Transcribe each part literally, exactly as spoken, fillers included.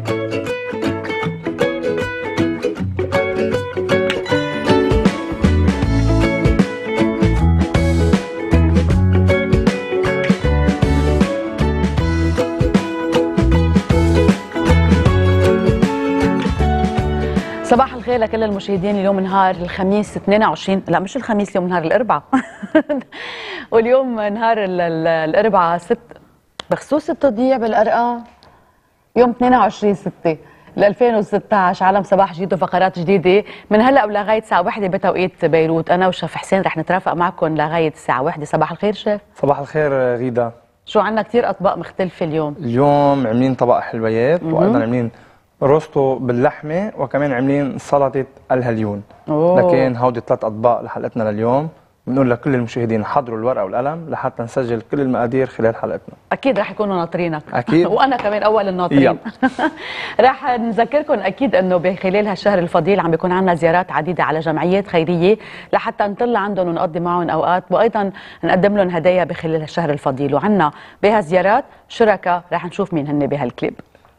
صباح الخير لكل المشاهدين. اليوم نهار الخميس اثنين وعشرين، لا مش الخميس، اليوم نهار الاربعاء واليوم نهار الاربعاء ست بخصوص التضييع بالارقام. يوم اثنين وعشرين ستة ألفين وستة عشر عالم صباح جديد وفقرات جديده من هلا ولغايه الساعه واحدة بتوقيت بيروت. انا وشيف حسين رح نترافق معكم لغايه الساعه واحدة. صباح الخير شيف. صباح الخير غيدا. شو عندنا؟ كثير اطباق مختلفه اليوم. اليوم عاملين طبق حلويات وايضا عاملين روستو باللحمه وكمان عاملين سلطه الهليون. أوه. لكن هودي ثلاث اطباق لحلقتنا لليوم. بنقول لكل المشاهدين حضروا الورقه والقلم لحتى نسجل كل المقادير خلال حلقتنا. اكيد رح يكونوا ناطرينك. اكيد وانا كمان اول الناطرين. رح نذكركم اكيد انه بخلال هالشهر الفضيل عم بيكون عندنا زيارات عديده على جمعيات خيريه لحتى نطل عندهم ونقضي معهم اوقات، وايضا نقدم لهم هدايا بخلال هالشهر الفضيل. وعندنا بهالزيارات شركاء رح نشوف مين هن بهالكليب.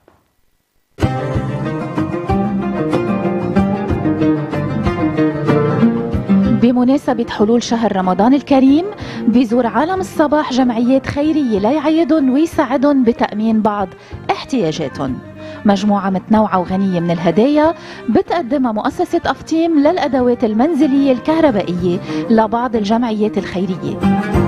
بمناسبة حلول شهر رمضان الكريم بيزور عالم الصباح جمعيات خيرية ليعيدن ويساعدن بتأمين بعض احتياجاتهم. مجموعة متنوعة وغنية من الهدايا بتقدمها مؤسسة أفتيم للأدوات المنزلية الكهربائية لبعض الجمعيات الخيرية.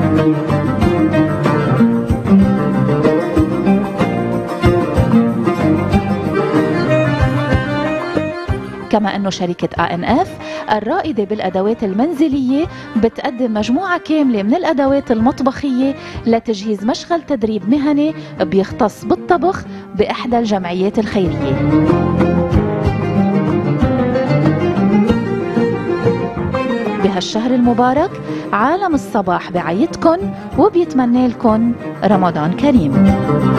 كما أنه شركة آ إن إف الرائدة بالأدوات المنزلية بتقدم مجموعة كاملة من الأدوات المطبخية لتجهيز مشغل تدريب مهني بيختص بالطبخ بإحدى الجمعيات الخيرية. بهالشهر المبارك عالم الصباح بعيدكن وبيتمنى لكن رمضان كريم.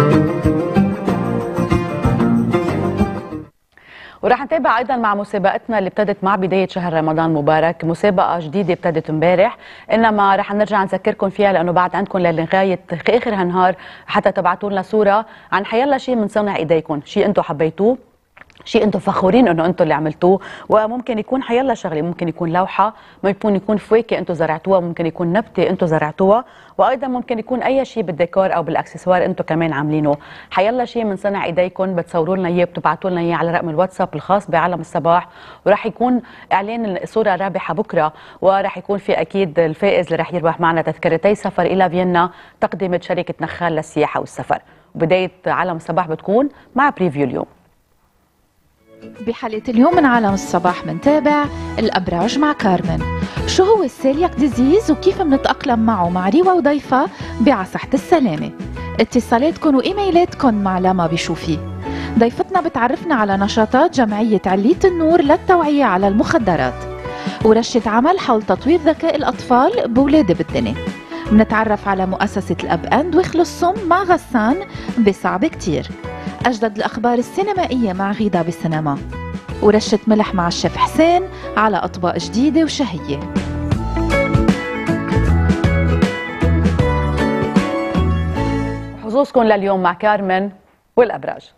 ورح نتابع ايضا مع مسابقتنا اللي ابتدت مع بدايه شهر رمضان مبارك، مسابقه جديده ابتدت امبارح، انما رح نرجع نذكركم فيها لانه بعد عندكم لغايه اخر هالنهار حتى تبعتوا لنا صوره عن حيلا شيء من صنع ايديكم، شيء انتم حبيتوه، شيء انتم فخورين انه انتم اللي عملتوه، وممكن يكون حيلا شغله، ممكن يكون لوحه، ممكن يكون فواكه انتم زرعتوها، ممكن يكون نبته انتم زرعتوها، وايضا ممكن يكون اي شيء بالديكور او بالاكسسوار انتم كمان عاملينه. حيلا شيء من صنع ايديكم بتصوروا لنا اياه، بتبعتوا لنا اياه على رقم الواتساب الخاص بعالم الصباح، وراح يكون اعلان الصوره الرابحه بكره، وراح يكون في اكيد الفائز اللي راح يربح معنا تذكرتي سفر الى فيينا تقدمه شركه نخال للسياحه والسفر. وبدايه عالم الصباح بتكون مع بريفيو اليوم. بحلقة اليوم من عالم الصباح منتابع الأبراج مع كارمن. شو هو السيلياك ديزيز وكيف منتأقلم معه مع ريوا وضيفة بعصحة السلامة. اتصالاتكم وإيميلاتكم مع لما بشوفي. ضيفتنا بتعرفنا على نشاطات جمعية علية النور للتوعية على المخدرات، ورشة عمل حول تطوير ذكاء الأطفال بولادة بالدنيا. منتعرف على مؤسسة الأب أند ويخلصهم مع غسان بصعب كتير. أجدد الأخبار السينمائية مع غيدا بالسينما، ورشة ملح مع الشيف حسين على أطباق جديدة وشهية. حظوظكم لليوم مع كارمن والأبراج.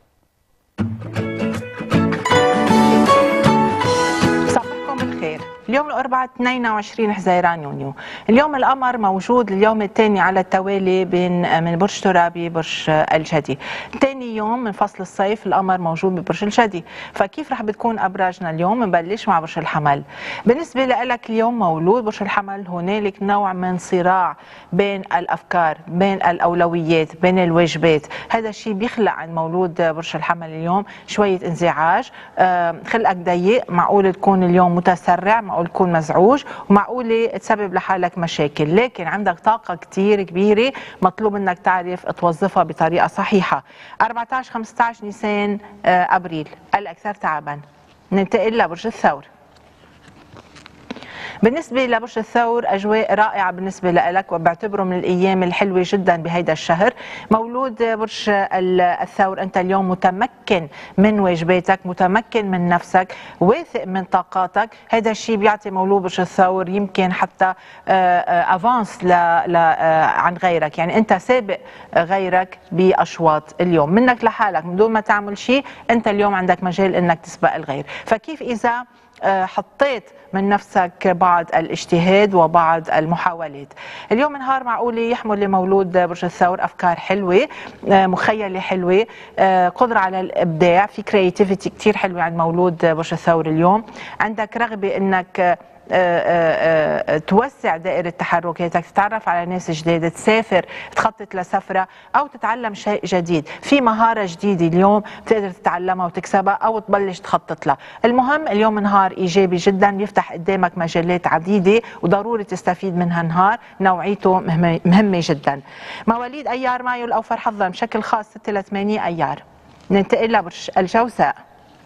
اليوم الأربعاء اثنين وعشرين حزيران يونيو. اليوم القمر موجود اليوم الثاني على التوالي بين من برج ترابي برج الجدي. ثاني يوم من فصل الصيف القمر موجود ببرج الجدي. فكيف رح بتكون أبراجنا اليوم؟ نبلش مع برج الحمل. بالنسبة لك اليوم مولود برج الحمل، هنالك نوع من صراع بين الأفكار، بين الأولويات، بين الواجبات. هذا الشيء بيخلق عند مولود برج الحمل اليوم شوية انزعاج، آه خلقك ضيق، معقول تكون اليوم متسرع، معقول تكون مزعوج، ومعقولة تسبب لحالك مشاكل، لكن عندك طاقة كتير كبيرة مطلوب منك تعرف توظفها بطريقة صحيحة. أربعة عشر خمسة عشر نيسان أبريل الأكثر تعبا. ننتقل لبرج الثور. بالنسبة لبرج الثور أجواء رائعة بالنسبة لك، وبعتبره من الأيام الحلوة جدا بهيدا الشهر. مولود برج الثور أنت اليوم متمكن من واجباتك، متمكن من نفسك، واثق من طاقاتك. هذا الشيء بيعطي مولود برج الثور يمكن حتى افانس عن غيرك، يعني أنت سابق غيرك بأشواط اليوم منك لحالك من دون ما تعمل شيء. أنت اليوم عندك مجال أنك تسبق الغير، فكيف إذا حطيت من نفسك بعض الاجتهاد وبعض المحاولات. اليوم نهار معقول يحمل لمولود برج الثور أفكار حلوة، مخيلة حلوة، قدرة على الإبداع، في كرياتيفيتي كتير حلوة عند مولود برج الثور. اليوم عندك رغبة أنك آآ آآ توسع دائرة تحركاتك، تتعرف على ناس جديدة، تسافر، تخطط لسفرة أو تتعلم شيء جديد. في مهارة جديدة اليوم بتقدر تتعلمها وتكسبها أو تبلش تخطط لها. المهم اليوم نهار إيجابي جدا، بيفتح قدامك مجالات عديدة وضروري تستفيد منها. نهار نوعيته مهمة جدا. مواليد أيار مايو الأوفر حظا بشكل خاص ستة إلى ثمانية أيار. ننتقل لبرج الجوزاء.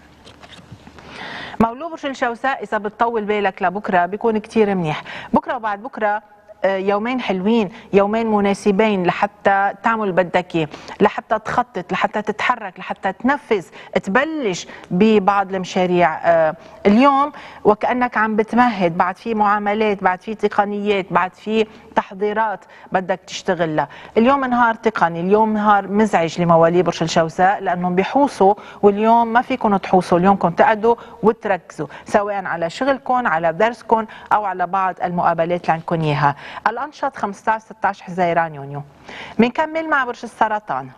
مولود برج الجوزاء إذا بتطول بالك لبكرة بيكون كتير منيح. بكرة وبعد بكرة يومين حلوين، يومين مناسبين لحتى تعمل بدك اياه، لحتى تخطط، لحتى تتحرك، لحتى تنفذ، تبلش ببعض المشاريع. اليوم وكأنك عم بتمهد، بعد في معاملات، بعد في تقنيات، بعد في تحضيرات بدك تشتغلها. اليوم نهار تقني، اليوم نهار مزعج لمواليد برج الجوزاء لأنهم بيحوصوا، واليوم ما فيكم تحوصوا، اليوم كنتوا تقعدوا وتركزوا سواء على شغلكم، على درسكم أو على بعض المقابلات اللي عندكم إياها. الأنشط خمسة عشر ستة عشر حزيران يونيو. بنكمل مع برج السرطان.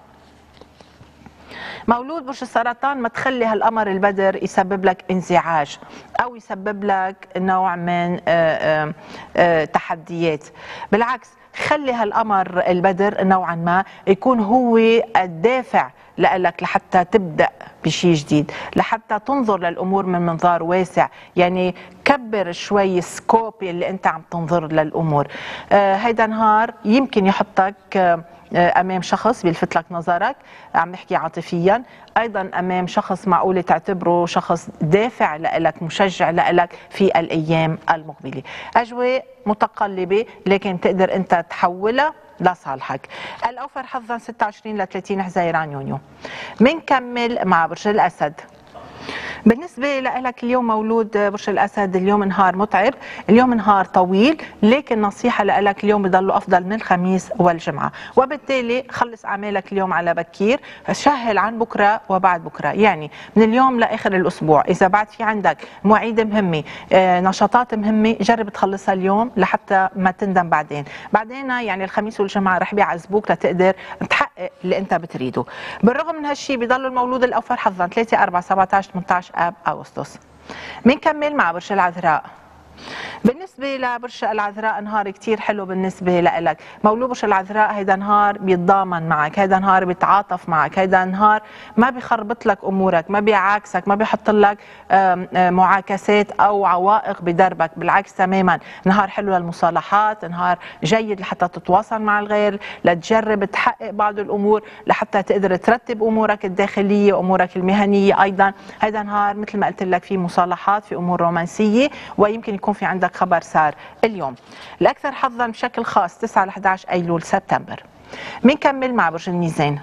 مولود برج السرطان ما تخلي هالقمر البدر يسبب لك انزعاج أو يسبب لك نوع من آآ آآ تحديات. بالعكس خلي هالقمر البدر نوعا ما يكون هو الدافع لك لحتى تبدأ بشيء جديد، لحتى تنظر للأمور من منظار واسع. يعني كبر شوي سكوب اللي انت عم تنظر للأمور. آه هيدا نهار يمكن يحطك آه امام شخص بيلفت لك نظرك، عم نحكي عاطفيا، ايضا امام شخص معقول تعتبره شخص دافع لك، مشجع لك في الايام المقبله. اجواء متقلبه لكن تقدر انت تحولها لصالحك. الاوفر حظا ستة وعشرين ل ثلاثين حزيران يونيو. بنكمل مع برج الاسد. بالنسبة لك اليوم مولود برج الأسد اليوم نهار متعب، اليوم نهار طويل، لكن نصيحة لك اليوم بضلوا أفضل من الخميس والجمعة، وبالتالي خلص أعمالك اليوم على بكير، سهل عن بكرة وبعد بكرة. يعني من اليوم لآخر الأسبوع إذا بعد في عندك مواعيد مهمة، آه نشاطات مهمة، جرب تخلصها اليوم لحتى ما تندم بعدين. بعدين يعني الخميس والجمعة رح بيعذبوك لتقدر تحقق اللي أنت بتريده. بالرغم من هالشي بضل المولود الأوفر حظا ثلاثة أربعة سبعة عشر ثمانية عشر آب أغسطس. بنكمل مع برج العذراء. بالنسبة لبرج العذراء نهار كتير حلو بالنسبة لك. مولود برج العذراء هيدا نهار بيتضامن معك، هيدا نهار بيتعاطف معك، هيدا نهار ما بيخربط لك أمورك، ما بيعاكسك، ما بيحط لك معاكسات أو عوائق بدربك، بالعكس تماما. نهار حلو للمصالحات، نهار جيد لحتى تتواصل مع الغير، لتجرب تحقق بعض الأمور لحتى تقدر ترتب أمورك الداخلية، أمورك المهنية. أيضا هيدا نهار مثل ما قلت لك في مصالحات، في أمور رومانسية، ويمكن يكون في عندك خبر صار اليوم. الأكثر حظا بشكل خاص تسعة ل إحدى عشر أيلول سبتمبر. بنكمل مع برج الميزان.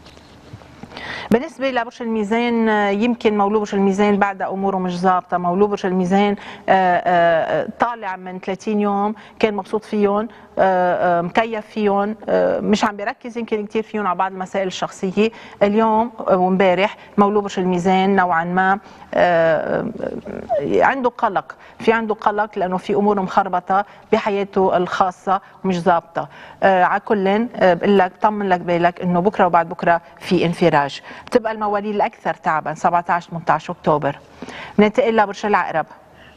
بالنسبة لبرج الميزان يمكن مولود برج الميزان بعد أموره مش ظابطة. مولود برج الميزان طالع من ثلاثين يوم كان مبسوط فيهم، مكيف فيهم، مش عم بيركز يمكن كتير فيهم على بعض المسائل الشخصية. اليوم وامبارح مولود برج الميزان نوعا ما عنده قلق، في عنده قلق لأنه في أمور مخربطة بحياته الخاصة ومش ظابطة. على كل بقول لك طمن لك بالك إنه بكرة وبعد بكرة في انفراج. بتبقى المواليد الأكثر تعبا سبعة عشر ثمانية عشر أكتوبر. بننتقل لبرج العقرب.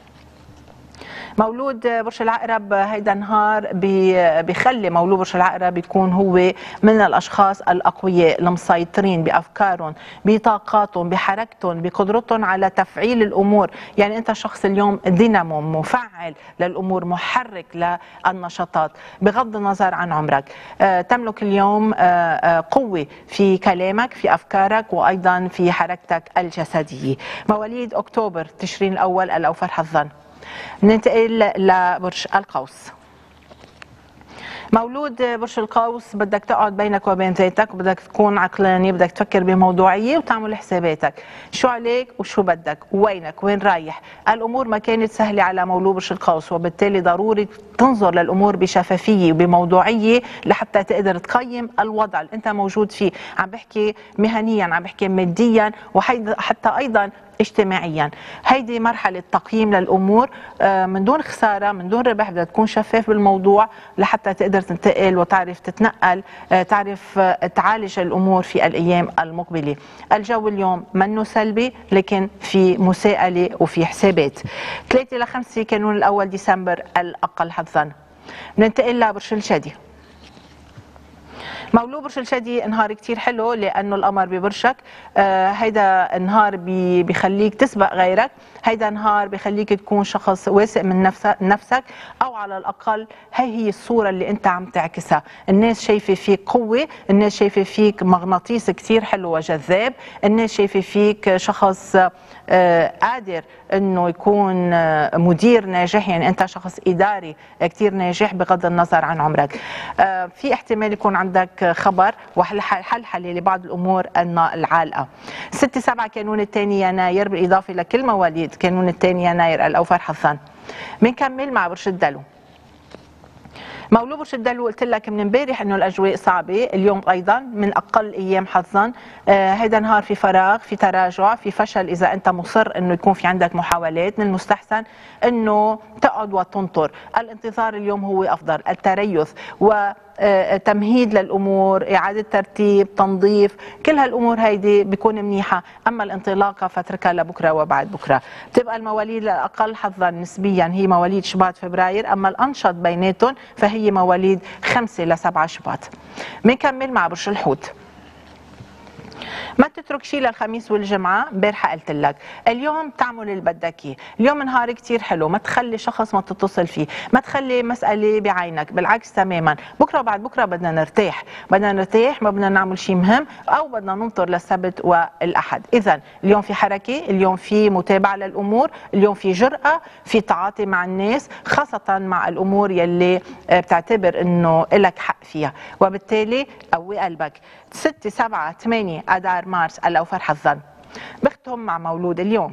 مولود برج العقرب هيدا نهار بيخلي مولود برج العقرب يكون هو من الاشخاص الاقوياء المسيطرين بافكارهم، بطاقاتهم، بحركتهم، بقدرتهم على تفعيل الامور. يعني انت شخص اليوم دينامو، مفعل للامور، محرك للنشاطات بغض النظر عن عمرك. آه تملك اليوم آه آه قوه في كلامك، في افكارك، وايضا في حركتك الجسديه. مواليد اكتوبر تشرين الاول الاوفر حظا. ننتقل لبرج القوس. مولود برج القوس بدك تقعد بينك وبين ذاتك، وبدك تكون عقلاني، بدك تفكر بموضوعيه وتعمل حساباتك، شو عليك وشو بدك ووينك وين رايح. الامور ما كانت سهله على مولود برج القوس، وبالتالي ضروري تنظر للامور بشفافيه وبموضوعيه لحتى تقدر تقيم الوضع اللي انت موجود فيه. عم بحكي مهنيا، عم بحكي ماديا، وحتى ايضا اجتماعيا. هيدي مرحله تقييم للامور من دون خساره، من دون ربح. بدك تكون شفاف بالموضوع لحتى تقدر تنتقل وتعرف تتنقل، تعرف تعالج الامور في الايام المقبله. الجو اليوم منه سلبي، لكن في مساءله وفي حسابات. ثلاثة لخمسة كانون الاول ديسمبر الاقل حظا. بننتقل لبرج الجدي. مولود برج الجدي نهار كتير حلو لانه القمر ببرجك. آه هيدا النهار بي بيخليك تسبق غيرك، هيدا نهار بيخليك تكون شخص واثق من نفسك, نفسك او على الاقل هي هي الصوره اللي انت عم تعكسها. الناس شايفه فيك قوه، الناس شايفه فيك مغناطيس كتير حلو وجذاب، الناس شايفه فيك شخص آه قادر انه يكون آه مدير ناجح، يعني انت شخص اداري كتير ناجح بغض النظر عن عمرك. آه في احتمال يكون عندك خبر وحلحله لبعض الامور العالقه. ستة سبعة كانون الثاني يناير بالاضافه لكل مواليد كانون الثاني يناير الاوفر حظا. بنكمل مع برج الدلو. مولود برج الدلو قلت لك من امبارح انه الاجواء صعبه، اليوم ايضا من اقل ايام حظا. آه هيدا نهار في فراغ، في تراجع، في فشل. اذا انت مصر انه يكون في عندك محاولات، من المستحسن انه تقعد وتنطر. الانتظار اليوم هو افضل، التريث و تمهيد للامور، اعاده ترتيب، تنظيف، كل هالامور هيدي بيكون منيحه. اما الانطلاقه فاتركها لبكره وبعد بكره. بتبقى المواليد الاقل حظا نسبيا هي مواليد شباط فبراير، اما الانشط بيناتهم فهي مواليد خمسة لسبعة شباط. بنكمل مع برج الحوت. ما تترك شيء للخميس والجمعه، امبارحه قلت لك اليوم تعمل اللي بدك اياه، اليوم نهار كثير حلو، ما تخلي شخص ما تتصل فيه، ما تخلي مساله بعينك، بالعكس تماما. بكره وبعد بكره بدنا نرتاح، بدنا نرتاح، ما بدنا نعمل شيء مهم او بدنا ننطر للسبت والاحد. اذا اليوم في حركه، اليوم في متابعه للامور، اليوم في جرأه، في تعاطي مع الناس، خاصه مع الامور يلي بتعتبر انه لك حق فيها، وبالتالي قوي قلبك. ستة سبعة ثمانية أدار مارس الأوفر حظا. بختم مع مولود اليوم.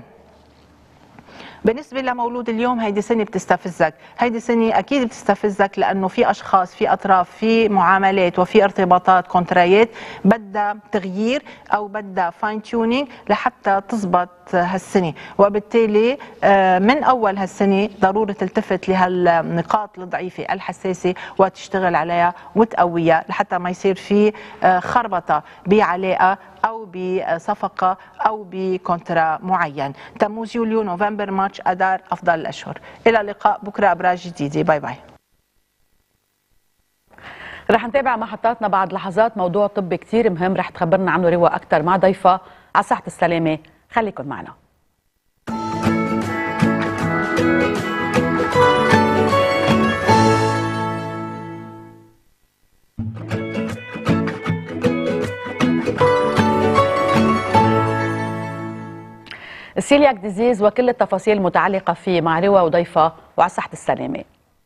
بالنسبة لمولود اليوم هيدي سنة بتستفزك، هيدي سنة أكيد بتستفزك لأنه في أشخاص، في أطراف، في معاملات وفي ارتباطات، كونترايات بدها تغيير أو بدها فاين تيونينج لحتى تزبط هالسنة، وبالتالي من أول هالسنة ضروري تلتفت لهالنقاط الضعيفة الحساسة وتشتغل عليها وتقويها لحتى ما يصير في خربطة بعلاقة أو بصفقة أو بكونترا معين. تموز، يوليو، نوفمبر، مارس، أدار أفضل الأشهر. إلى اللقاء بكرة أبراج جديدة. باي باي. رح نتابع محطاتنا بعد لحظات موضوع طبي كتير مهم رح تخبرنا عنه روى أكثر مع ضيفة على صحة السلامة. خليكن معنا. السيلياك ديزيز وكل التفاصيل المتعلقة فيه مع روى وضيفة وعلى صحة السلامة.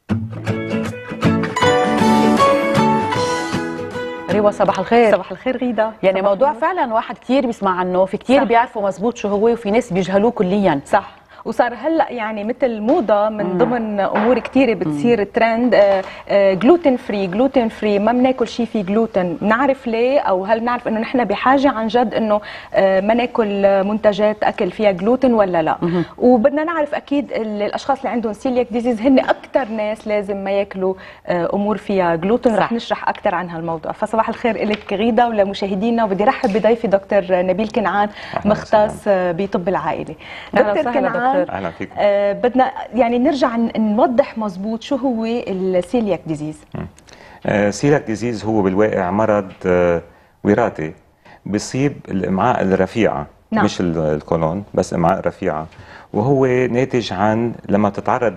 روى صباح الخير. صباح الخير غيدا. يعني موضوع فعلا واحد كتير بيسمع عنه، في كتير بيعرفوا مزبوط شو هو وفي ناس بيجهلوه كليا. صح، وصار هلا يعني مثل موضه من ضمن امور كثيره بتصير ترند. آه آه جلوتين فري، جلوتين فري، ما بناكل شيء فيه جلوتين. بنعرف ليه؟ او هل بنعرف انه نحن بحاجه عن جد انه آه ما ناكل منتجات اكل فيها جلوتين ولا لا؟ مم. وبدنا نعرف اكيد الاشخاص اللي عندهم سيلياك ديزيز هن اكثر ناس لازم ما ياكلوا آه امور فيها جلوتين. رح نشرح اكثر عن هالموضوع. فصباح الخير لك غيدا ولمشاهدينا، وبدي رحب بضيفي دكتور نبيل كنعان، مختص بطب العائلي. دكتور كنعان، اهلا فيكم. آه بدنا يعني نرجع نوضح مزبوط شو هو السيلياك ديزيز. آه سيلياك ديزيز هو بالواقع مرض آه وراثي بيصيب الامعاء الرفيعه. نعم. مش الكولون بس الامعاء الرفيعه، وهو ناتج عن لما تتعرض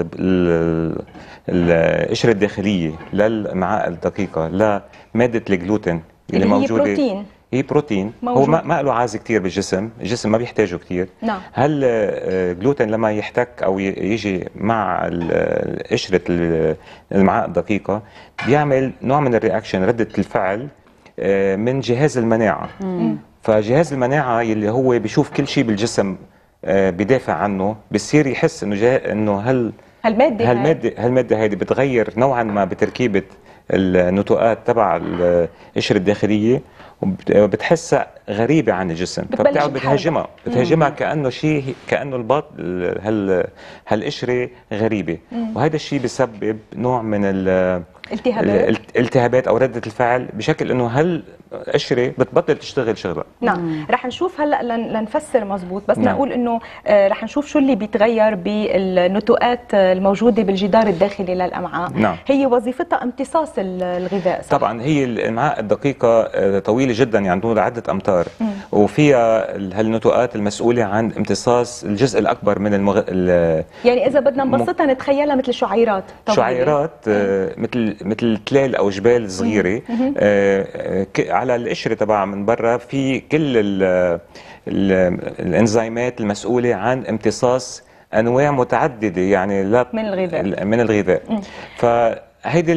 القشره الداخليه للامعاء الدقيقه لماده الجلوتين اللي, اللي موجوده، هي بروتين هي بروتين موجود. هو ما, ما له عازه كثير بالجسم، الجسم ما بيحتاجه كثير. نعم. هل الجلوتين لما يحتك او يجي مع قشره المعاء الدقيقه بيعمل نوع من الرياكشن، رده الفعل من جهاز المناعه. مم. فجهاز المناعه اللي هو بيشوف كل شيء بالجسم بدافع عنه، بصير يحس انه جا انه هل هالماده هالماده هالماده هيدي بتغير نوعا ما بتركيبه النتوءات تبع القشره الداخليه، وبتحسها غريبه عن الجسم، فبتقعد بتهاجمها بتهاجمها كانه شيء، كانه البط هال هالقشره غريبه. مم. وهذا الشيء بيسبب نوع من الالتهابات الالتهابات او رده الفعل، بشكل انه هل القشره بتبطل تشتغل شغلها. نعم. رح نشوف هلا لنفسر مزبوط، بس نعم. نقول انه رح نشوف شو اللي بيتغير بالنتوءات الموجوده بالجدار الداخلي للامعاء. نعم. هي وظيفتها امتصاص الغذاء. صح؟ طبعا هي الامعاء الدقيقه طويله جدا، يعني طولها عده امتار. مم. وفيها هالنتوءات المسؤوله عن امتصاص الجزء الاكبر من المغ... يعني اذا بدنا نبسطها م... نتخيلها مثل شعيرات طويله، شعيرات آه مثل مثل تلال او جبال صغيره. مم. آه على القشره تبعها من برا في كل ال ال الانزيمات المسؤوله عن امتصاص انواع متعدده، يعني لا من الغذاء من الغذاء. فهيدي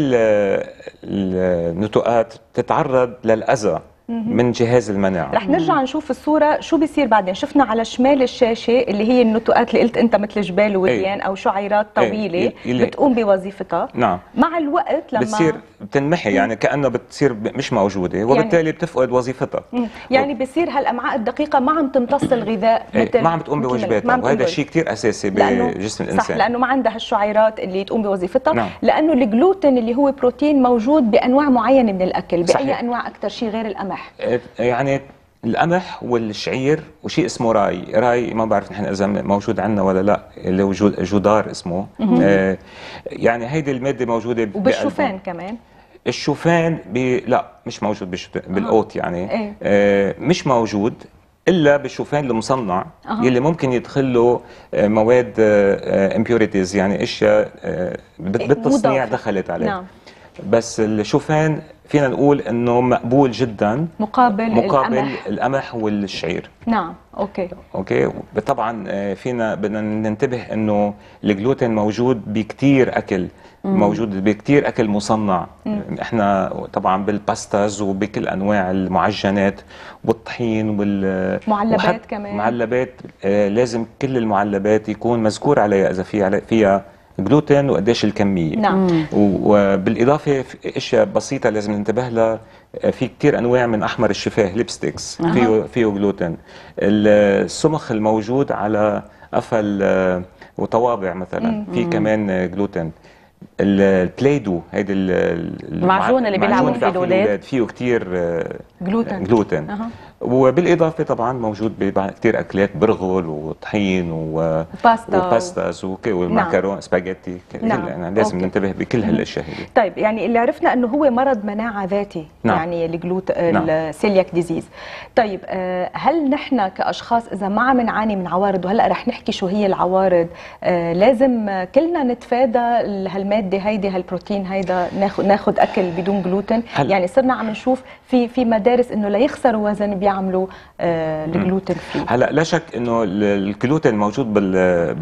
النتوءات تتعرض للاذى من جهاز المناعه. رح نرجع نشوف الصوره شو بيصير بعدين. شفنا على شمال الشاشه اللي هي النتوءات اللي قلت انت مثل جبال ووديان او شعيرات طويله بتقوم بوظيفتها. نعم. مع الوقت لما بتصير بتنمحي، يعني كانه بتصير مش موجوده، وبالتالي يعني بتفقد وظيفتها. يعني بصير هالامعاء الدقيقه ما عم تمتص الغذاء مثل ما عم بتقوم بواجباتها، وهذا شيء كثير اساسي بجسم الانسان. صح، لانه ما عندها هالشعيرات اللي تقوم بوظيفتها. نعم. لانه الجلوتين اللي هو بروتين موجود بانواع معينه من الاكل. صحيح. باي انواع اكثر شيء غير القمح؟ يعني القمح والشعير وشيء اسمه راي، راي ما بعرف نحن اذا موجود عندنا ولا لا، اللي هو جدار اسمه. آه يعني هيدي الماده موجوده وبالشوفان كمان. الشوفان بي لا مش موجود بالقوت، يعني ايه؟ آه مش موجود الا بالشوفان المصنع. أه. يلي ممكن يدخل له مواد امبيوريتيز، يعني اشياء بالتصنيع دخلت عليه. نعم. بس الشوفان فينا نقول انه مقبول جدا مقابل مقابل القمح, القمح والشعير. نعم. اوكي اوكي طبعا فينا بدنا ننتبه انه الجلوتين موجود بكثير اكل. مم. موجود بكثير اكل مصنع. مم. احنا طبعا بالباستاز وبكل انواع المعجنات والطحين والمعلبات كمان. معلبات آه لازم كل المعلبات يكون مذكور عليها اذا في فيها جلوتين وقديش الكميه. نعم. وبالاضافه في اشياء بسيطه لازم ننتبه لها. في كثير انواع من احمر الشفاه ليبستكس. أه. فيه فيه جلوتين. السمخ الموجود على قفل وطوابع مثلا في كمان جلوتين. البلايدو هيدي المعجون اللي بيلعبوا فيه الاولاد فيه كثير جلوتين جلوتين. أه. وبالاضافه طبعا موجود كثير اكلات برغل وطحين وباستا وباستاز والمعكرون. نعم. سباجيتي. نعم. يعني لازم أوكي. ننتبه بكل هالاشياء هذه. طيب يعني اللي عرفنا انه هو مرض مناعه ذاتي. نعم. يعني الجلوت نعم. السيلياك ديزيز. طيب هل نحن كاشخاص اذا ما عم نعاني من عوارض، وهلا رح نحكي شو هي العوارض، لازم كلنا نتفادى هالماده هيدي هالبروتين هيدا، ناخذ ناخذ اكل بدون جلوتين؟ يعني صرنا عم نشوف في في مدارس انه ليخسروا وزن بيعملوا آه الجلوتين فري. هلا لا شك انه الجلوتين موجود بال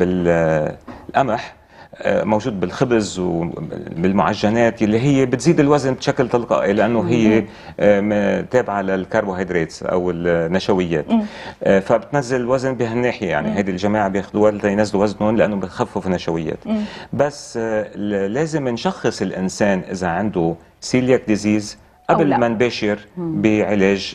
بالقمح، موجود بالخبز وبالمعجنات اللي هي بتزيد الوزن بشكل تلقائي، لانه هي تابعه للكربوهيدرات او النشويات. فبتنزل الوزن بهالناحيه، يعني هيدي الجماعه بياخذوها لينزلوا وزنهم لانه بخفف النشويات. بس لازم نشخص الانسان اذا عنده سيلياك ديزيز قبل ما نباشر بعلاج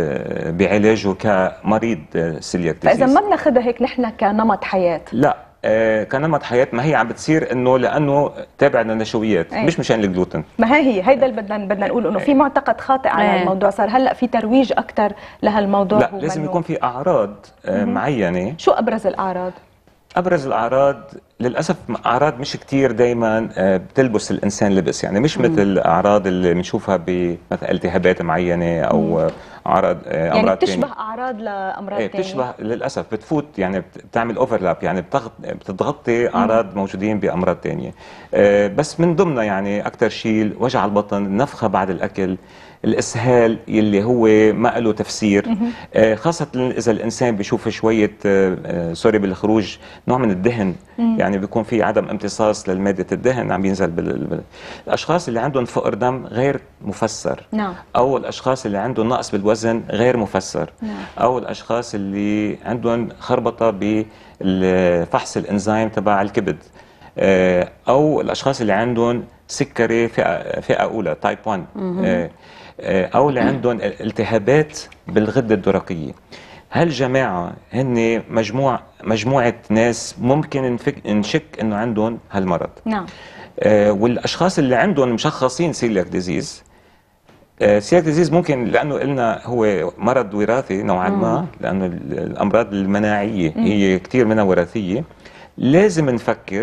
بعلاجه كمريض سيلياك ديزيز. فاذا ما بناخذها هيك نحن كنمط حياه، لا آه كنمط حياه، ما هي عم بتصير انه لانه تابع للنشويات. أيه. مش مشان الجلوتين. ما هي هيدا اللي بدنا بدنا نقول انه في معتقد خاطئ على أيه. الموضوع. صار هلا في ترويج اكثر لهالموضوع. لا لازم يكون في اعراض آه معينه. شو ابرز الاعراض؟ ابرز الاعراض للاسف اعراض مش كثير دائما بتلبس الانسان لبس، يعني مش مثل الاعراض اللي بنشوفها بمثل التهابات معينه او اعراض آه يعني امراض بتشبه تانية. اعراض لامراض ايه ثانيه. بتشبه للاسف، بتفوت يعني بتعمل اوفرلاب، يعني بتغط بتتغطي اعراض موجودين بامراض ثانيه. آه بس من ضمنها يعني اكثر شيء وجع البطن، النفخه بعد الاكل، الاسهال يلي هو ما له تفسير، آه خاصه اذا الانسان بيشوف شويه آه آه سوري بالخروج نوع من الدهن، يعني بيكون في عدم امتصاص للماده الدهن عم ينزل بال... الاشخاص اللي عندهم فقر دم غير مفسر، نعم. او الاشخاص اللي عندهم نقص بالوزن غير مفسر، نعم. او الاشخاص اللي عندهم خربطه بفحص الانزيم تبع الكبد، آه او الاشخاص اللي عندهم سكري فئه فئه اولى تايب واحد، آه او اللي عندهم التهابات بالغده الدرقيه. هالجماعه هن مجموع مجموعه ناس ممكن نشك انه عندهم هالمرض. نعم. آه والاشخاص اللي عندهم مشخصين سيلياك ديزيز، آه سيلياك ديزيز ممكن لانه قلنا هو مرض وراثي نوعا ما، لانه الامراض المناعيه هي كثير منها وراثيه، لازم نفكر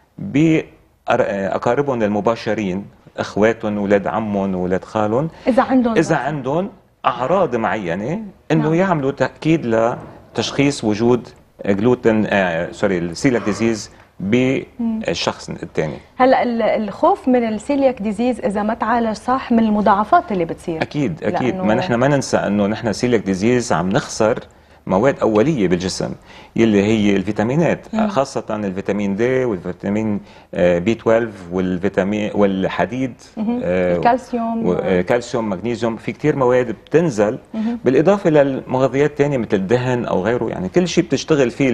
باقاربهم المباشرين، اخواتهم، اولاد عمهم، اولاد خالهم، اذا عندهم اذا عندهم اعراض معينه انه نعم. يعملوا تاكيد لتشخيص وجود جلوتين آه سوري السيلياك ديزيز بالشخص الثاني. هلا الخوف من السيلياك ديزيز اذا ما تعالج صح من المضاعفات اللي بتصير. اكيد اكيد، ما نحن ما ننسى انه نحن سيلياك ديزيز عم نخسر مواد أولية بالجسم يلي هي الفيتامينات، مم. خاصة الفيتامين دي والفيتامين بي اثنا عشر والفيتامين والحديد، آه الكالسيوم وكالسيوم مغنيسيوم، في كتير مواد بتنزل، مم. بالإضافة للمغذيات الثانية مثل الدهن أو غيره، يعني كل شيء بتشتغل فيه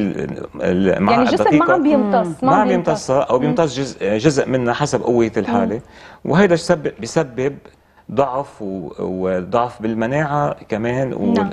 مع يعني الجسم ما عم بيمتص ما عم بيمتصها أو بيمتص جزء, جزء منها حسب قوة الحالة، مم. وهذا بيسبب بيسبب ضعف وضعف بالمناعة كمان، نعم.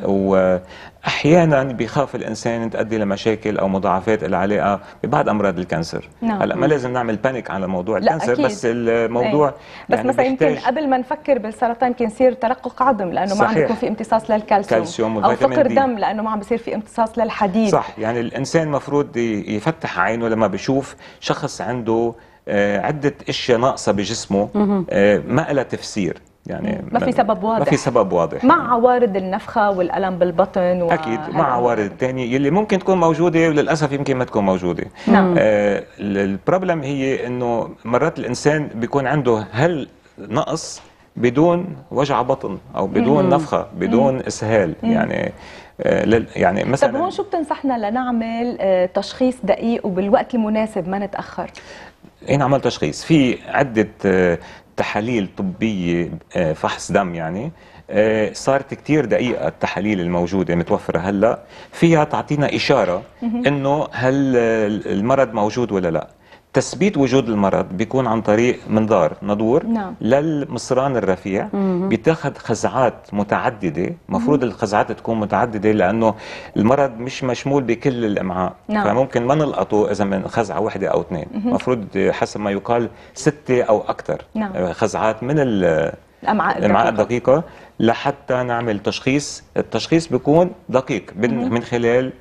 وأحيانا بيخاف الإنسان تؤدي لمشاكل أو مضاعفات العلاقة ببعض أمراض الكانسر. نعم. هلا ما لازم نعمل بانيك على موضوع الكانسر، أكيد. بس الموضوع أي. بس يعني مثلا يمكن قبل ما نفكر بالسرطان يمكن يصير تلقق عظم لأنه ما عم بيكون في امتصاص للكالسيوم، كالسيوم أو فقر دي. دم لأنه ما عم بيصير في امتصاص للحديد. صح، يعني الإنسان المفروض يفتح عينه لما بيشوف شخص عنده عدة أشياء ناقصة بجسمه ما لها تفسير، يعني ما في سبب واضح، ما في سبب واضح مع يعني. عوارض النفخه والالم بالبطن و... اكيد مع عوارض الثانيه يلي ممكن تكون موجوده وللاسف يمكن ما تكون موجوده. نعم. آه البروبلم هي انه مرات الانسان بيكون عنده هل نقص بدون وجع بطن او بدون مم. نفخه بدون مم. اسهال، مم. يعني آه يعني مثلا. طب هون شو بتنصحنا لنعمل آه تشخيص دقيق وبالوقت المناسب ما نتاخر؟ ايه نعمل تشخيص؟ في عده آه تحاليل طبية، فحص دم يعني، صارت كتير دقيقة التحاليل الموجودة متوفرة هلأ، فيها تعطينا إشارة إنه هل المرض موجود ولا لا. تثبيت وجود المرض بيكون عن طريق منظار ندور، نعم. للمصران الرفيع، بيتاخذ خزعات متعدده، مفروض الخزعات تكون متعدده لانه المرض مش مشمول بكل الامعاء، نعم. فممكن ما نلقطه اذا من خزعه واحده او اثنين، مفروض حسب ما يقال سته او اكثر، نعم. خزعات من الامعاء الدقيقه, الدقيقة لحتى نعمل تشخيص. التشخيص بيكون دقيق من خلال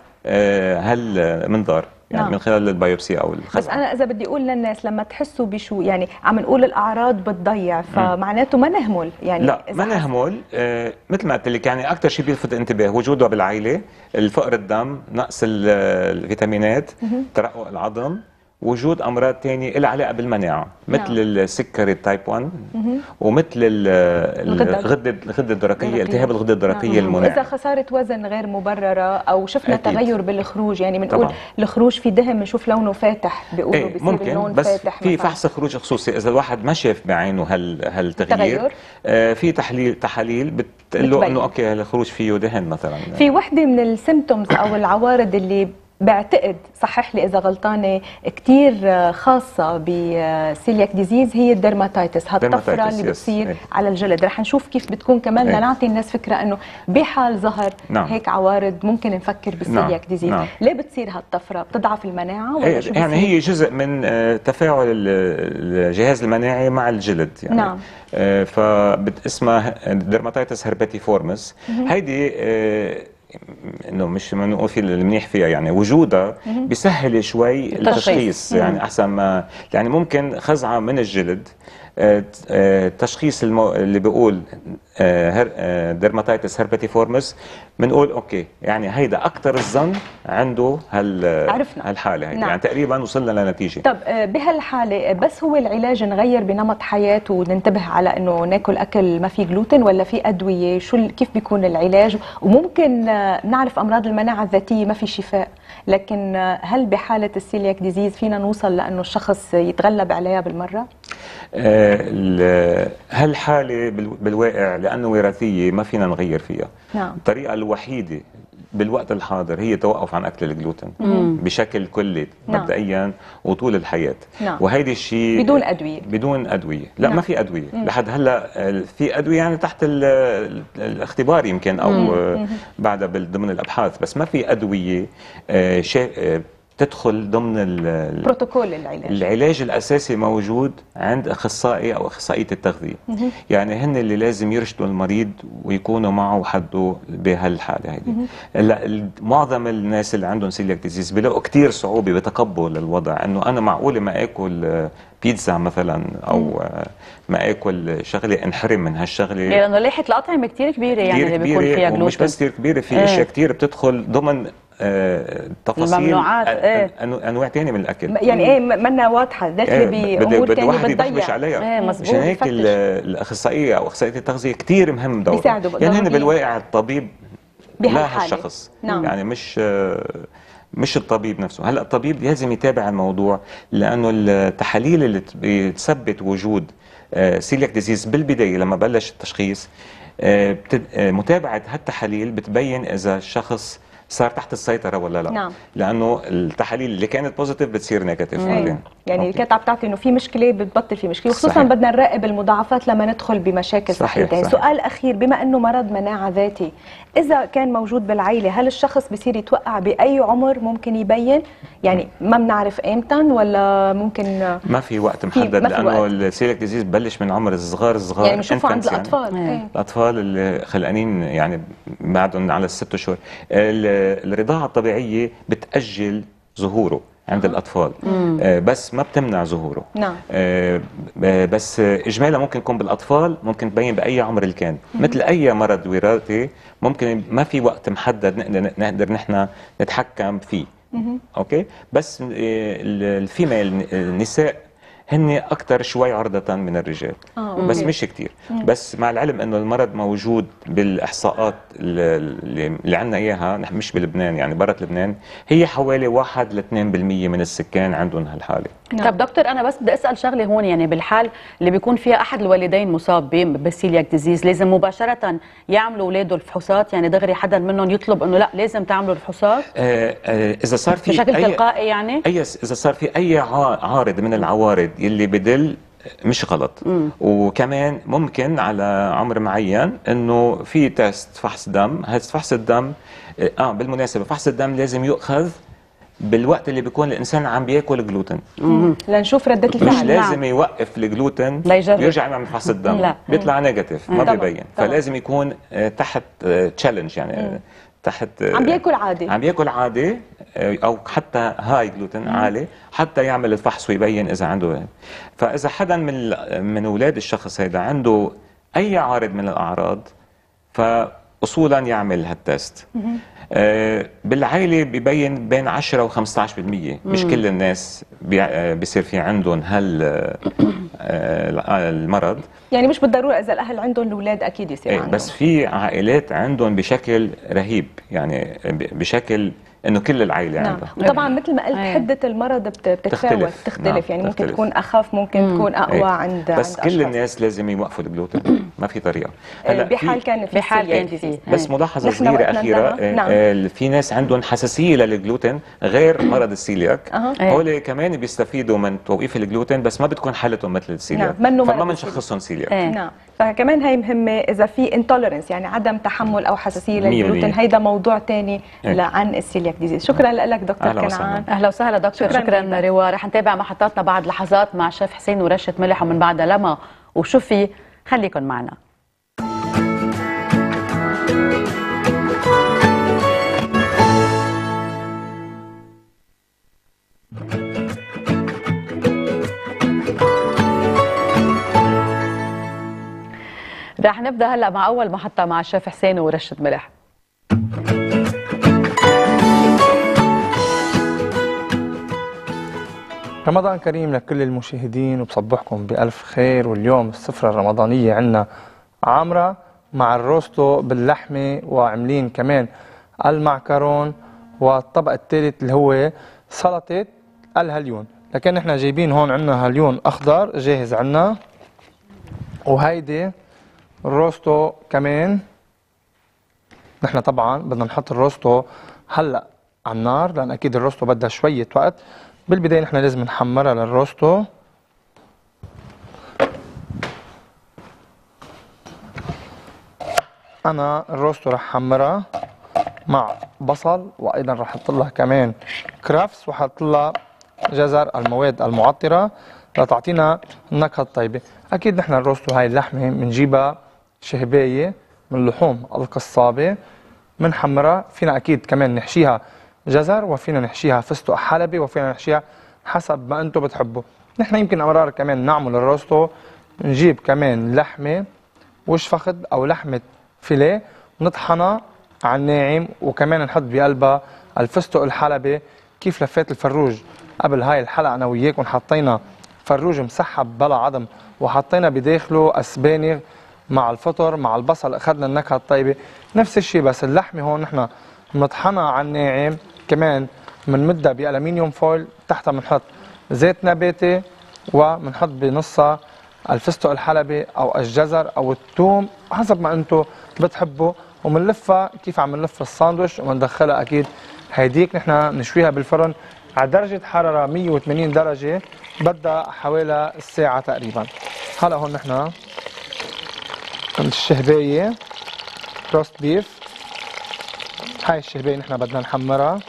هالمنظار، يعني نعم. من خلال البايوبسي او الخزعه. بس انا اذا بدي اقول للناس لما تحسوا بشو يعني عم نقول الاعراض بتضيع، فمعناته ما نهمل يعني. لا ما نهمل، آه مثل ما قلت لك، يعني اكثر شيء بيلفت الانتباه وجوده بالعائله، الفقر الدم، نقص الفيتامينات، ترقق العظم، وجود امراض ثانيه لها علاقه بالمناعه مثل نعم. السكري تايب واحد، مه. ومثل الغده الغده الدرقيه، التهاب الغده الدرقيه نعم. المناعه. اذا خساره وزن غير مبرره او شفنا أكيد. تغير بالخروج، يعني بنقول الخروج في دهن بنشوف لونه فاتح، بيقولوا ايه بيصير اللون بس فاتح، في فحص خروج خصوصي اذا الواحد ما شاف بعينه هال هالتغيير، آه في تحليل تحاليل بتقول له انه اوكي الخروج فيه دهن مثلا. في وحده من السيمتومز او العوارض اللي بعتقد صحح لي اذا غلطانه كثير خاصه بسيلياك ديزيز هي الدرماتايتس، هالطفره اللي بتصير على الجلد. رح نشوف كيف بتكون كمان لنعطي الناس فكره انه بحال ظهر نعم. هيك عوارض ممكن نفكر بالسيلياك نعم. ديزيز. نعم. ليه بتصير هالطفره؟ بتضعف المناعه ولا شو؟ يعني هي جزء من تفاعل الجهاز المناعي مع الجلد يعني. نعم. فاسمها درماتايتس هرباتيفورمس. هيدي انه مش بنقول في المنيح فيها، يعني وجودها بيسهل شوي التشخيص، يعني احسن ما يعني ممكن خزعه من الجلد التشخيص المو... اللي بيقول ديرماتيتس هيرباتيفورمس، بنقول اوكي يعني هيدا اكثر الظن عنده هال عرفنا. هالحاله هيدي. نعم. يعني تقريبا وصلنا لنتيجه. طب بهالحاله بس هو العلاج نغير بنمط حياه وننتبه على انه ناكل اكل ما فيه جلوتين، ولا في ادويه؟ شو كيف بيكون العلاج؟ وممكن نعرف امراض المناعه الذاتيه ما في شفاء، لكن هل بحاله السيلياك ديزيز فينا نوصل لانه الشخص يتغلب عليها بالمره؟ آه هالحاله بالواقع لانه وراثيه ما فينا نغير فيها. نعم. الطريقه الوحيده بالوقت الحاضر هي توقف عن اكل الجلوتين بشكل كلي نعم. مبدئيا وطول الحياه. نعم. وهيدي الشيء بدون ادويه. بدون ادويه، لا. نعم. ما في ادويه مم. لحد هلا. في ادويه يعني تحت الاختبار يمكن او مم. بعدها ضمن الابحاث، بس ما في ادويه شيء تدخل ضمن بروتوكول العلاج. العلاج الاساسي موجود عند اخصائي او اخصائيه التغذيه. مه. يعني هن اللي لازم يرشدوا المريض ويكونوا معه وحده بهالحاله هيدي. هلا معظم الناس اللي عندهم سيلياك ديزيز بيلاقوا كثير صعوبه بتقبل الوضع، انه انا معقوله ما اكل بيتزا مثلا او مه. ما اكل شغله انحرم من هالشغله، لانه لائحه الاطعمه كثير كبيره يعني اللي بيكون فيها جلوتين. ومش بس كثير كبيره، في اشياء كثير بتدخل ضمن آه تفاصيل الممنوعات. ايه. انواع ثانيه من الاكل، يعني ايه منا واضحه داخله بامور ثانيه بتضيع عليها. ايه مشان هيك الاخصائيه او اخصائيه التغذيه كثير مهم دورها، يعني هن بالواقع الطبيب لا هالشخص. نعم. يعني مش مش الطبيب نفسه. هلا الطبيب لازم يتابع الموضوع، لانه التحاليل اللي بتثبت وجود سيلياك ديزيز بالبدايه لما بلش التشخيص، متابعه هالتحاليل بتبين اذا الشخص صار تحت السيطره ولا لا. نعم. لانه التحاليل اللي كانت بوزيتيف بتصير نيجاتيف بعدين. يعني كانت عم تعطي انه في مشكله بتبطل في مشكله، وخصوصا بدنا نراقب المضاعفات لما ندخل بمشاكل صحيه. يعني سؤال اخير، بما انه مرض مناعه ذاتي اذا كان موجود بالعائله، هل الشخص بصير يتوقع باي عمر ممكن يبين؟ يعني ما بنعرف امتى ولا ممكن ما في وقت محدد، لانه السيلياك ديزيز ببلش من عمر الصغار الصغار، يعني بنشوفه عند الاطفال. يعني ايه. الاطفال اللي خلقانين يعني بعدهم على الست اشهر. الرضاعه الطبيعيه بتاجل ظهوره عند الاطفال، آه بس ما بتمنع ظهوره. نعم. آه بس اجمالا ممكن يكون بالاطفال، ممكن تبين باي عمر اللي كان. مم. مثل اي مرض وراثي ممكن ما في وقت محدد نقدر نقدر نحن نتحكم فيه. مم. اوكي، بس الفيميل النساء هن اكثر شوي عرضة من الرجال. آه، بس مش كثير. بس مع العلم انه المرض موجود بالاحصاءات اللي, اللي عندنا اياها، نحن مش بلبنان يعني برا لبنان، هي حوالي واحد ل اثنين بالمئة من السكان عندهم هالحاله. نعم. طب دكتور انا بس بدي اسال شغله هون، يعني بالحال اللي بيكون فيها احد الوالدين مصاب بالسيلياك ديزيز، لازم مباشره يعملوا اولاده الفحوصات؟ يعني دغري حدا منهم يطلب انه لا لازم تعملوا الفحوصات؟ آه آه اذا صار في بشكل أي تلقائي يعني؟ اي اذا صار في اي عارض من العوارض يلي بدل مش غلط. مم. وكمان ممكن على عمر معين انه في تيست فحص دم، هذا فحص الدم اه بالمناسبه فحص الدم لازم يؤخذ بالوقت اللي بيكون الانسان عم بياكل جلوتين، لنشوف رده الفعل. مش لازم يوقف الجلوتين يرجع يعمل فحص الدم. لا. بيطلع نيجاتيف ما بيبين. فلازم يكون تحت تشالنج يعني مم. تحت عم بياكل عادي، عم بياكل عادي او حتى هاي جلوتين عالي حتى يعمل الفحص ويبين اذا عنده. فاذا حدا من من اولاد الشخص هيدا عنده اي عارض من الاعراض فاصولا يعمل هالتست. آه بالعائله ببين بين عشرة و خمسة عشر بالمئة، مش كل الناس بيصير في عندهم هال آه المرض. يعني مش بالضروره اذا الاهل عندهم الاولاد اكيد يصير عندهم. بس في عائلات عندهم بشكل رهيب، يعني بشكل انه كل العائله نعم. عندها. وطبعا مثل ما قلت حده المرض بتتفاوت تختلف, تختلف. نعم. يعني ممكن تختلف. تكون اخف، ممكن مم. تكون اقوى. ايه. عند بس عند كل أشخاص. الناس لازم يوقفوا الجلوتين، ما في طريقه. هلا بحال كان في بحال كان في بس ملاحظه صغيره اخيره. نعم. آه في ناس عندهم حساسيه للجلوتين غير مرض السيلياك. أه. هول كمان بيستفيدوا من توقيف الجلوتين، بس ما بتكون حالتهم مثل السيلياك. نعم. فما بنشخصهم سيلياك. ايه. نعم. فكمان هي مهمه اذا في انتولرنس، يعني عدم تحمل او حساسيه للجلوتين، هيدا موضوع ثاني عن السيلياك ديزيز. شكرا لك دكتور كنعان. اهلا وسهلا دكتور. شكرا, شكرا روا. رح نتابع محطاتنا بعد لحظات مع شيف حسين ورشه ملح، ومن بعدها لما وشوفي. خليكن معنا. رح نبدا هلا مع اول محطه مع الشيف حسين ورشه ملح. رمضان كريم لكل المشاهدين وبصبحكم بألف خير. واليوم السفرة الرمضانية عنا عامرة مع الروستو باللحمة، وعاملين كمان المعكرون، والطبق الثالث اللي هو سلطة الهليون. لكن احنا جايبين هون عنا هليون أخضر جاهز عنا، وهيدي الروستو كمان. نحن طبعا بدنا نحط الروستو هلا على النار، لأن أكيد الروستو بدها شوية وقت. بالبداية نحن لازم نحمرها للروستو. أنا الروستو رح حمرها مع بصل، وأيضا رح أحط لها كمان كرفس، وحط لها جزر، المواد المعطرة لتعطينا النكهة الطيبة. أكيد نحن الروستو هاي اللحمة بنجيبها شهباية من لحوم القصابة، بنحمرها. فينا أكيد كمان نحشيها جزر، وفينا نحشيها فستق حلبي، وفينا نحشيها حسب ما انتم بتحبوا. نحن يمكن امرار كمان نعمل الروستو نجيب كمان لحمه وش فخذ او لحمه فيليه، نطحنها على الناعم، وكمان نحط بقلبها الفستق الحلبي. كيف لفيت الفروج قبل هاي الحلقه انا وياكم، حطينا فروج مسحب بلا عظم، وحطينا بداخله اسبانغ مع الفطر مع البصل، اخذنا النكهه الطيبه. نفس الشيء بس اللحمه هون نحن بنطحنها على الناعم، كمان بنمدها بالومنيوم فويل، تحتها بنحط زيت نباتي، وبنحط بنصها الفستق الحلبي او الجزر او الثوم حسب ما انتم بتحبوا، وبنلفها كيف عم نلف الساندويش، وبندخلها اكيد هيديك نحن نشويها بالفرن على درجه حراره مية وثمانين درجه، بدها حوالي الساعه تقريبا. هلا هون نحن الشهبايه روست بيف، هاي الشهبايه نحن بدنا نحمرها،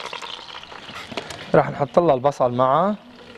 راح نحط لها البصل معها،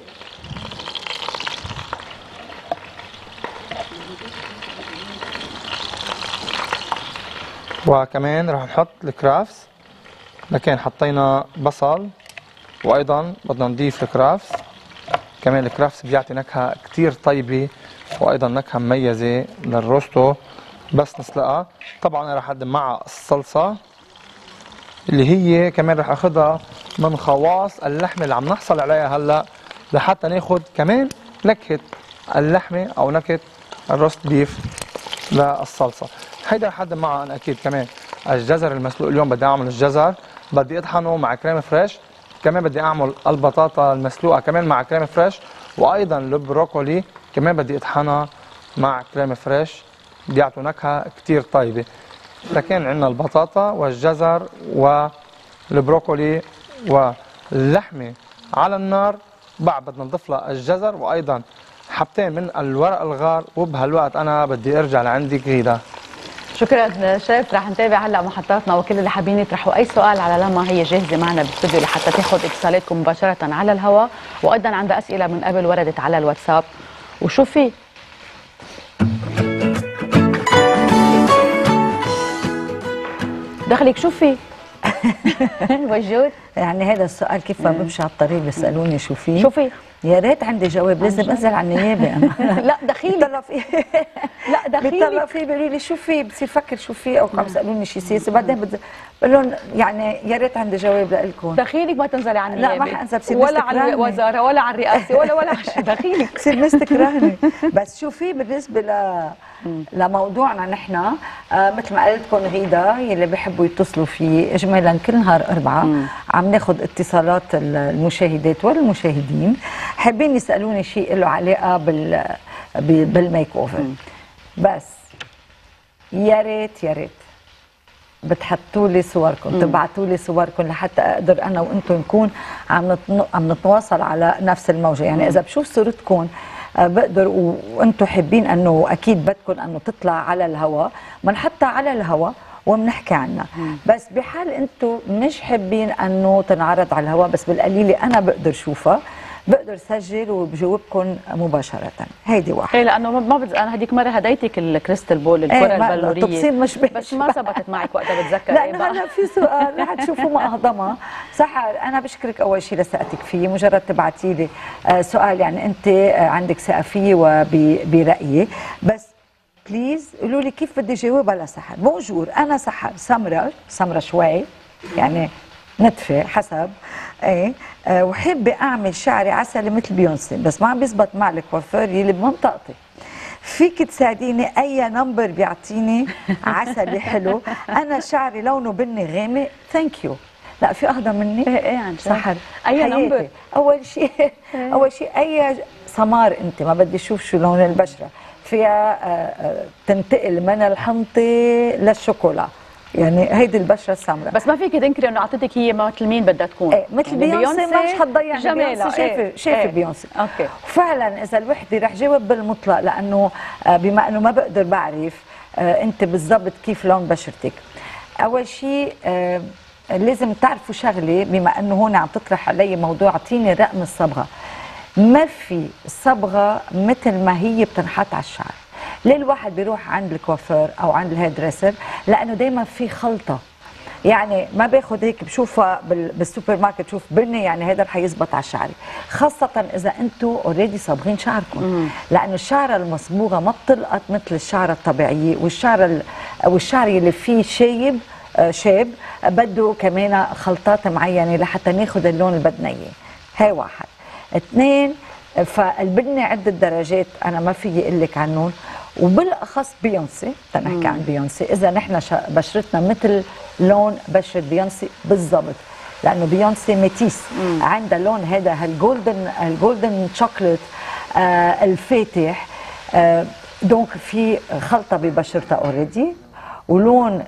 وكمان راح نحط الكرافس. لكن حطينا بصل، وايضا بدنا نضيف الكرافس. كمان الكرافس بيعطي نكهه كثير طيبه، وايضا نكهه مميزه للروستو بس نسلقها. طبعا انا راح اقدم معها الصلصه اللي هي كمان رح اخذها من خواص اللحمه اللي عم نحصل عليها هلا، لحتى ناخذ كمان نكهه اللحمه او نكهه الروست بيف للصلصه. هيدا رح اقدم معها انا اكيد كمان الجزر المسلوق. اليوم بدي اعمل الجزر بدي اطحنه مع كريمه فريش، كمان بدي اعمل البطاطا المسلوقه كمان مع كريمه فريش، وايضا البروكولي كمان بدي اطحنها مع كريمه فريش، بيعطوا نكهه كثير طيبه. لكن عندنا البطاطا والجزر والبروكولي واللحمه على النار، بعد بدنا نضيف لها الجزر وايضا حبتين من الورق الغار. وبهالوقت انا بدي ارجع لعندك غيدا. شكرا شيف. رح نتابع هلا محطاتنا، وكل اللي حابين يطرحوا اي سؤال على لما هي جاهزه معنا بالاستوديو لحتى تاخذ اتصالاتكم مباشره على الهواء، وايضا عندها اسئله من قبل وردت على الواتساب. وشو في دخلك شو في وجود؟ يعني هذا السؤال كيف ما بمشي على الطريق بيسالوني شو في؟ شو في؟ يا ريت عندي جواب، لازم انزل على النيابه انا. لا دخيلي بيطلع في لا دخيلي بيطلع في بيقولوا لي شو في، بصير فكر شو في، او عم يسالوني شيء سياسي، بعدين بقول لهم يعني يا ريت عندي جواب لكم. دخيلك ما تنزلي عن النيابه. لا ما حانزل، بصير ولا على الوزاره ولا على الرئاسه ولا ولا على شيء. دخيلك بصير الناس تكرهني. بس شو في بالنسبه ل لموضوعنا نحن، آه مثل ما قلت لكم غيدا يلي بيحبوا يتصلوا فيه اجمالا كل نهار اربعاء مم. عم ناخذ اتصالات المشاهدات والمشاهدين حابين يسالوني شيء له علاقه بال بالميك اوفر. بس يا ريت يا ريت بتحطوا لي صوركم، تبعتوا لي صوركم لحتى اقدر انا وانتم نكون عم عم نتواصل على نفس الموجه. يعني اذا بشوف صورتكم بقدر وانتم حابين انه اكيد بدكم انه تطلع على الهواء، بنحطها على الهواء وبنحكي عنها. بس بحال انتم مش حابين انه تنعرض على الهواء، بس بالقليله انا بقدر شوفها، بقدر سجل وبجاوبكم مباشره. هيدي واحده. ايه لانه ما بد... انا هذيك مره هديتك الكريستال بول الكره ايه البلوريه، التفصيل مش بس ما زبطت معك وقتها بتذكر. لانه هلا في سؤال رح تشوفوا ما اهضمها. صح، انا بشكرك اول شيء لثقتك فيي، مجرد تبعتي لي آه سؤال يعني انت آه عندك ثقه فيي وبرايي، بس بليز قولوا لي كيف بدي جاوبها لسحر. بونجور انا سحر سمرة سمرة شوي يعني نتفه حسب ايه أه وحابه اعمل شعري عسلي مثل بيونسي بس ما عم بيزبط مع الكوافير يلي بمنطقتي. فيك تساعديني اي نمبر بيعطيني عسلي حلو؟ انا شعري لونه بني غامق. ثانك يو. لا في اهضم مني؟ ايه ايه عن جد سحر اي نمبر؟ اول شيء اول شيء اي سمار انت ما بدي اشوف شو لون البشره فيها تنتقل من الحنطه للشوكولا يعني هيدي البشره السمراء. بس ما فيك تنكري انه اعطيتك هي مثل مين بدها تكون؟ ايه مثل يعني بيونسي ما مش حتضيع جميله. شايفه ايه شايفه ايه بيونسي. اوكي. وفعلا اذا الوحده رح جاوب بالمطلق لانه بما انه ما بقدر بعرف انت بالضبط كيف لون بشرتك. اول شيء لازم تعرفوا شغله بما انه هون عم تطرح علي موضوع اعطيني رقم الصبغه. ما في صبغه مثل ما هي بتنحط على الشعر. ليه الواحد بيروح عند الكوافير او عند الهير دريسر؟ لانه دائما في خلطه يعني ما باخذ هيك بشوفها بالسوبر ماركت بشوف بني يعني هذا رح يزبط على شعري، خاصه اذا انتم اوريدي صابغين شعركم لانه الشعره المصبوغه ما بتلقط مثل الشعره الطبيعيه والشعر والشعر اللي فيه شايب شاب بده كمان خلطات معينه لحتى ناخذ اللون اللي بدنا اياه. هاي واحد. اثنين فالبني عده درجات انا ما فيي اقول لك عنهم وبالاخص بيونسي تنحكي عن بيونسي اذا نحن بشرتنا مثل لون بشره بيونسي بالضبط لانه بيونسي ميتيس عندها لون هذا هالجولدن الجولدن شوكليت آه الفاتح آه دونك في خلطه ببشرتها اوريدي ولون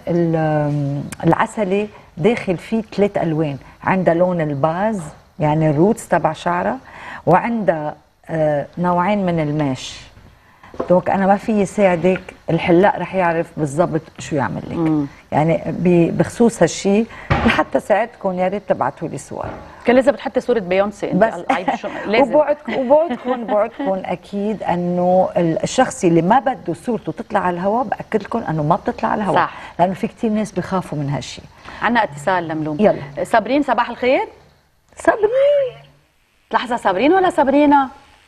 العسلي داخل فيه ثلاث الوان. عندها لون الباز يعني الروتس تبع شعرها وعندها آه نوعين من الماش. دونك انا ما في ساعدك الحلاق رح يعرف بالضبط شو يعمل لك. مم. يعني بخصوص هالشيء لحتى ساعدكم يا ريت تبعتوا لي صور. كان لازم بتحطي صوره بيونسي انت بس شو لازم وبوعدكم وبوعدكم بوعدكم اكيد انه الشخص اللي ما بده صورته تطلع على الهواء باكد لكم انه ما بتطلع على الهواء. صح. لانه في كثير ناس بخافوا من هالشيء. عندنا اتصال لملوم. يلا صابرين صباح الخير. صابرين لحظه صابرين ولا صابرينا؟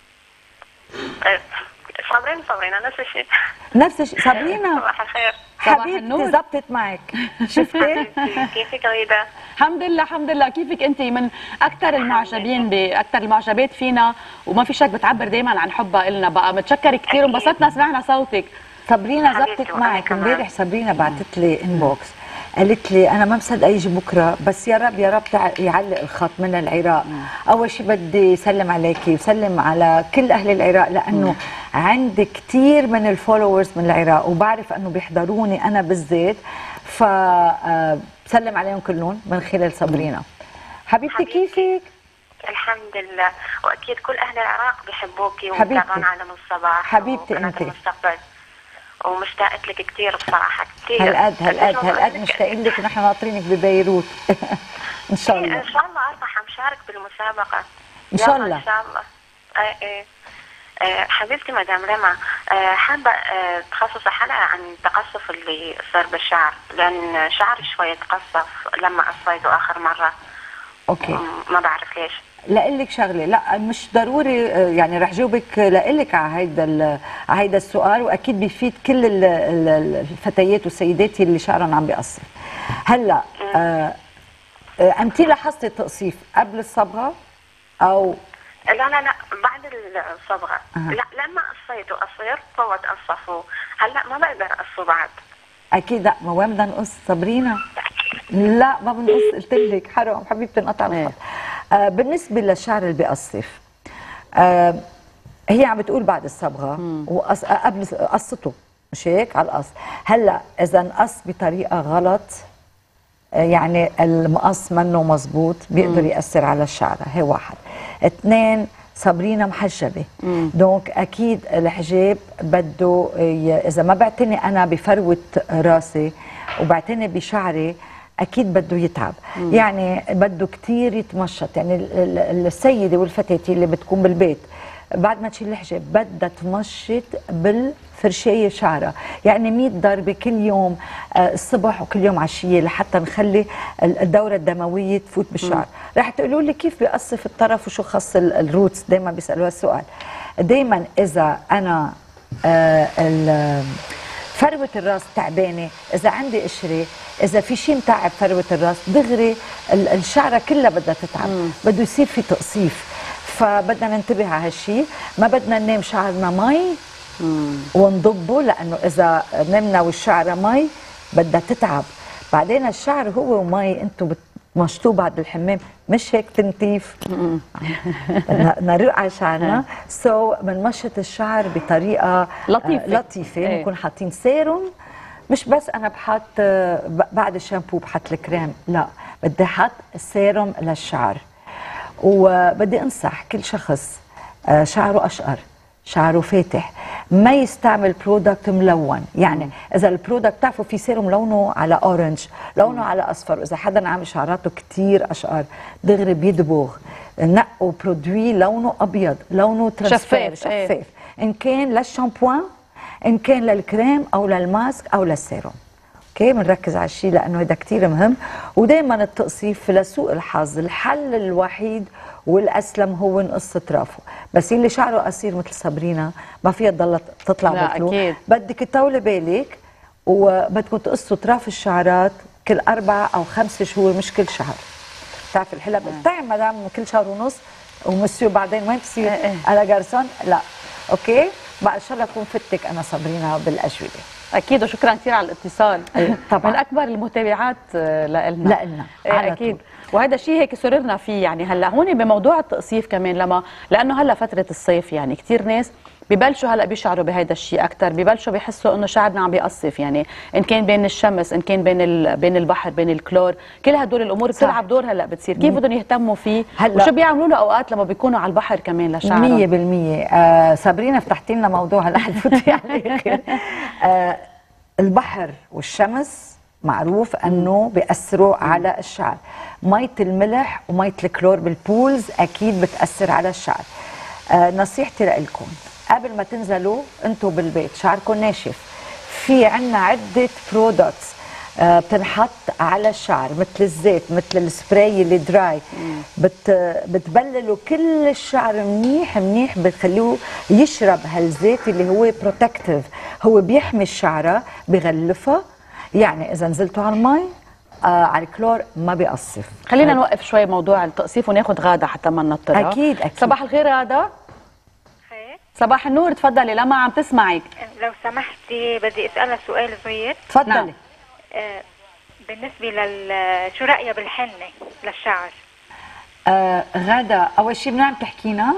صابرين صابرينا نفس الشيء نفس الشيء. صابرينا صباح الخير. حبيبتي زبطت معك. شفتي كيفك غيدا؟ الحمد لله الحمد لله. كيفك انت؟ من اكثر المعجبين باكثر المعجبات فينا وما في شك بتعبر دائما عن حبها لنا. بقى متشكر كثير وانبسطنا سمعنا صوتك. صابرينا زبطت معك امبارح. صابرينا بعثت لي انبوكس قالت لي انا ما مصدقه يجي بكره بس يا رب يا رب يعلق الخط من العراق. مم. اول شيء بدي اسلم عليكي وسلم على كل اهل العراق لانه مم. عندي كثير من الفولورز من العراق وبعرف انه بيحضروني انا بالذات فسلم عليهم كلهم من خلال صابرينا. حبيبتي, حبيبتي كيفك؟ الحمد لله واكيد كل اهل العراق بيحبوكي ومتابعون عالم الصباح. حبيبتي انت المستقبل ومشتاقت لك كثير بصراحه كثير. هالقد هالقد هالقد مشتاقين لك ونحن ناطرينك ببيروت. ان شاء الله. ان شاء الله اربح مشارك بالمسابقه ان شاء الله. ان شاء الله. ايه ايه أه حبيبتي مدام رما أه حابه أه تخصص حلقه عن التقصف اللي صار بالشعر لان شعري شويه تقصف لما قصيته اخر مره. اوكي. ما بعرف ليش. لقلك شغله لا مش ضروري يعني رح جاوبك لقلك على هيدا على هيدا السؤال واكيد بيفيد كل الفتيات والسيدات اللي شعرهم عم بيقصف. هلا آه انت لاحظتي التقصيف قبل الصبغه او لا لا لا بعد الصبغه. أه. لا لما قصيته قصير فوت قصفوه هلا ما بقدر اقصه بعد. اكيد لا ما وين بدنا نقص صابرينا؟ لا ما بنقص قلت لك حرام حبيبتي انقطع الخط. آه بالنسبه للشعر اللي بيقصف آه هي عم بتقول بعد الصبغه وقص قبل قصته مش هيك على القص. هلا اذا انقص بطريقه غلط آه يعني المقص منه مزبوط بيقدر ياثر على الشعر. هي واحد. اثنين صابرينا محجبه دونك اكيد الحجاب بده اذا ما بعتني انا بفروه راسي وبعتني بشعري اكيد بده يتعب. مم. يعني بده كثير يتمشط. يعني السيده والفتاه اللي بتكون بالبيت بعد ما تشيل الحجاب بدها تمشط بالفرشايه شعرها يعني مية ضربه كل يوم الصبح وكل يوم عشيه لحتى نخلي الدوره الدمويه تفوت بالشعر. رح تقولوا لي كيف بيقصف الطرف وشو خص الروتس؟ دائما بيسالوا هالسؤال. دائما اذا انا آه فروه الراس تعبانه، اذا عندي قشره، اذا في شيء متعب فروه الراس دغري الشعره كلها بدها تتعب، بده يصير في تقصيف. فبدنا ننتبه على هالشيء، ما بدنا ننام شعرنا مي ونضبه، لانه اذا نمنا والشعره مي بدها تتعب. بعدين الشعر هو ومي انتم بتمشطوه بعد الحمام، مش هيك تنتيف. نروق على شعرنا، سو so, بنمشط الشعر بطريقه لطيفه لطيفه بنكون ايه. حاطين سيروم، مش بس انا بحط بعد الشامبو بحط الكريم، لا بدي احط سيروم للشعر. وبدي انصح كل شخص شعره اشقر، شعره فاتح، ما يستعمل برودكت ملون. يعني اذا البرودكت بتعرفوا في سيروم لونه على اورنج، لونه على اصفر، واذا حدا عامل شعراته كثير اشقر دغري بيدبغ. نقوا برودوي لونه ابيض، لونه شفاف شفاف ايه. ان كان للشامبوان، ان كان للكريم او للماسك او للسيروم. اوكي، بنركز على الشيء لانه هذا كثير مهم. ودائما التقصيف لسوء الحظ الحل الوحيد والاسلم هو نقص اطرافه، بس اللي شعره قصير مثل صابرينا ما فيها تضل تطلع مثله، بدك تطولي بالك وبدكم تقصوا اطراف الشعرات كل اربع او خمس شهور، مش كل شهر. بتعرفي الحلقه بتطعم مدام كل شهر ونص ومسيو بعدين وين بصير انا جارسون؟ لا. اوكي، بقى ان شاء الله اكون فتك انا صابرينا بالاجوبه. اكيد، وشكرا كثير على الاتصال. طبعا من اكبر المتابعات لنا لنا اكيد، وهذا شيء هيك سررنا فيه. يعني هلا هون بموضوع التقصيف كمان، لما لانه هلا فتره الصيف يعني كثير ناس ببلشوا هلا بيشعروا بهذا الشيء اكثر، ببلشوا بيحسوا انه شعرنا عم بيقصف، يعني ان كان بين الشمس، ان كان بين بين البحر، بين الكلور، كل هدول الامور بتلعب دور هلا بتصير. كيف بدهم يهتموا فيه هلا؟ وشو بيعملوا له اوقات لما بيكونوا على البحر كمان لشعرهم؟ مية بالمية. آه صابرينا فتحتي لنا موضوع هلا حتفوتي عليك. آه البحر والشمس معروف انه بيأثروا على الشعر. ميه الملح وميه الكلور بالبولز اكيد بتأثر على الشعر. آه نصيحتي لكم قبل ما تنزلوا انتم بالبيت شعركم ناشف، في عنا عده برودكتس آه بتنحط على الشعر مثل الزيت، مثل السبراي اللي دراي، بت بتبللوا كل الشعر منيح منيح، بتخلوه يشرب هالزيت اللي هو بروتكتيف، هو بيحمي الشعره، بغلفها. يعني اذا نزلتوا على المي آه على الكلور ما بيقصف. خلينا هاد. نوقف شوي موضوع التقصيف وناخذ غاده حتى ما ننطرها. اكيد اكيد. صباح الخير غاده. خير. صباح النور، تفضلي لما عم تسمعك. لو سمحتي بدي اسالها سؤال صغير. تفضلي. نعم. آه بالنسبه لل شو رايها بالحنه للشعر؟ آه غاده، اول شيء منعم تحكينا؟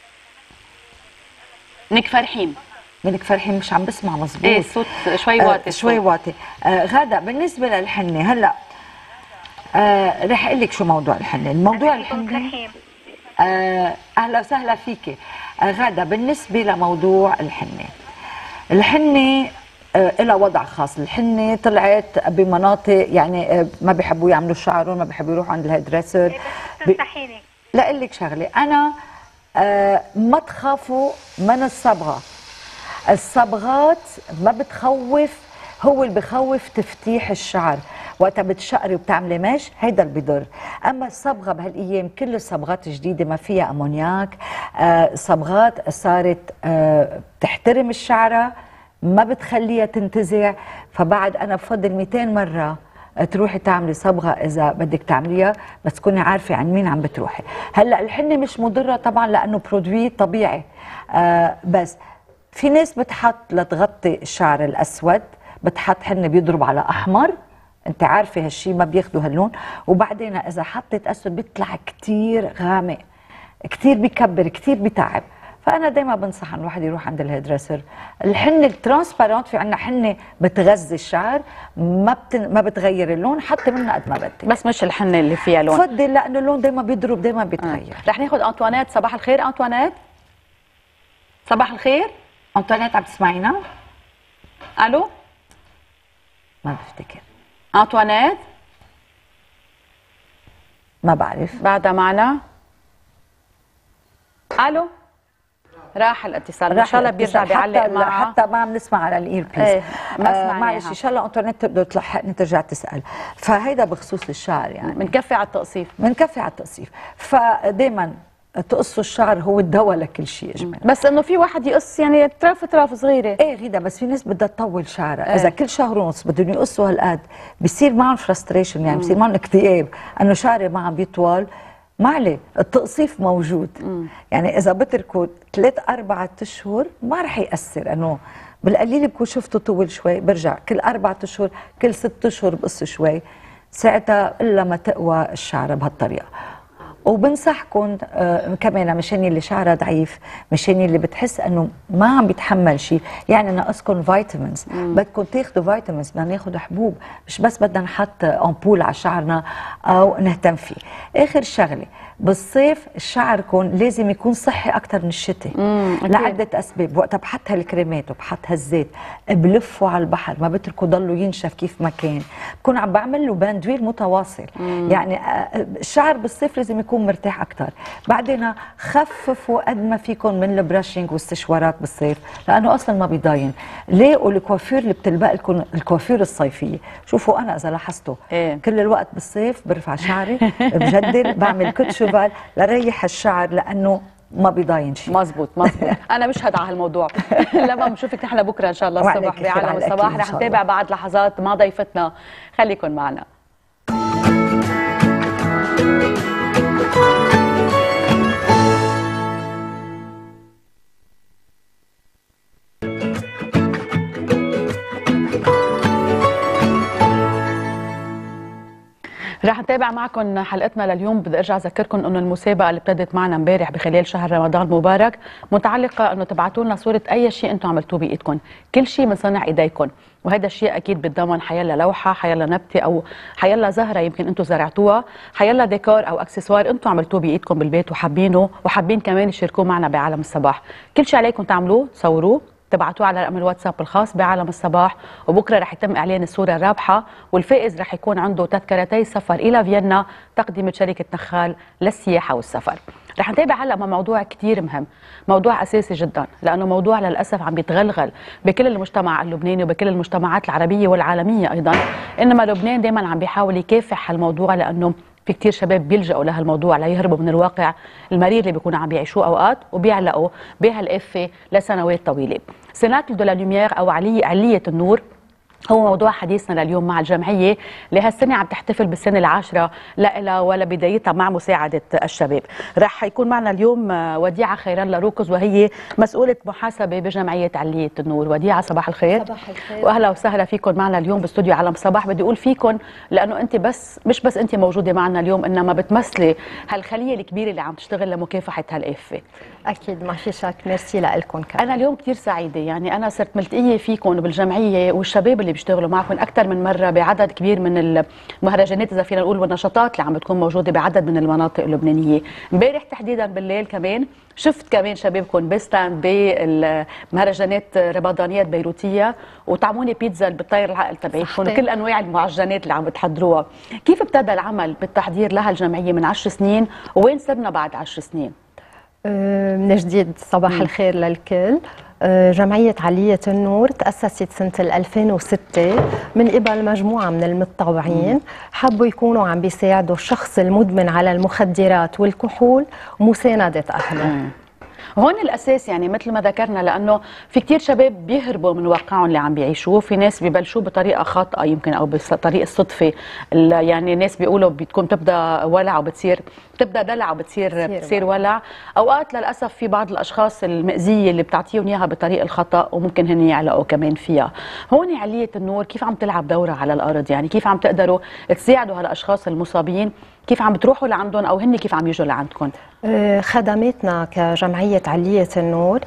انك فرحين. بدك فرحين، مش عم بسمع مزبوط. ايه الصوت شوي واطي. آه شوي واطي. آه غاده، بالنسبه للحنه هلا آه رح اقول لك شو موضوع الحنه. الموضوع الحنه آه اهلا وسهلا فيكي. آه غاده، بالنسبه لموضوع الحنه، الحنه آه لها وضع خاص. الحنه طلعت بمناطق يعني آه ما بيحبوا يعملوا شعرهم، ما بيحبوا يروحوا عند الهيدريسر. إيه بس تنصحيني؟ لا اقول لك شغله، انا آه ما تخافوا من الصبغه. الصبغات ما بتخوف، هو اللي بخوف تفتيح الشعر. وقتها بتشقري وبتعملي مش، هيدا اللي بضر. اما الصبغه بهالايام كل الصبغات الجديده ما فيها امونياك، آه صبغات صارت آه بتحترم الشعره، ما بتخليها تنتزع. فبعد انا بفضل مئتين مره تروحي تعملي صبغه اذا بدك تعمليها، بس تكوني عارفه عن مين عم بتروحي. هلا الحنه مش مضره طبعا لانه برودوي طبيعي، آه بس في ناس بتحط لتغطي الشعر الاسود، بتحط حنه بيضرب على احمر، انت عارفه هالشيء ما بياخذوا هاللون. وبعدين اذا حطت اسود بيطلع كثير غامق، كثير بيكبر، كثير بيتعب. فانا دائما بنصح ان الواحد يروح عند الهيدريسر. الحنه الترانسبارنت، في عندنا حنه بتغذي الشعر، ما بتن... ما بتغير اللون، حتى منها قد ما بدك، بس مش الحنه اللي فيها لون. تفضل، لانه اللون دائما بيضرب، دائما بيتغير. آه. رح ناخذ انطوانيت. صباح الخير انطوانيت. صباح الخير انطوانيت، عم تسمعينا؟ الو، ما بفتكر. انطوانيت ما بعرف. بعدها معنا. الو، راح الاتصال. ان شاء الله بيرجع بيعلق معها. حتى ما عم نسمع على الاير بيس. ايه ما آه معلش، ان شاء الله انطوانيت تقدر تلحقني ترجع تسال. فهيدا بخصوص الشعر، يعني بنكفي على التقصيف. بنكفي على التقصيف. فدائما تقصوا الشعر هو الدواء لكل شيء اجمالا. بس انه في واحد يقص يعني طرف طرف صغيره. ايه غيدا، بس في ناس بدها تطول شعرها. ايه. اذا كل شهر ونص بدهم يقصوا هالقد بصير معهم فرستريشن، يعني بصير معهم اكتئاب انه شعري ما عم بيطول. ما عليه، التقصيف موجود. مم. يعني اذا بتركوا ثلاث اربعة اشهر ما رح ياثر، انه بالقليل بكون شفته طول شوي برجع كل اربعة اشهر كل ست اشهر بقص شوي، ساعتها الا ما تقوى الشعر بهالطريقه. وبنصحكم آه كمان مشان اللي شعرها ضعيف، مشان اللي بتحس انه ما عم بيتحمل شيء، يعني ناقصكم فيتامينز، بدكم تاخذوا فيتامينز، بدنا ناخذ حبوب، مش بس بدنا نحط امبول على شعرنا او نهتم فيه. اخر شغله بالصيف شعركم لازم يكون صحي اكثر من الشتاء لعده اسباب. وقتها بحط هالكريمات وبحط هالزيت بلفه على البحر، ما بتركوا ضلوا ينشف كيف ما كان، بكون عم بعمل له باندوير متواصل. مم. يعني الشعر بالصيف لازم يكون مرتاح اكثر. بعدين خففوا قد ما فيكم من البراشنج والاستشوارات بالصيف، لانه اصلا ما بيضاين. لاقوا الكوافير اللي بتلبق لكم الكوافير الصيفيه. شوفوا انا اذا لاحظتوا إيه؟ كل الوقت بالصيف برفع شعري بجدل بعمل كوتشو لريح الشعر لانه ما بيضاين شيء. مزبوط مزبوط. انا بشهد على هالموضوع. لما بنشوفك نحن بكره ان شاء الله الصبح بعالم الصباح رح نتابع بعد لحظات مع ضيفتنا. خليكن معنا. رح نتابع معكم حلقتنا لليوم. بدي ارجع اذكركم انه المسابقه اللي ابتدت معنا امبارح بخلال شهر رمضان المبارك متعلقه انه تبعتوا لنا صوره اي شيء انتم عملتوه بايدكم، كل شيء من صنع ايديكم، وهذا الشيء اكيد بتضمن حيلا لوحه، حيلا نبته، او حيلا زهره يمكن انتم زرعتوها، حيلا ديكور او اكسسوار انتم عملتوه بايدكم بالبيت وحابينه وحابين كمان تشاركوه معنا بعالم الصباح. كل شيء عليكم تعملوه تصوروه تبعتوه على رقم الواتساب الخاص بعالم الصباح، وبكره رح يتم اعلان الصوره الرابحه، والفائز رح يكون عنده تذكرتي سفر الى فيينا تقديم شركه نخال للسياحه والسفر. رح نتابع هلا مع موضوع كثير مهم، موضوع اساسي جدا، لانه موضوع للاسف عم بيتغلغل بكل المجتمع اللبناني وبكل المجتمعات العربيه والعالميه ايضا، انما لبنان دائما عم بيحاول يكافح هالموضوع، لانه في كثير شباب بيلجأوا لهالموضوع ليهربوا من الواقع المرير اللي بيكونوا عم بيعيشوه اوقات، وبيعلقوا بهالقفه لسنوات طويله. سيناكل دو لا لوميير او علي عليه النور هو موضوع حديثنا لليوم مع الجمعية اللي هالسنة عم تحتفل بالسنة العاشرة لها ولا بدايتها مع مساعدة الشباب. رح يكون معنا اليوم وديعة خيران لاروكز، وهي مسؤولة محاسبة بجمعية علية النور. وديعة صباح الخير. صباح الخير واهلا وسهلا فيكم معنا اليوم باستوديو عالم صباح. بدي اقول فيكم لانه انت بس مش بس انت موجودة معنا اليوم، انما بتمثلي هالخلية الكبيرة اللي عم تشتغل لمكافحة هالآفة. اكيد ما في شك، ميرسي لكم كمان. انا اليوم كثير سعيدة، يعني انا صرت ملتقية فيكم بالجمعية والشباب اللي بيشتغلوا معكم اكثر من مره بعدد كبير من المهرجانات اذا فينا نقول والنشاطات اللي عم بتكون موجوده بعدد من المناطق اللبنانيه. امبارح تحديدا بالليل كمان شفت كمان شبابكم بستاند بالمهرجانات رمضانيات بيروتيه، وطعموني بيتزا بالطير العقل تبعيتكم وكل انواع المعجنات اللي عم بتحضروها. كيف ابتدى العمل بالتحضير لها الجمعيه من عشر سنين، وين صرنا بعد عشر سنين؟ من جديد صباح م. الخير للكل. جمعية علية النور تأسست سنة ألفين وستة من قبل مجموعة من المتطوعين حبوا يكونوا عم بيساعدوا الشخص المدمن على المخدرات والكحول ومساندة أهله. هون الاساس يعني مثل ما ذكرنا، لانه في كثير شباب بيهربوا من واقعهم اللي عم بيعيشوه، في ناس ببلشوا بطريقه خاطئه يمكن او بطريقه الصدفه، يعني ناس بيقولوا بتكون تبدا ولع وبتصير بتبدا دلع وبتصير بتصير ولع. اوقات للاسف في بعض الاشخاص المأذيه اللي بتعطيهم اياها بطريقه الخطا وممكن هن يعلقوا كمان فيها. هون علية النور كيف عم تلعب دورها على الارض؟ يعني كيف عم تقدروا تساعدوا هالاشخاص المصابين؟ كيف عم بتروحوا لعندهم او هن كيف عم يجوا لعندكم؟ خدماتنا كجمعية علية النور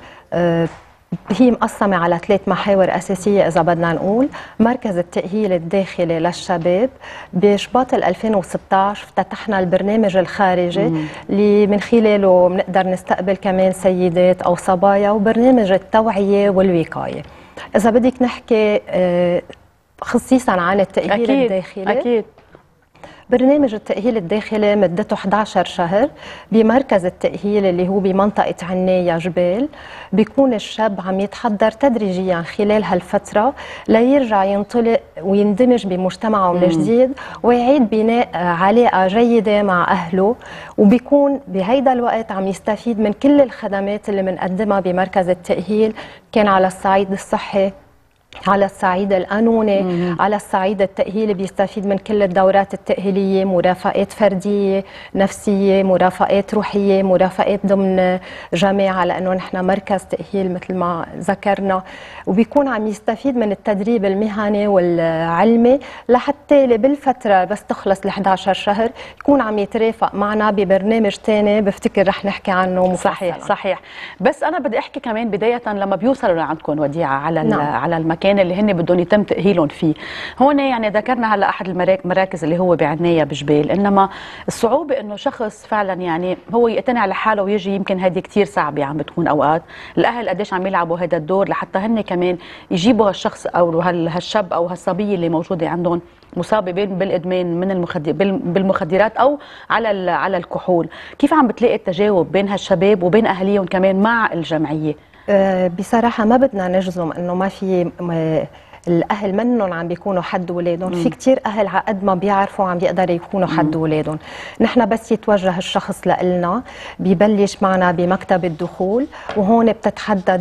هي مقسمة على ثلاث محاور أساسية إذا بدنا نقول. مركز التأهيل الداخلي للشباب، بشباط ألفين وستة عشر افتتحنا البرنامج الخارجي مم. اللي من خلاله بنقدر نستقبل كمان سيدات أو صبايا، وبرنامج التوعية والوقاية. إذا بدك نحكي خصيصا عن التأهيل أكيد. الداخلي، أكيد برنامج التأهيل الداخلي مدته إحدى عشر شهر بمركز التأهيل اللي هو بمنطقة عناية جبال. بيكون الشاب عم يتحضر تدريجيا خلال هالفترة ليرجع ينطلق ويندمج بمجتمعه من جديد ويعيد بناء علاقة جيدة مع أهله، وبيكون بهيدا الوقت عم يستفيد من كل الخدمات اللي بنقدمها بمركز التأهيل، كان على الصعيد الصحي، على الصعيد القانوني، مم. على الصعيد التأهيلي بيستفيد من كل الدورات التأهيلية، مرافقات فردية نفسية، مرافقات روحية، مرافقات ضمن جامعة، لأنه نحن مركز تأهيل مثل ما ذكرنا، وبيكون عم يستفيد من التدريب المهني والعلمي لحتى بالفترة بس تخلص ال إحدى عشر شهر يكون عم يترافق معنا ببرنامج ثاني بفتكر رح نحكي عنه مفصلا. صحيح صحيح. بس أنا بدي أحكي كمان بداية لما بيوصلوا لعندكم وديعة على نعم. على المكان اللي هن بدهم يتم تأهيلهم فيه، هون يعني ذكرنا هلا احد المراكز اللي هو بعناية بجبال، انما الصعوبه انه شخص فعلا يعني هو يقتنع لحاله ويجي، يمكن هذه كثير صعبه عم بتكون اوقات، الاهل قديش عم يلعبوا هذا الدور لحتى هن كمان يجيبوا هالشخص او هالشاب او هالصبيه اللي موجوده عندهم مصابه بالادمان من المخدر بالمخدرات او على على الكحول. كيف عم بتلاقي التجاوب بين هالشباب وبين اهاليهم كمان مع الجمعيه؟ بصراحة ما بدنا نجزم انه ما في الاهل منهم عم بيكونوا حد اولادهم، في كثير اهل على قد ما بيعرفوا عم بيقدروا يكونوا حد اولادهم. نحن بس يتوجه الشخص لنا ببلش معنا بمكتب الدخول، وهون بتتحدد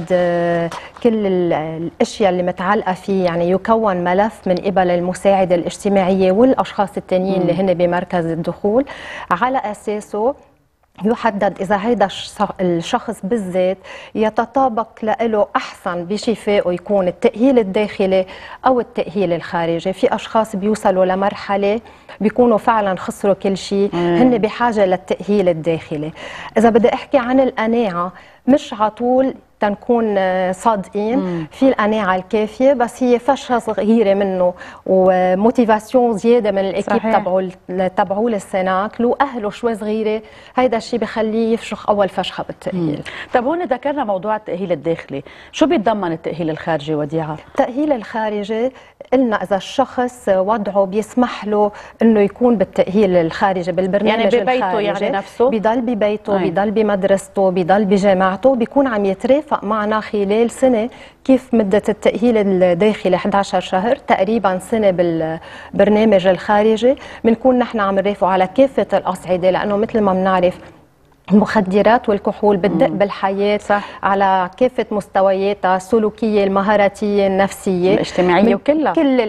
كل الاشياء اللي متعلقه فيه، يعني يكون ملف من قبل المساعده الاجتماعيه والاشخاص التانيين اللي هن بمركز الدخول، على اساسه يحدد إذا هيدا الشخص بالذات يتطابق له أحسن بشفائه يكون التأهيل الداخلي أو التأهيل الخارجي. في أشخاص بيوصلوا لمرحلة بيكونوا فعلا خسروا كل شيء، هن بحاجة للتأهيل الداخلي. إذا بدي أحكي عن القناعة، مش عطول تنكون صادقين، مم. في القناعة الكافية، بس هي فشة صغيرة منه وموتيفاسيون زيادة من الأكيب تبعول تبعول السناك له أهله شوي صغيرة، هيدا الشيء بخليه يفشخ أول فشخة بالتأهيل. طب هون ذكرنا موضوع التأهيل الداخلي، شو بيتضمن التأهيل الخارجي وديعة؟ التأهيل الخارجي قلنا إذا الشخص وضعه بيسمح له إنه يكون بالتأهيل الخارجي بالبرنامج يعني ببيته الخارجي، يعني نفسه بيضل ببيته، بيضل بمدرسته، بيضل بجامعته، بيكون عم يترافق معنا خلال سنة. كيف مدة التأهيل الداخلي إحدى عشر شهر، تقريبا سنة بالبرنامج الخارجي، بنكون نحن عم نرافقه على كافة الأصعدة، لأنه مثل ما بنعرف المخدرات والكحول بتدق بالحياة صح. على كافة مستوياتها، السلوكية، المهاراتية، النفسية، الاجتماعية، وكلها كل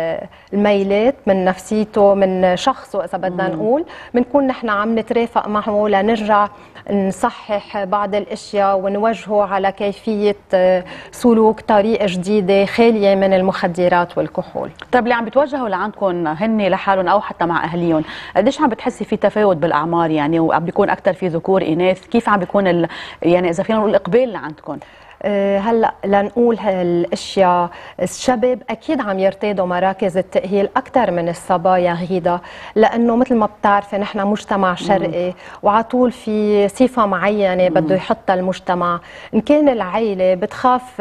الميلات من نفسيته من شخصه إذا بدنا نقول، بنكون نحن عم نترافق معه لنرجع نصحح بعض الاشياء ونوجهه على كيفيه سلوك طريقه جديده خاليه من المخدرات والكحول. طيب اللي عم بيتوجهوا لعندكم هن لحالهم او حتى مع اهاليهم، قديش عم بتحسي في تفاوت بالاعمار يعني، وعم بيكون اكثر في ذكور اناث؟ كيف عم بيكون ال... يعني اذا فينا نقول الاقبال لعندكم؟ هلا لنقول هالاشياء، الشباب اكيد عم يرتادوا مراكز التاهيل اكثر من الصبايا غيدا، لانه مثل ما بتعرفي نحن مجتمع شرقي وعلى طول في صفه معينه بده يحطها المجتمع، ان كان العائله بتخاف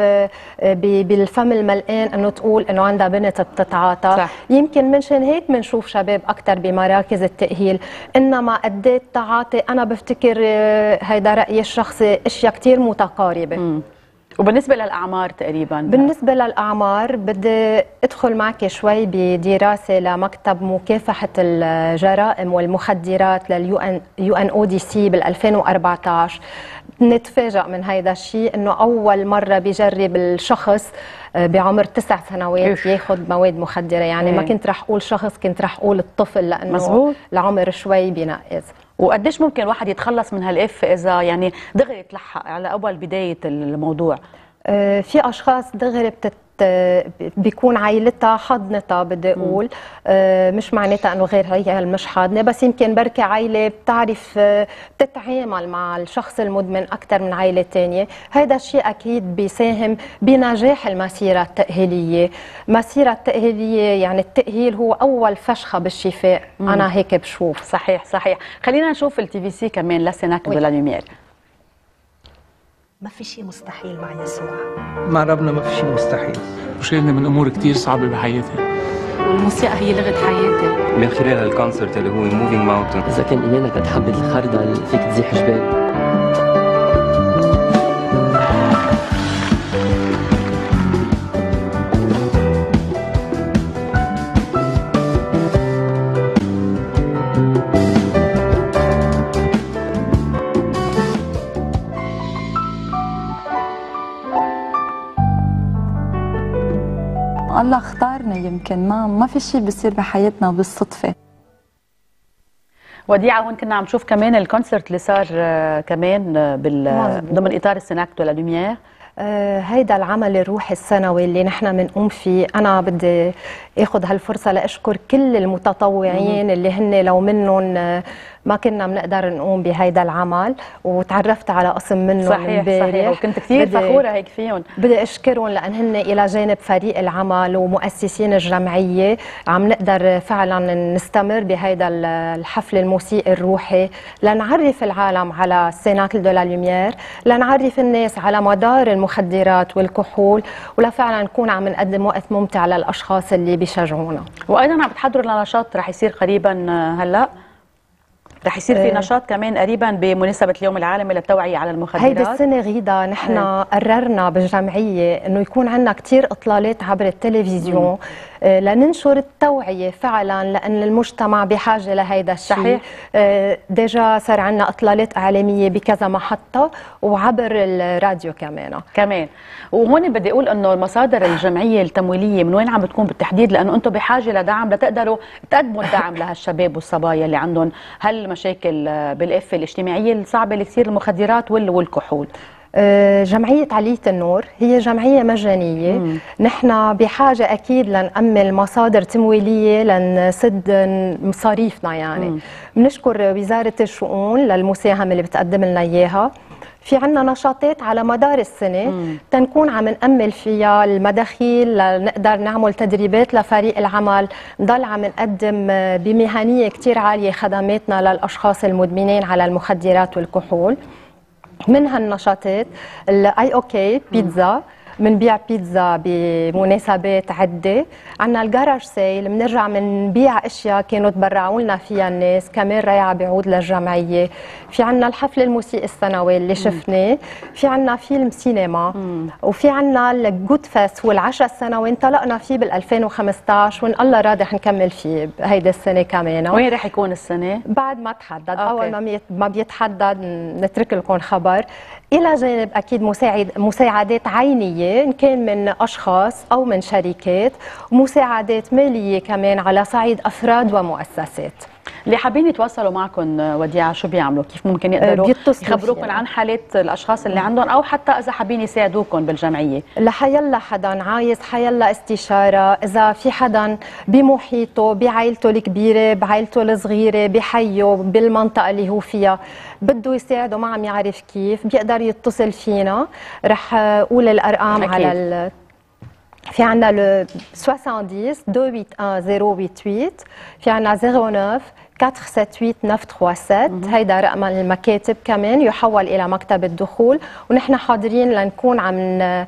بالفم الملقان انه تقول انه عندها بنت بتتعاطى صح. يمكن منشان هيك بنشوف شباب اكثر بمراكز التاهيل، انما قد ايه التعاطي انا بفتكر هيدا رايي الشخصي اشياء كثير متقاربه. مم. وبالنسبة للأعمار تقريبا؟ بالنسبة للأعمار بدي أدخل معك شوي بدراسة لمكتب مكافحة الجرائم والمخدرات لليو ان يو ان او دي سي بال ألفين وأربعة عشر. نتفاجأ من هيدا الشيء إنه أول مرة بيجرب الشخص بعمر تسع سنوات ياخذ مواد مخدرة، يعني ما كنت رح أقول شخص، كنت رح أقول الطفل، لأنه مزبوط. العمر شوي بينقص. وقديش ممكن الواحد يتخلص من هالاف اذا يعني دغري تلحق على اول بدايه الموضوع؟ آه في اشخاص دغري بتت بيكون عائلتها حضنتها بدي اقول، آه مش معناتها انه غير هي مش حاضنه، بس يمكن بركي عائله بتعرف آه بتتعامل مع الشخص المدمن اكثر من عائله ثانيه، هذا الشيء اكيد بيساهم بنجاح المسيره التاهيليه. المسيره التاهيليه يعني التاهيل هو اول فشخه بالشفاء، مم. انا هيك بشوف. صحيح صحيح. خلينا نشوف التي في سي كمان لسناك ولا لومير. ما في شيء مستحيل مع يسوع، مع ربنا ما في شيء مستحيل. وشيلنا من امور كثير صعبه بحياتي، والموسيقى هي لغة حياتي. من خلال هالكونسرت اللي هو موفينج ماونتن، إذا كان إيمانك تحب الخردل فيك تزيح جبال. الله اختارنا، يمكن ما ما في شيء بيصير بحياتنا بالصدفه. وديعة، هون كنا عم نشوف كمان الكونسرت اللي صار كمان بال ضمن اطار السيناك دو لا لوميير. آه هيدا العمل الروحي السنوي اللي نحن بنقوم فيه. انا بدي اخذ هالفرصه لاشكر كل المتطوعين مم. اللي هن لو منهم ما كنا بنقدر نقوم بهيدا العمل، وتعرفت على قسم منهم صحيح امبارح. صحيح، وكنت كثير فخوره هيك فيهم. بدي اشكرهم لان هن الى جانب فريق العمل ومؤسسين الجمعيه عم نقدر فعلا نستمر بهيدا الحفل الموسيقي الروحي لنعرف العالم على السيناكل دو لا لوميير، لنعرف الناس على مدار المخدرات والكحول، ولفعلا نكون عم نقدم وقت ممتع للاشخاص اللي بيشجعونا. وايضا عم بتحضروا لنشاط رح يصير قريبا هلا، رح يصير في نشاط كمان قريبا بمناسبة اليوم العالمي للتوعية على المخدرات. هيدي السنة غيدا نحن اه. قررنا بالجمعية انه يكون عندنا كثير اطلالات عبر التلفزيون آه لننشر التوعية فعلا، لان المجتمع بحاجة لهيدا الشيء. صحيح. آه ديجا صار عندنا اطلالات اعلامية بكذا محطة وعبر الراديو كمان. كمان وهون بدي اقول انه المصادر الجمعية التمويلية من وين عم بتكون بالتحديد، لانه انتم بحاجة لدعم لتقدروا تقدموا الدعم لهالشباب والصبايا اللي عندهم هل مشاكل بالقفة الاجتماعية الصعبة اللي كثير المخدرات والكحول. جمعية علية النور هي جمعية مجانية. مم. نحن بحاجة أكيد لنأمل مصادر تمويلية لنسد مصاريفنا يعني. بنشكر وزارة الشؤون للمساهمة اللي بتقدم لنا إياها. في عنا نشاطات على مدار السنة مم. تنكون عم نأمل فيها المداخيل لنقدر نعمل تدريبات لفريق العمل، نضل عم نقدم بمهنية كتير عالية خدماتنا للأشخاص المدمنين على المخدرات والكحول. من هالنشاطات الاي اوكي بيتزا، بنبيع بيتزا بمناسبات عده. عندنا الجراج سيل، بنرجع بنبيع اشياء كانوا تبرعوا لنا فيها الناس، كمان ريعه بيعود للجمعيه. في عندنا الحفل الموسيقي السنوي اللي شفناه، في عندنا فيلم سينما، مم. وفي عندنا الجود فيست والعشاء السنوي انطلقنا فيه بال ألفين وخمسطعش، وان الله راضي حنكمل فيه هيدي السنه كمان. وين رح يكون السنه؟ بعد ما تحدد. أوكي. اول ما ما بيتحدد نترك لكم خبر. الى جانب اكيد مساعد مساعدات عينيه ان كان من اشخاص او من شركات، ومساعدات ماليه كمان على صعيد افراد ومؤسسات. اللي حابين يتواصلوا معكم وديعة شو بيعملوا؟ كيف ممكن يقدروا يخبروكم يعني عن حالات الاشخاص اللي عندهم، او حتى اذا حابين يساعدوكم بالجمعيه؟ لحيلا حدا عايز حيلا استشاره، اذا في حدا بمحيطه بعائلته الكبيره بعائلته الصغيره بحيه بالمنطقه اللي هو فيها بده يساعده ما عم يعرف كيف، بيقدر يتصل فينا. رح اقول الارقام أكيد. على ال في عنا لو ستة وستين اثنين ثمانية واحد صفر ثمانية ثمانية، في عنا صفر تسعة أربعة سبعة ثمانية تسعة ثلاثة سبعة. هيدا رقم المكاتب كمان يحول الى مكتب الدخول، ونحن حاضرين لنكون عم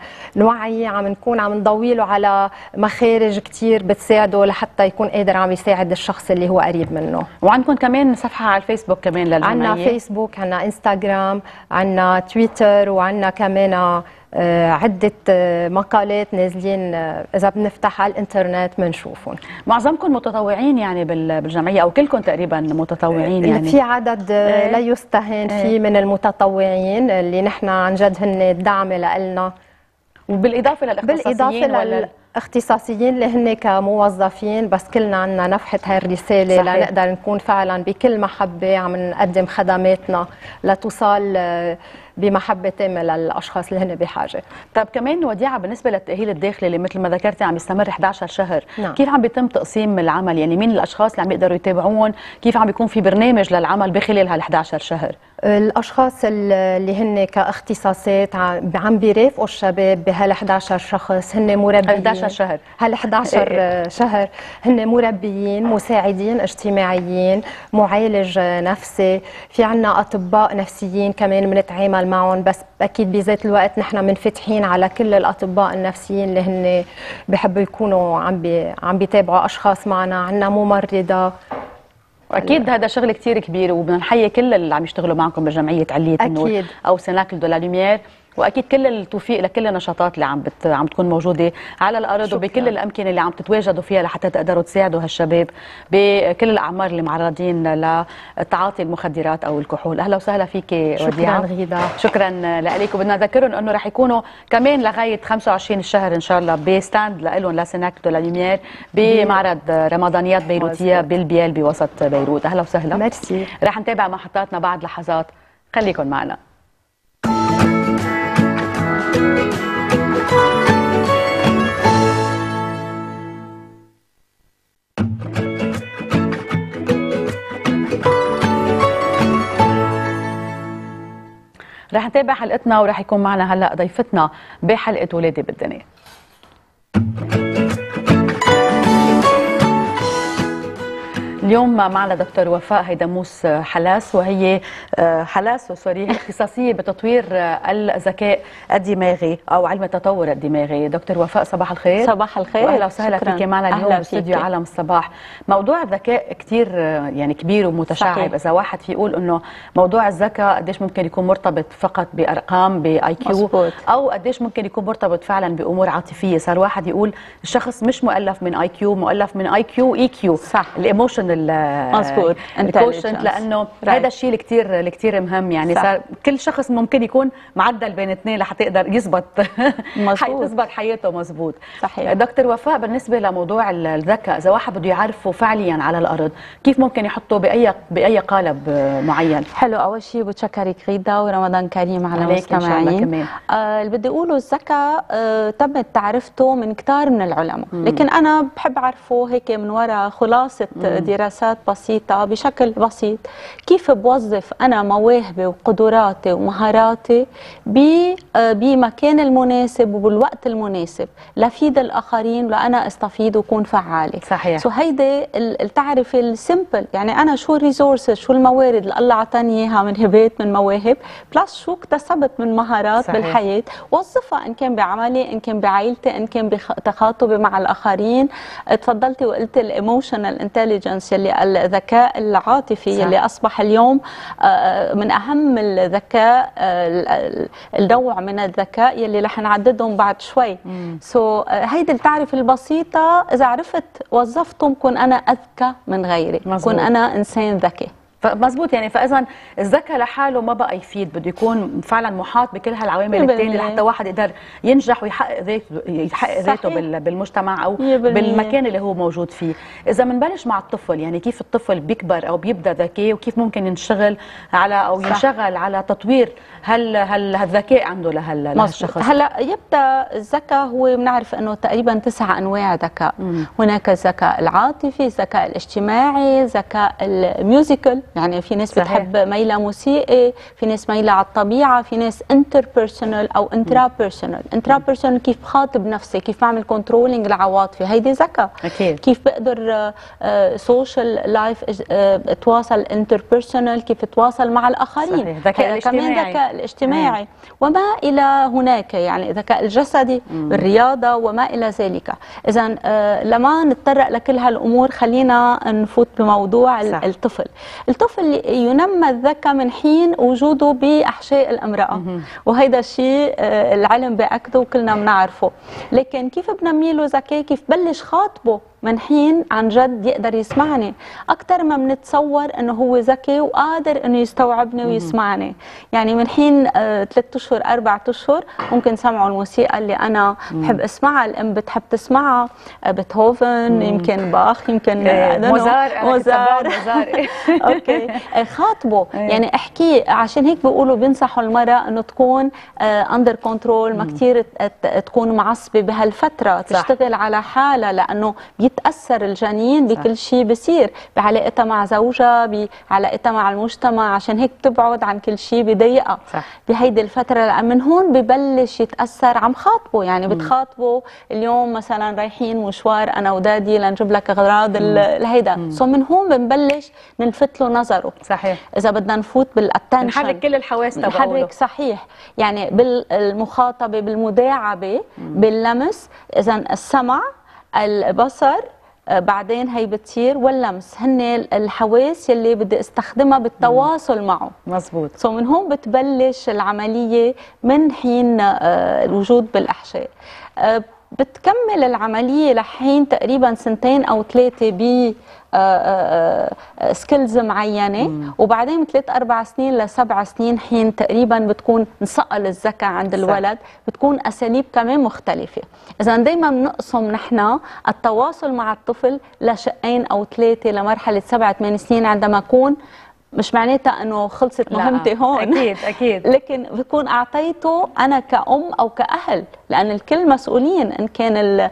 نوعي، عم نكون عم نضوي له على مخارج كثير بتساعده لحتى يكون قادر عم يساعد الشخص اللي هو قريب منه. وعندكم كمان صفحه على الفيسبوك كمان للجمعيه؟ عندنا فيسبوك، عندنا انستغرام، عندنا تويتر، وعندنا كمان آه عدة آه مقالات نازلين. آه إذا بنفتح على الإنترنت بنشوفهم. معظمكم متطوعين يعني بالجمعية، أو كلكم تقريبا متطوعين يعني؟ في عدد آه لا يستهان فيه من المتطوعين اللي نحن عن جد هن الدعم لنا، وبالإضافة للاختصاصيين بالإضافة للاختصاصيين اللي هن كموظفين، بس كلنا عنا نفحة هاي الرسالة صحيح. لنقدر نكون فعلا بكل محبة عم نقدم خدماتنا لتوصل آه بمحبة تامة للأشخاص اللي هن بحاجة. طيب كمان وديعة، بالنسبة للتأهيل الداخلي اللي مثل ما ذكرتي عم يستمر إحدى عشر شهر، نعم. كيف عم بيتم تقسيم العمل؟ يعني مين الأشخاص اللي عم يقدروا يتابعون؟ كيف عم بيكون في برنامج للعمل بخلال هال إحدى عشر شهر؟ الأشخاص اللي هن كاختصاصات عم بيرافقوا الشباب بهال إحدى عشر شخص هن مربيين. إحدى عشر شهر هال إحدى عشر شهر هن مربيين، مساعدين اجتماعيين، معالج نفسي، في عنا أطباء نفسيين كمان بنتعامل معهم، بس اكيد بذات الوقت نحن منفتحين على كل الاطباء النفسيين اللي هن بحبوا يكونوا عم بي عم بيتابعوا اشخاص معنا. عندنا ممرضه، واكيد هذا شغل كتير كبير، وبدنا نحيي كل اللي عم يشتغلوا معكم بجمعيه علية النور او سيناكل دو لا لوميير، واكيد كل التوفيق لكل النشاطات اللي عم بت... عم تكون موجوده على الارض. شكرا. وبكل الامكنه اللي عم تتواجدوا فيها لحتى تقدروا تساعدوا هالشباب بكل الاعمار اللي معرضين لتعاطي المخدرات او الكحول. اهلا وسهلا فيك وديعه. شكرا غيدا. شكرا لك. وبدنا نذكرهم انه رح يكونوا كمان لغايه خمسة وعشرين الشهر ان شاء الله بستاند لهم لسيناكل دو لا لوميير بمعرض رمضانيات بيروتيه بالبيال بوسط بيروت. اهلا وسهلا. ميرسي. رح نتابع محطاتنا بعد لحظات، خليكم معنا. رح نتابع حلقتنا ورح يكون معنا هلا ضيفتنا بحلقه ولادي بالدنيا. اليوم معنا دكتور وفاء هيدموس حلاس، وهي حلاس سوري اختصاصيه بتطوير الذكاء الدماغي او علم التطور الدماغي. دكتور وفاء صباح الخير. صباح الخير. واهلا وسهلا فيك معنا اليوم باستوديو عالم الصباح. موضوع الذكاء كثير يعني كبير ومتشعب. صحيح. اذا واحد في يقول انه موضوع الذكاء قديش ممكن يكون مرتبط فقط بارقام باي كيو، او قديش ممكن يكون مرتبط فعلا بامور عاطفيه. صار واحد يقول الشخص مش مؤلف من اي كيو، مؤلف من اي كيو اي كيو. صح. الايموشن مظبوط، الكوشنت، لانه هذا الشيء الكثير الكثير مهم. يعني صح. صار كل شخص ممكن يكون معدل بين اثنين لحتى يقدر يزبط تزبط حياته. مظبوط. صحيح. دكتور وفاء، بالنسبه لموضوع الذكاء، اذا واحد بده يعرفه فعليا على الارض، كيف ممكن يحطه باي باي قالب معين؟ حلو. اول شيء بتشكرك غيدا ورمضان كريم على المستمعين. آه اللي بدي اقوله الذكاء آه تم تعرفته من كتار من العلماء، مم. لكن انا بحب اعرفه هيك من وراء خلاصه مم. دراسات بسيطة بشكل بسيط، كيف بوظف أنا مواهبي وقدراتي ومهاراتي بمكان المناسب وبالوقت المناسب لفيد الآخرين لأنا استفيد وكون فعالة. صحيح. سو هيدي التعرفة السيمبل، يعني أنا شو الريسورسز، شو الموارد اللي الله أعطاني إياها من هبات من مواهب، بلس شو اكتسبت من مهارات. صحيح. بالحياة، وظفها إن كان بعملي، إن كان بعائلتي، إن كان بتخاطبي مع الآخرين. تفضلتي وقلت الإيموشنال انتليجنس اللي الذكاء العاطفي. صح. اللي أصبح اليوم من أهم الذكاء، النوع من الذكاء يلي رح نعددهم بعد شوي. سو so, هيدي التعرفة البسيطة إذا عرفت وظفتهم كون أنا أذكى من غيري. مزبوط. كون أنا إنسان ذكي. مزبوط. يعني فاذا الذكاء لحاله ما بقى يفيد، بده يكون فعلا محاط بكل هالعوامل الثانيه لحتى واحد يقدر ينجح ويحقق ذاته، يحقق ذاته بالمجتمع او بالمكان اللي هو موجود فيه. اذا بنبلش مع الطفل، يعني كيف الطفل بيكبر او بيبدا ذكي، وكيف ممكن ينشغل على او ينشغل صح. على تطوير هال هالذكاء عنده لهالشخص. هلا يبدا الذكاء هو بنعرف انه تقريبا تسع انواع ذكاء. مم. هناك الذكاء العاطفي، الذكاء الاجتماعي، الذكاء الميوزيكال، يعني في ناس صحيح. بتحب ميلة موسيقي، في ناس ميلة على الطبيعة، في ناس انتر بيرسونال او انترا بيرسونال. انترا بيرسونال كيف بخاطب نفسي، كيف بعمل كنترولينج لعواطفي، هيدي ذكاء. اكيد. كيف بقدر سوشيال لايف اتواصل انتر بيرسونال، كيف اتواصل مع الاخرين. صحيح. ذكاء الاجتماعي. كمان ذكاء الاجتماعي. مم. وما الى هناك، يعني الذكاء الجسدي، مم. الرياضة وما الى ذلك. اذا آه لما نتطرق لكل هالامور خلينا نفوت بموضوع صح. الطفل. الطفل ينمى الذكاء من حين وجوده بأحشاء الامرأة، وهيدا الشيء العلم بأكده وكلنا بنعرفه. لكن كيف بنمي له ذكاء؟ كيف بلش خاطبه من حين عن جد يقدر يسمعني أكثر ما بنتصور انه هو ذكي وقادر انه يستوعبني ويسمعني. يعني من حين ثلاث اشهر اربع اشهر ممكن سمعوا الموسيقى اللي انا بحب اسمعها، الام بتحب تسمعها، بيتهوفن، يمكن باخ، يمكن موزار موزار اوكي. خاطبه، يعني احكي. عشان هيك بيقولوا بينصحوا المراه انه تكون اندر كنترول، ما كثير تكون معصبه بهالفتره، تشتغل على حالها، لانه بيتاثر الجنين بكل شيء بصير بعلاقتها مع زوجها، بعلاقتها مع المجتمع، عشان هيك بتبعد عن كل شيء بضيقها بهيدي الفتره. لأن من هون ببلش يتاثر، عم خاطبه يعني بتخاطبه اليوم مثلا رايحين مشوار انا ودادي لنجيب لك اغراض الهيدا، سو من هون بنبلش نلفت له نظره. صحيح. اذا بدنا نفوت بالاتنشن نحرك كل الحواس تبعه، نحرك صحيح، يعني بالمخاطبه، بالمداعبه، باللمس، اذا السمع، البصر، بعدين هي بتصير واللمس، هن الحواس يلي بدي استخدمها بالتواصل معه. مزبوط. سو من هون بتبلش العمليه من حين الوجود بالاحشاء. بتكمل العمليه لحين تقريبا سنتين او ثلاثه ب سكيلز معينه، مم. وبعدين من ثلاث اربع سنين لسبع سنين حين تقريبا بتكون انصقل الذكاء عند الولد، بتكون اساليب كمان مختلفه. اذا دائما بنقسم نحن التواصل مع الطفل لشقين او ثلاثه لمرحله سبع ثمان سنين، عندما اكون مش معناتها انه خلصت مهمتي هون، اكيد اكيد، لكن بكون اعطيته انا كأم او كأهل، لان الكل مسؤولين، ان كان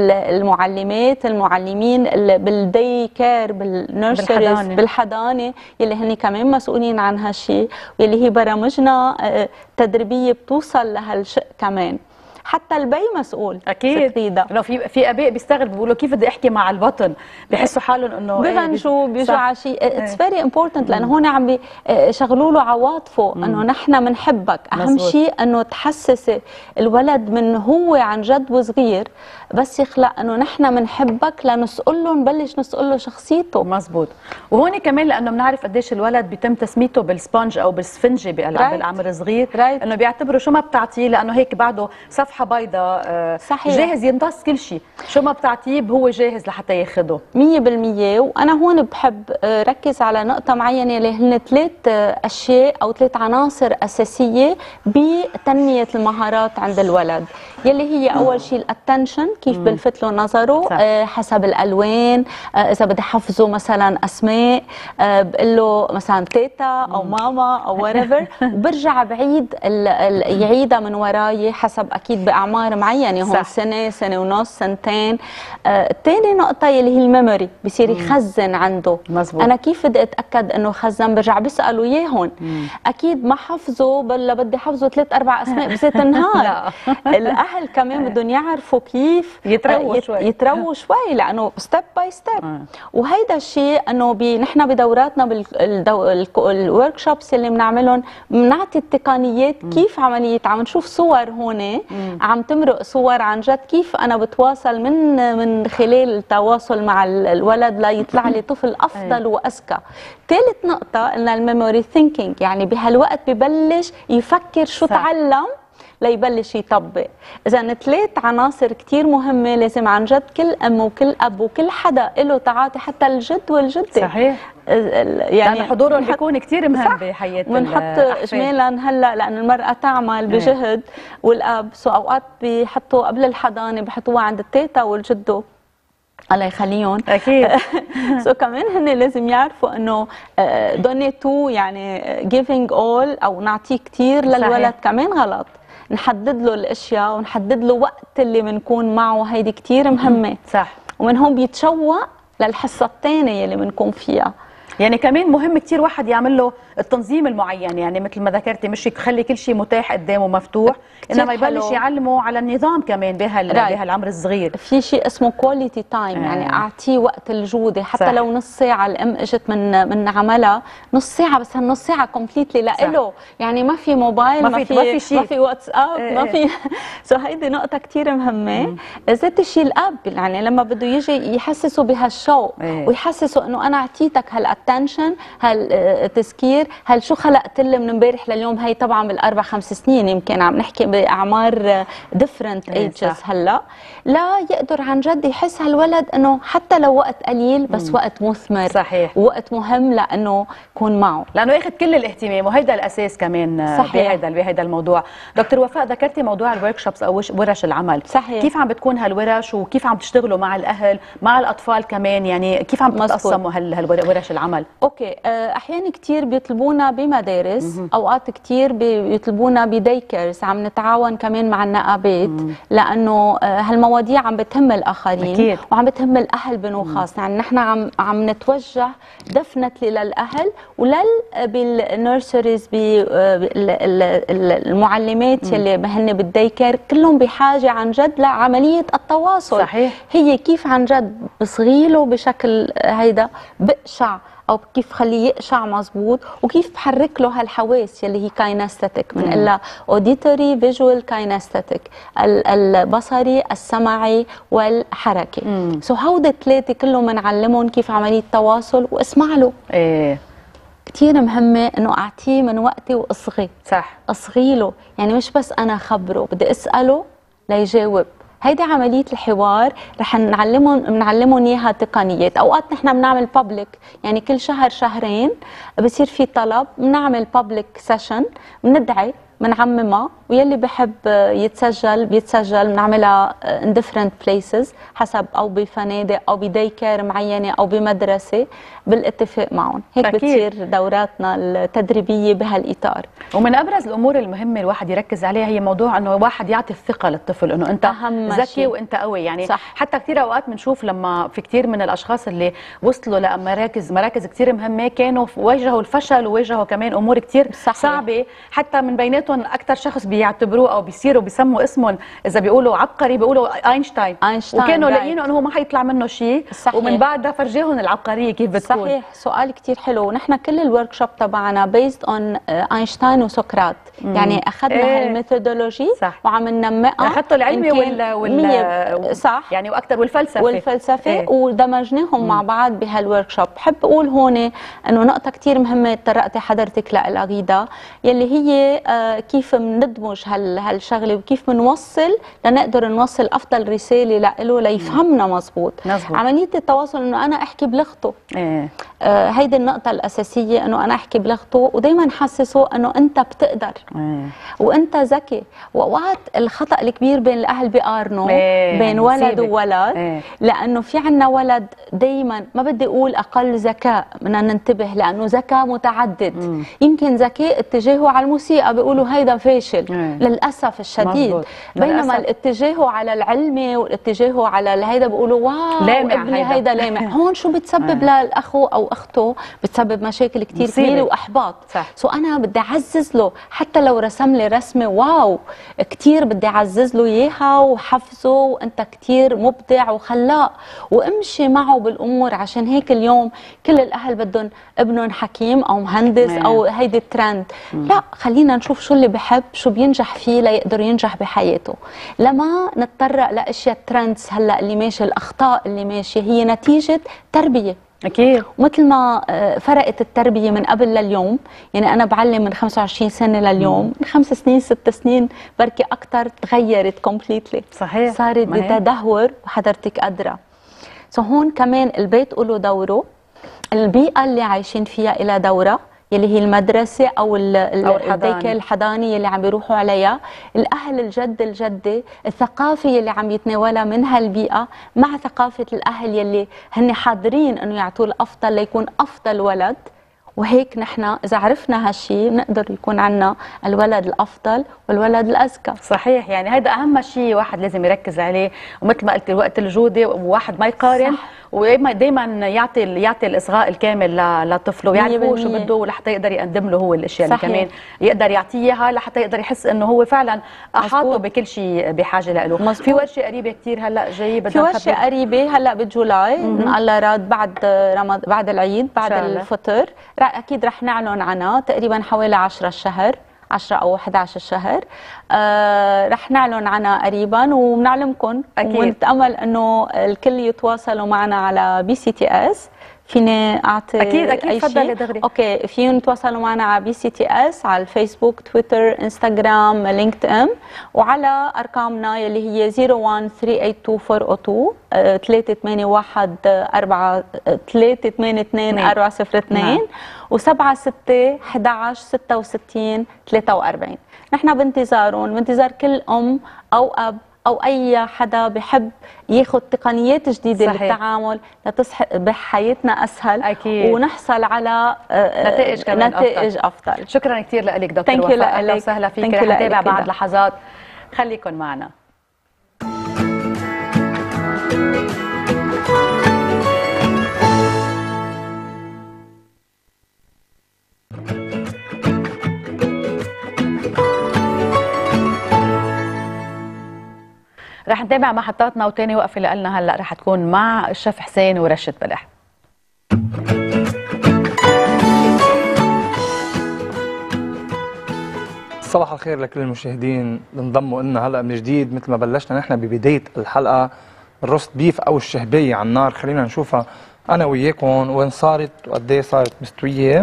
المعلمات، المعلمين بالدي كير، بالنيرسريز، بالحضانه يلي هن كمان مسؤولين عن هالشيء، واللي هي برامجنا تدريبيه بتوصل لهالشيء كمان. حتى البي مسؤول اكيد، لو في في اباء بيستغربوا بيقولوا كيف بدي احكي مع البطن، بحسوا حالهم انه بغنجوا بيجوا على شيء. اتس فيري امبورتنت، لانه هون عم بيشغلوا له عواطفه انه نحن بنحبك. اهم شيء انه تحسسي الولد من هو عن جد وصغير بس يخلق انه نحن بنحبك، لنسأل له، نبلش نسأل له شخصيته. مزبوط. وهون كمان لانه بنعرف قديش الولد بيتم تسميته بالسبونج او بالسفنجه بالعمر الصغير، انه بيعتبروا شو ما بتعطيه لانه هيك بعده صفحه بيضاء، صحيح، جاهز يمتص كل شيء، شو ما بتعطيه هو جاهز لحتى ياخده مية بالمية. وانا هون بحب ركز على نقطه معينه اللي هن ثلاث اشياء او ثلاث عناصر اساسيه بتنميه المهارات عند الولد، يلي هي اول شيء الاتنشن، كيف بلفت له نظره آه حسب الالوان. آه اذا بدي حفظه مثلا اسماء، آه بقول له مثلا تيتا او ماما او وريفر، وبرجع بعيد يعيدها من وراي حسب اكيد باعمار معينه، هون سنه، سنه ونص، سنتين. آه ثاني نقطه يلي هي الميموري، بصير يخزن عنده. مزبوط. انا كيف بدي اتاكد انه خزن؟ برجع بساله اياهم. اكيد ما حفظه ولا بدي حفظه ثلاث اربع اسماء بذات النهار. الاهل كمان بدهم يعرفوا كيف يترووا شوي يترووا شوي لانه ستيب باي ستيب. وهيدا الشيء انه نحن بدوراتنا بالورك شوبس اللي بنعملهم بنعطي التقنيات كيف عمليه، عم نشوف صور هون عم تمرق صور عن جد كيف انا بتواصل من من خلال التواصل مع الولد ليطلع لي طفل افضل واذكى. ثالث نقطه ان الميموري ثينكينج، يعني بهالوقت ببلش يفكر شو صح. تعلم ليبلش يطبق. اذا ثلاث عناصر كثير مهمه لازم عن جد كل ام وكل اب وكل حدا له تعاطي، حتى الجد والجده. صحيح. يعني حضورهم بيكون كثير مهم بحياه الأحفاد. بنحط اجمالا هلا لان المراه تعمل بجهد والاب، سو اوقات بيحطوا قبل الحضانه بحطوها عند التيتا والجدو الله يخليهم. اكيد. سو كمان هن لازم يعرفوا انه دونيتو، يعني جيفينج اول او نعطيه كثير للولد كمان غلط. نحدد له الاشياء ونحدد له وقت اللي بنكون معه، هيدي كثير مهمه. صح. ومن هون بيتشوق للحصه الثانيه اللي بنكون فيها. يعني كمان مهم كثير واحد يعمل له التنظيم المعين، يعني مثل ما ذكرتي مش يخلي كل شيء متاح قدامه مفتوح، انما يبلش يعلمه على النظام كمان بهال بهالعمر الصغير. في شيء اسمه كواليتي تايم، يعني اعطيه وقت الجوده، حتى صح. لو نص ساعه الام اجت من من عملها نص ساعه، بس هالنص ساعه كومبليتلي لإله، يعني ما في موبايل، ما في ما في شيء، ما في واتساب، ما في سو هيدي نقطه كثير مهمه. ذات الشيء الاب، يعني لما بده يجي يحسسه بهالشوق ويحسسه انه انا اعطيتك هالاتنشن، هالتذكير، هل شو خلقت لي من امبارح لليوم. هي طبعا بالاربع خمس سنين، يمكن عم نحكي باعمار ديفرنت ايجز هلا، لا يقدر عن جد يحس هالولد انه حتى لو وقت قليل بس مم. وقت مثمر. صحيح. وقت مهم لانه يكون معه، لانه ياخذ كل الاهتمام، وهيدا الاساس كمان. صحيح. بهيدا بهيدا الموضوع. دكتور وفاء، ذكرتي موضوع الورك شوبس او ورش العمل. صحيح. كيف عم بتكون هالورش وكيف عم تشتغلوا مع الاهل مع الاطفال كمان، يعني كيف عم تقسموا هالورش العمل؟ العمل؟ اوكي احيانا كثير بيطلبونا بمدارس، اوقات كثير بيطلبونا بديكرز، عم نتعاون كمان مع النقابات لانه هالمواضيع عم بتهم الاخرين أكيد. وعم بتهم الاهل بنو خاص، يعني نحن عم عم نتوجه دفنتلي للاهل ولل بالنيرسريز بالمعلمات يلي هن بالديكر، كلهم بحاجه عن جد لعمليه التواصل. صحيح. هي كيف عن جد بصغيله بشكل هيدا بقشع او كيف خليه يقشع مزبوط، وكيف بحرك له هالحواس يلي هي كاينستاتيك، بنقلها اوديتوري فيجوال كاينستاتيك، البصري السمعي والحركي. سو so هودي الثلاثه كلهم بنعلمهم كيف عمليه تواصل واسمع له. ايه كثير مهمه انه اعطيه من وقتي واصغي. صح. اصغي له، يعني مش بس انا خبره، بدي اساله ليجاوب. هيدي عملية الحوار رح نعلمهم بنعلمهم اياها تقنيات. اوقات نحن بنعمل بابليك، يعني كل شهر شهرين بصير في طلب بنعمل بابليك سيشن، بندعي بنعممها، ويلي بحب يتسجل بيتسجل، بنعملها in different places حسب او بفنادق او بديكر معينه او بمدرسه بالاتفاق معهم. هيك أكيد. بتصير دوراتنا التدريبيه بهالاطار. ومن ابرز الامور المهمه الواحد يركز عليها هي موضوع انه الواحد يعطي الثقه للطفل، انه انت ذكي وانت قوي. يعني صح. حتى كثير اوقات بنشوف لما في كثير من الاشخاص اللي وصلوا لمراكز مراكز كثير مهمه كانوا واجهوا الفشل وواجهوا كمان امور كثير صعبه، حتى من بيناتهم اكثر شخص بيعتبروه او بيصيروا بيسموا اسمهم اذا بيقولوا عبقري بيقولوا اينشتاين. اينشتاين وكانوا لاقيين انه هو ما حيطلع منه شيء، ومن بعدها فرجيهم العبقريه كيف بتكون. صحيح. سؤال كثير حلو، ونحن كل الورك شوب تبعنا بيزد اون اينشتاين وسقراط، يعني اخذنا إيه. هالميثودولوجي وعم ننمقها، اخذتوا العلمي وال, وال... صح يعني واكثر والفلسفه والفلسفه إيه. ودمجناهم مع بعض بهالورك شوب. بحب اقول هون انه نقطه كثير مهمه طرقتي حضرتك لها غيدا، يلي هي آه كيف بندمج هال هالشغله وكيف بنوصل لنقدر نوصل افضل رساله له ليفهمنا مزبوط. عمليه التواصل انه انا احكي بلغته. إيه. آه هيدي النقطه الاساسيه، انه انا احكي بلغته ودائما حسسه انه انت بتقدر. إيه. وانت ذكي. واوقات الخطا الكبير بين الاهل بيقارنوا إيه. بين ولد وولد. إيه. لانه في عنا ولد دائما ما بدي اقول اقل ذكاء، بدنا ننتبه لانه ذكاء متعدد. مم. يمكن ذكاء اتجاهه على الموسيقى بيقولوا هيدا فاشل. مم. للاسف الشديد. مزبوط. بينما للأسف. الاتجاهه على العلمي والاتجاهه على هيدا بيقولوا واو لامع ابني هيدا, هيدا لامع. هون شو بتسبب للاخو او اخته؟ بتسبب مشاكل كثير كبيره واحباط. صح. سو انا بدي اعزز له، حتى لو رسم لي رسمه واو كثير بدي اعزز له اياها وحفزه، وانت كثير مبدع وخلاق، وامشي معه بالامور. عشان هيك اليوم كل الاهل بدهم ابنهم حكيم او مهندس مم. او هيدي الترند. مم. لا، خلينا نشوف شو اللي بحب، شو بينجح فيه ليقدر ينجح بحياته. لما نتطرق لاشياء الترندز هلا اللي ماشي، الاخطاء اللي ماشيه هي نتيجه تربيه. اكيد. ومثل ما فرقت التربيه من قبل لليوم، يعني انا بعلم من خمسة وعشرين سنه لليوم، مم. من خمس سنين ست سنين بركي اكثر تغيرت كومبليتلي. صحيح. صارت بتدهور وحضرتك ادرى. سو هون كمان البيت له دوره، البيئه اللي عايشين فيها لها دوره، يلي هي المدرسه او الديكه الحضانيه اللي عم بيروحوا عليها، الاهل الجد الجده، الثقافه يلي عم يتناولها من هالبيئه مع ثقافه الاهل يلي هن حاضرين انه يعطوه الافضل ليكون افضل ولد. وهيك نحن اذا عرفنا هالشيء بنقدر يكون عندنا الولد الافضل والولد الاذكى. صحيح. يعني هذا اهم شيء واحد لازم يركز عليه، ومثل ما قلت وقت الجوده، وواحد ما يقارن، ودائما يعطي يعطي الاصغاء الكامل لطفله، ويعرفوا شو بده لحتى يقدر يقدم له هو الاشياء اللي كمان يقدر يعطيه اياها لحتى يقدر يحس انه هو فعلا احاطه بكل شيء بحاجه له. في ورشه قريبه كثير هلا جاي، بدنا في ورشه قريبه هلا بجولاي ان الله راد بعد رمضان بعد العيد بعد الفطر، اكيد رح نعلن عنها تقريبا حوالي عشرة الشهر، عشرة او إحدى عشر الشهر. آه رح نعلن عنها قريبا وبنعلمكم، ونتامل انه الكل يتواصلوا معنا على بي سي تي اس. فيني اعطي اكيد اكيد تفضلي دغري. اوكي، فيهم يتواصلوا معنا على بي سي تي اس، على الفيسبوك، تويتر، انستغرام، لينكد ان، وعلى ارقامنا يلي هي صفر واحد ثلاثة ثمانية اثنين أربعة اثنين ثلاثة ثمانية واحد أربعة ثلاثة ثمانية اثنين أربعة صفر اثنين وسبعة ستة أحد عشر ستة وستين ثلاثة وأربعين. نحن بانتظارهم، بانتظار كل ام او اب او اي حدا بحب ياخذ تقنيات جديده صحيح. للتعامل لتصبح حياتنا اسهل أكيد. ونحصل على نتائج كمان نتائج أفضل. افضل. شكرا كثير لك دكتور وفاء، اهلا وسهلا فيك. رح نتابع بعد لحظات، خليكن معنا. رح نتابع محطاتنا، وتاني وقفه اللي قلنا هلا رح تكون مع الشيف حسين ورشة بلح. صباح الخير لكل المشاهدين اللي انضموا لنا هلا من جديد. مثل ما بلشنا نحن ببدايه الحلقه، الروست بيف او الشهبيه على النار، خلينا نشوفها انا وياكم وين صارت وقد ايه صارت مستويه.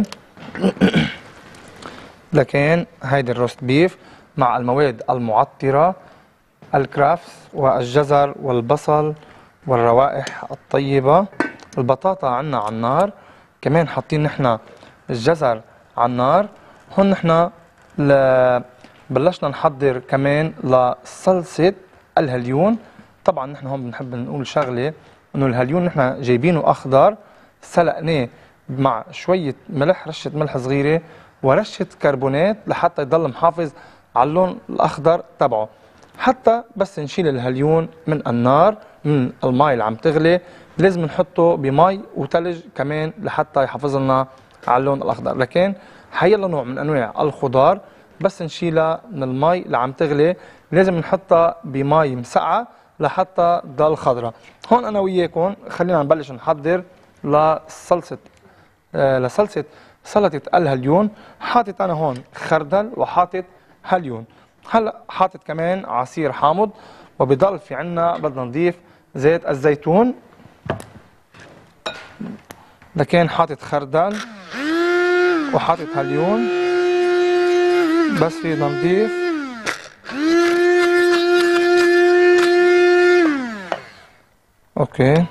لكن هيدي الروست بيف مع المواد المعطره، الكرافس والجزر والبصل والروائح الطيبه. البطاطا عنا على النار، كمان حاطين نحن الجزر على النار. هون نحن ل... بلشنا نحضر كمان لصلصه الهليون. طبعا نحن هون بنحب نقول شغله، انه الهليون نحن جايبينه اخضر، سلقناه مع شويه ملح، رشه ملح صغيره ورشه كربونات لحتى يضل محافظ على اللون الاخضر تبعه. حتى بس نشيل الهليون من النار، من المي اللي عم تغلي، لازم نحطه بمي وثلج كمان لحتى يحافظ لنا على اللون الاخضر. لكن حيلا نوع من انواع الخضار بس نشيلها من المي اللي عم تغلي لازم نحطها بمي مسقعه لحتى تضل خضراء. هون انا وياكم خلينا نبلش نحضر لصلصه آه لصلصه سلطه الهليون. حاطط انا هون خردل وحاطط هليون. هلا حاطط كمان عصير حامض، وبضل في عنا بدنا نضيف زيت الزيتون. لكن حاطط خردل وحاطط هليون، بس فينا نضيف اوكي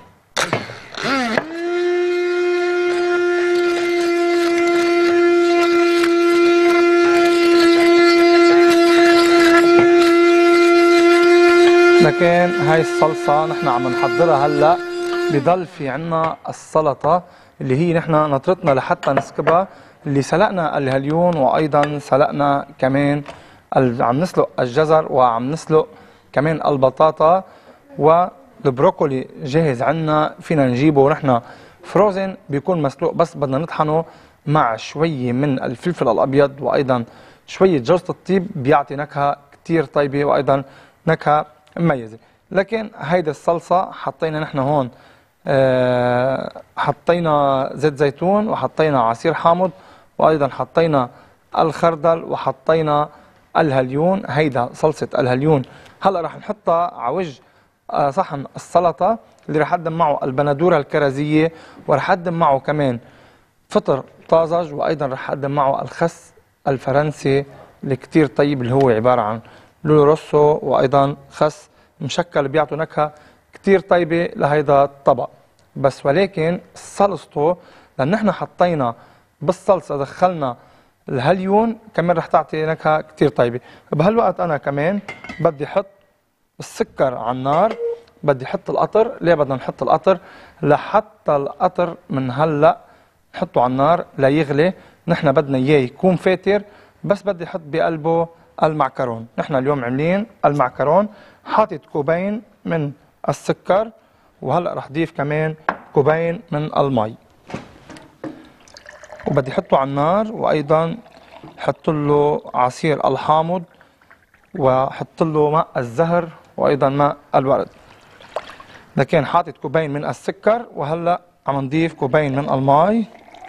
لكن هاي الصلصة نحن عم نحضرها هلا. بضل في عنا السلطة اللي هي نحن نطرتنا لحتى نسكبها، اللي سلقنا الهليون وايضا سلقنا كمان عم نسلق الجزر وعم نسلق كمان البطاطا. والبروكولي جاهز عنا، فينا نجيبه نحن فروزن، بيكون مسلوق بس بدنا نطحنه مع شوية من الفلفل الابيض وايضا شوية جوزة الطيب، بيعطي نكهة كتير طيبة وايضا نكهة مميزة. لكن هيدي الصلصة حطينا نحن هون أه حطينا زيت زيتون وحطينا عصير حامض وايضا حطينا الخردل وحطينا الهليون. هيدا صلصة الهليون. هلا رح نحطها على وجه أه صحن السلطة اللي رح اقدم معه البندورة الكرزية، ورح اقدم معه كمان فطر طازج، وايضا رح اقدم معه الخس الفرنسي اللي كتير طيب، اللي هو عبارة عن لولو روسو وايضا خس مشكل، بيعطوا نكهه كتير طيبه لهيدا الطبق. بس ولكن صلصته لان نحن حطينا بالصلصه دخلنا الهليون كمان رح تعطي نكهه كتير طيبه. بهالوقت انا كمان بدي احط السكر على النار، بدي احط القطر. ليه بدنا نحط القطر؟ لحتى القطر من هلا نحطه على النار ليغلي. نحن بدنا اياه يكون فاتر، بس بدي احط بقلبه المعكرون. نحن اليوم عاملين المعكرون، حاطط كوبين من السكر وهلا رح ضيف كمان كوبين من المي، وبدي احطه على النار وايضا حط له عصير الحامض وحط له ماء الزهر وايضا ماء الورد. لكن حاطط كوبين من السكر وهلا عم نضيف كوبين من المي.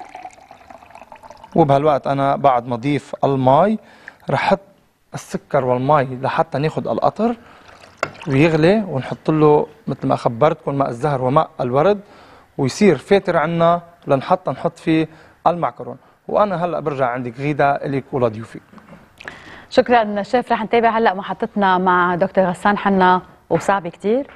وبهالوقت انا بعد ما اضيف المي رح احط السكر والمي لحتى ناخذ القطر ويغلي، ونحط له مثل ما خبرتكم ماء الزهر وماء الورد، ويصير فاتر عنا لنحط نحط فيه المعكرون. وانا هلا برجع عندك غيدا الك ولضيوفك. شكرا شيف. رح نتابع هلا محطتنا مع دكتور غسان حنا، وصعب كتير.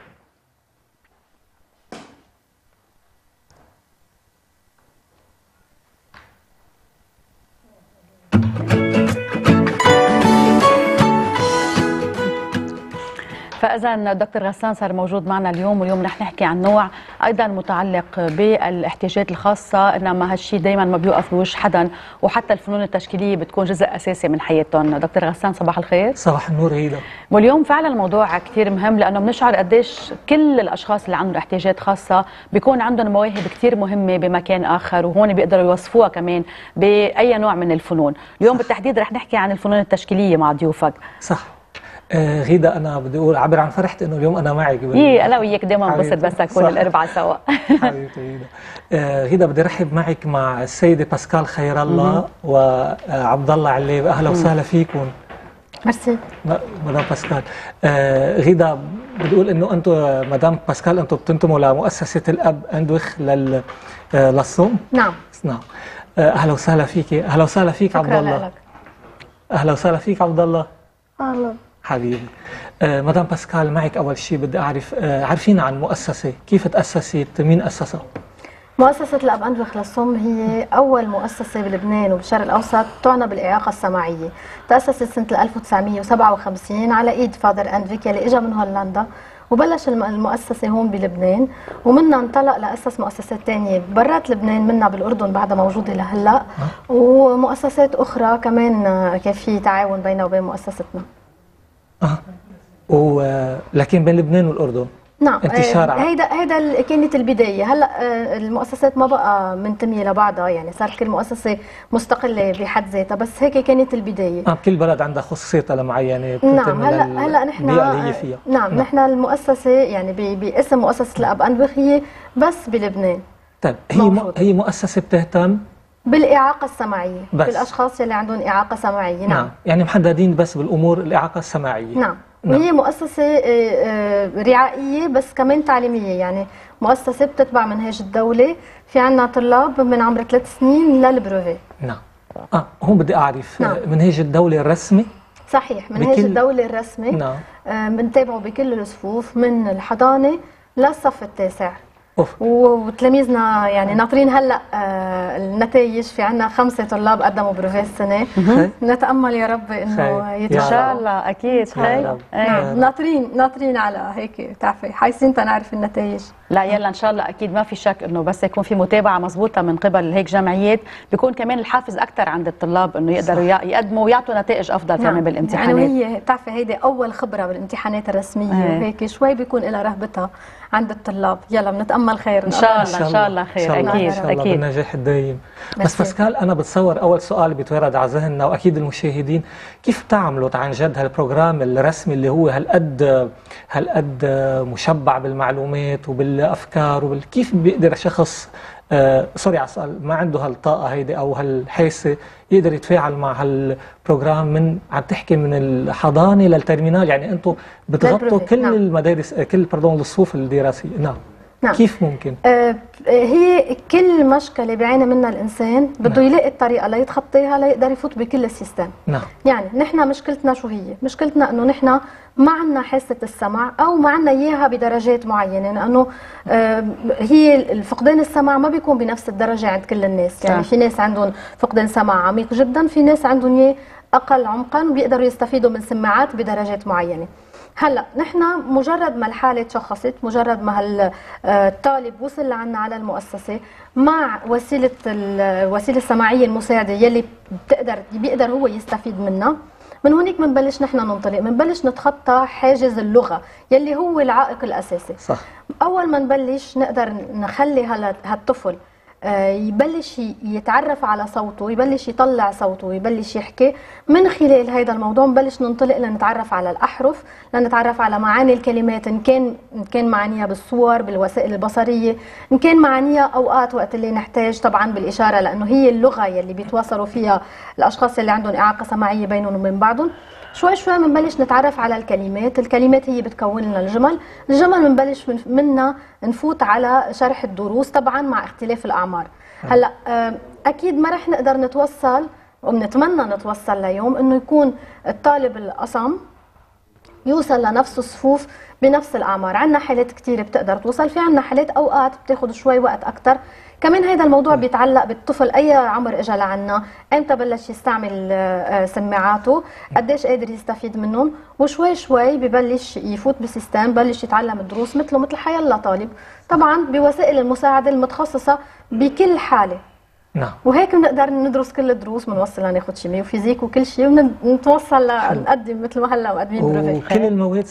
فاذا دكتور غسان صار موجود معنا اليوم، واليوم رح نحكي عن نوع ايضا متعلق بالاحتياجات الخاصه، انما هالشيء دائما ما بيوقف بوجه حدا، وحتى الفنون التشكيليه بتكون جزء اساسي من حياتهم. دكتور غسان صباح الخير. صباح النور هيدا. واليوم فعلا الموضوع كثير مهم، لانه بنشعر قديش كل الاشخاص اللي عندهم احتياجات خاصه بيكون عندهم مواهب كثير مهمه بمكان اخر، وهون بيقدروا يوصفوها كمان باي نوع من الفنون. اليوم بالتحديد رح نحكي عن الفنون التشكيليه مع ضيوفك. صح. آه غيدا، انا بدي اقول اعبر عن فرحتي انه اليوم انا معك. ايه انا وياك دائما بنبسط بس نكون الاربعه سوا. حبيبتي غيدا. آه غيدا بدي ارحب معك مع السيده باسكال خير الله وعبد الله عليب. اهلا وسهلا فيكم. ميرسي مدام باسكال. آه غيدا بدي اقول انه انتم مدام باسكال انتم بتنتموا لمؤسسه الاب اندوخ لل آه للصوم. نعم نعم. آه اهلا وسهلا فيكي. اهلا وسهلا فيك عبد الله. اهلا وسهلا فيك عبد الله. اهلا حبيبي. آه مدام باسكال، معك اول شيء بدي اعرف، آه عارفين عن مؤسسه، كيف تاسست؟ مين اسسها؟ مؤسسة الأب أندوخ للصم هي أول مؤسسة بلبنان وبالشرق الأوسط تعنى بالإعاقة السمعية. تأسست سنة ألف وتسعمية وسبعة وخمسين على إيد فادر أندفيك يلي إجا من هولندا، وبلش المؤسسة هون بلبنان، ومنها انطلق لأسس مؤسسات تانية برات لبنان، منها بالأردن بعدها موجودة لهلا، ومؤسسات أخرى كمان كان في تعاون بيننا وبين مؤسستنا. اه ولكن بين لبنان والأردن نعم انتشار. هيدا هيدا كانت البدايه. هلا المؤسسات ما بقى منتميه لبعضها، يعني صار كل مؤسسه مستقله بحد ذاتها، بس هيك كانت البدايه. اه كل بلد عندها خصوصيتها المعينه. نعم. هلا هلا نحن اللي هي فيها. نعم, نعم نحن المؤسسه يعني باسم مؤسسه الاب اندوخ هي بس بلبنان. طيب هي م... هي مؤسسه بتهتم بالاعاقه السمعيه، بس. بالاشخاص اللي عندهم اعاقه سمعيه. نعم, نعم. يعني محددين بس بالامور الاعاقه السمعيه. نعم. نعم. وهي مؤسسة رعائية بس كمان تعليمية، يعني مؤسسة بتتبع منهاج الدولة. في عنا طلاب من عمر ثلاث سنين للبروفي. نعم. اه هون بدي اعرف. نعم. منهاج الدولة الرسمي. صحيح، منهاج بكل... الدولة الرسمي. نعم. بنتابعه بكل الصفوف من الحضانة للصف التاسع. أوف. وتلاميذنا يعني ناطرين هلا آه النتائج. في عنا خمسه طلاب قدموا بروفي السنه. نتامل يا رب انه ان شاء الله. اكيد خير. نعم ناطرين ناطرين على هيك بتعرفي حايسين تنعرف النتائج. لا يلا ان شاء الله اكيد ما في شك انه بس يكون في متابعه مضبوطه من قبل هيك جمعيات، بيكون كمان الحافز اكثر عند الطلاب انه يقدروا يقدموا ويعطوا نتائج افضل كمان. نعم. بالامتحانات. يعني هي بتعرفي هيدي اول خبره بالامتحانات الرسميه. ايه. وهيك شوي بيكون لها رهبتها عند الطلاب. يلا بنتامل خير ان شاء الله. ان شاء الله خير. اكيد ان شاء الله بالنجاح الدايم. بس باسكال انا بتصور اول سؤال بيتوارد على ذهننا واكيد المشاهدين، كيف بتعملوا عن جد هالبروجرام الرسمي اللي هو هالقد هالقد مشبع بالمعلومات وبالافكار وبال... كيف بيقدر شخص آه سوري على السؤال ما عنده هالطاقه هيدي او هالحاسه يقدر يتفاعل مع هالبروجرام من عم تحكي من الحضانه للترمينال؟ يعني انتم بتغطوا كل. نعم. المدارس كل بردون الصفوف الدراسيه. نعم. نعم. كيف ممكن؟ آه هي كل مشكله بيعاني منها الانسان بده. نعم. يلاقي الطريقه ليتخطيها ليقدر يفوت بكل السيستم. نعم. يعني نحن مشكلتنا شو هي؟ مشكلتنا انه نحن ما عندنا حاسه السمع او ما عندنا اياها بدرجات معينه، لانه آه هي فقدان السمع ما بيكون بنفس الدرجه عند كل الناس. يعني في ناس عندهم فقدان سمع عميق جدا، في ناس عندهم اياه اقل عمقا وبيقدروا يستفيدوا من سماعات بدرجات معينه. هلا نحن مجرد ما الحاله تشخصت، مجرد ما الطالب وصل لعنا على المؤسسه مع وسيله الوسيله السمعيه المساعده يلي بتقدر بيقدر هو يستفيد منها، من هونيك بنبلش نحن ننطلق، بنبلش نتخطى حاجز اللغه يلي هو العائق الاساسي. صح. اول ما نبلش نقدر نخلي هالطفل يبلش يتعرف على صوته، يبلش يطلع صوته، يبلش يحكي، من خلال هذا الموضوع نبلش ننطلق لنتعرف على الأحرف، لنتعرف على معاني الكلمات، إن كان إن كان معانيها بالصور، بالوسائل البصرية، إن كان معانيها أوقات وقت اللي نحتاج طبعا بالإشارة، لأنه هي اللغة يلي بيتواصلوا فيها الأشخاص اللي عندهم إعاقة سمعية بينهم وبين بعضهم. شوي شوي بنبلش نتعرف على الكلمات، الكلمات هي بتكون لنا الجمل، الجمل بنبلش منها نفوت على شرح الدروس طبعا مع اختلاف الأعمار. هلا أكيد ما رح نقدر نتوصل وبنتمنى نتوصل ليوم إنه يكون الطالب الأصم يوصل لنفس الصفوف بنفس الاعمار. عندنا حالات كثير بتقدر توصل، في عندنا حالات اوقات بتاخذ شوي وقت اكثر. كمان هذا الموضوع بيتعلق بالطفل، اي عمر اجى لعنا، امتى بلش يستعمل سماعاته، قديش قادر يستفيد منهم، وشوي شوي ببلش يفوت بسيستم، ببلش يتعلم الدروس مثله مثل حيالله طالب، طبعا بوسائل المساعده المتخصصه بكل حاله. نعم. وهيك بنقدر ندرس كل الدروس، بنوصل لناخذ شيمياء وفيزيك وكل شيء، ونتوصل لنقدم مثل ما هلا مقدمين بروفي. وكل المواد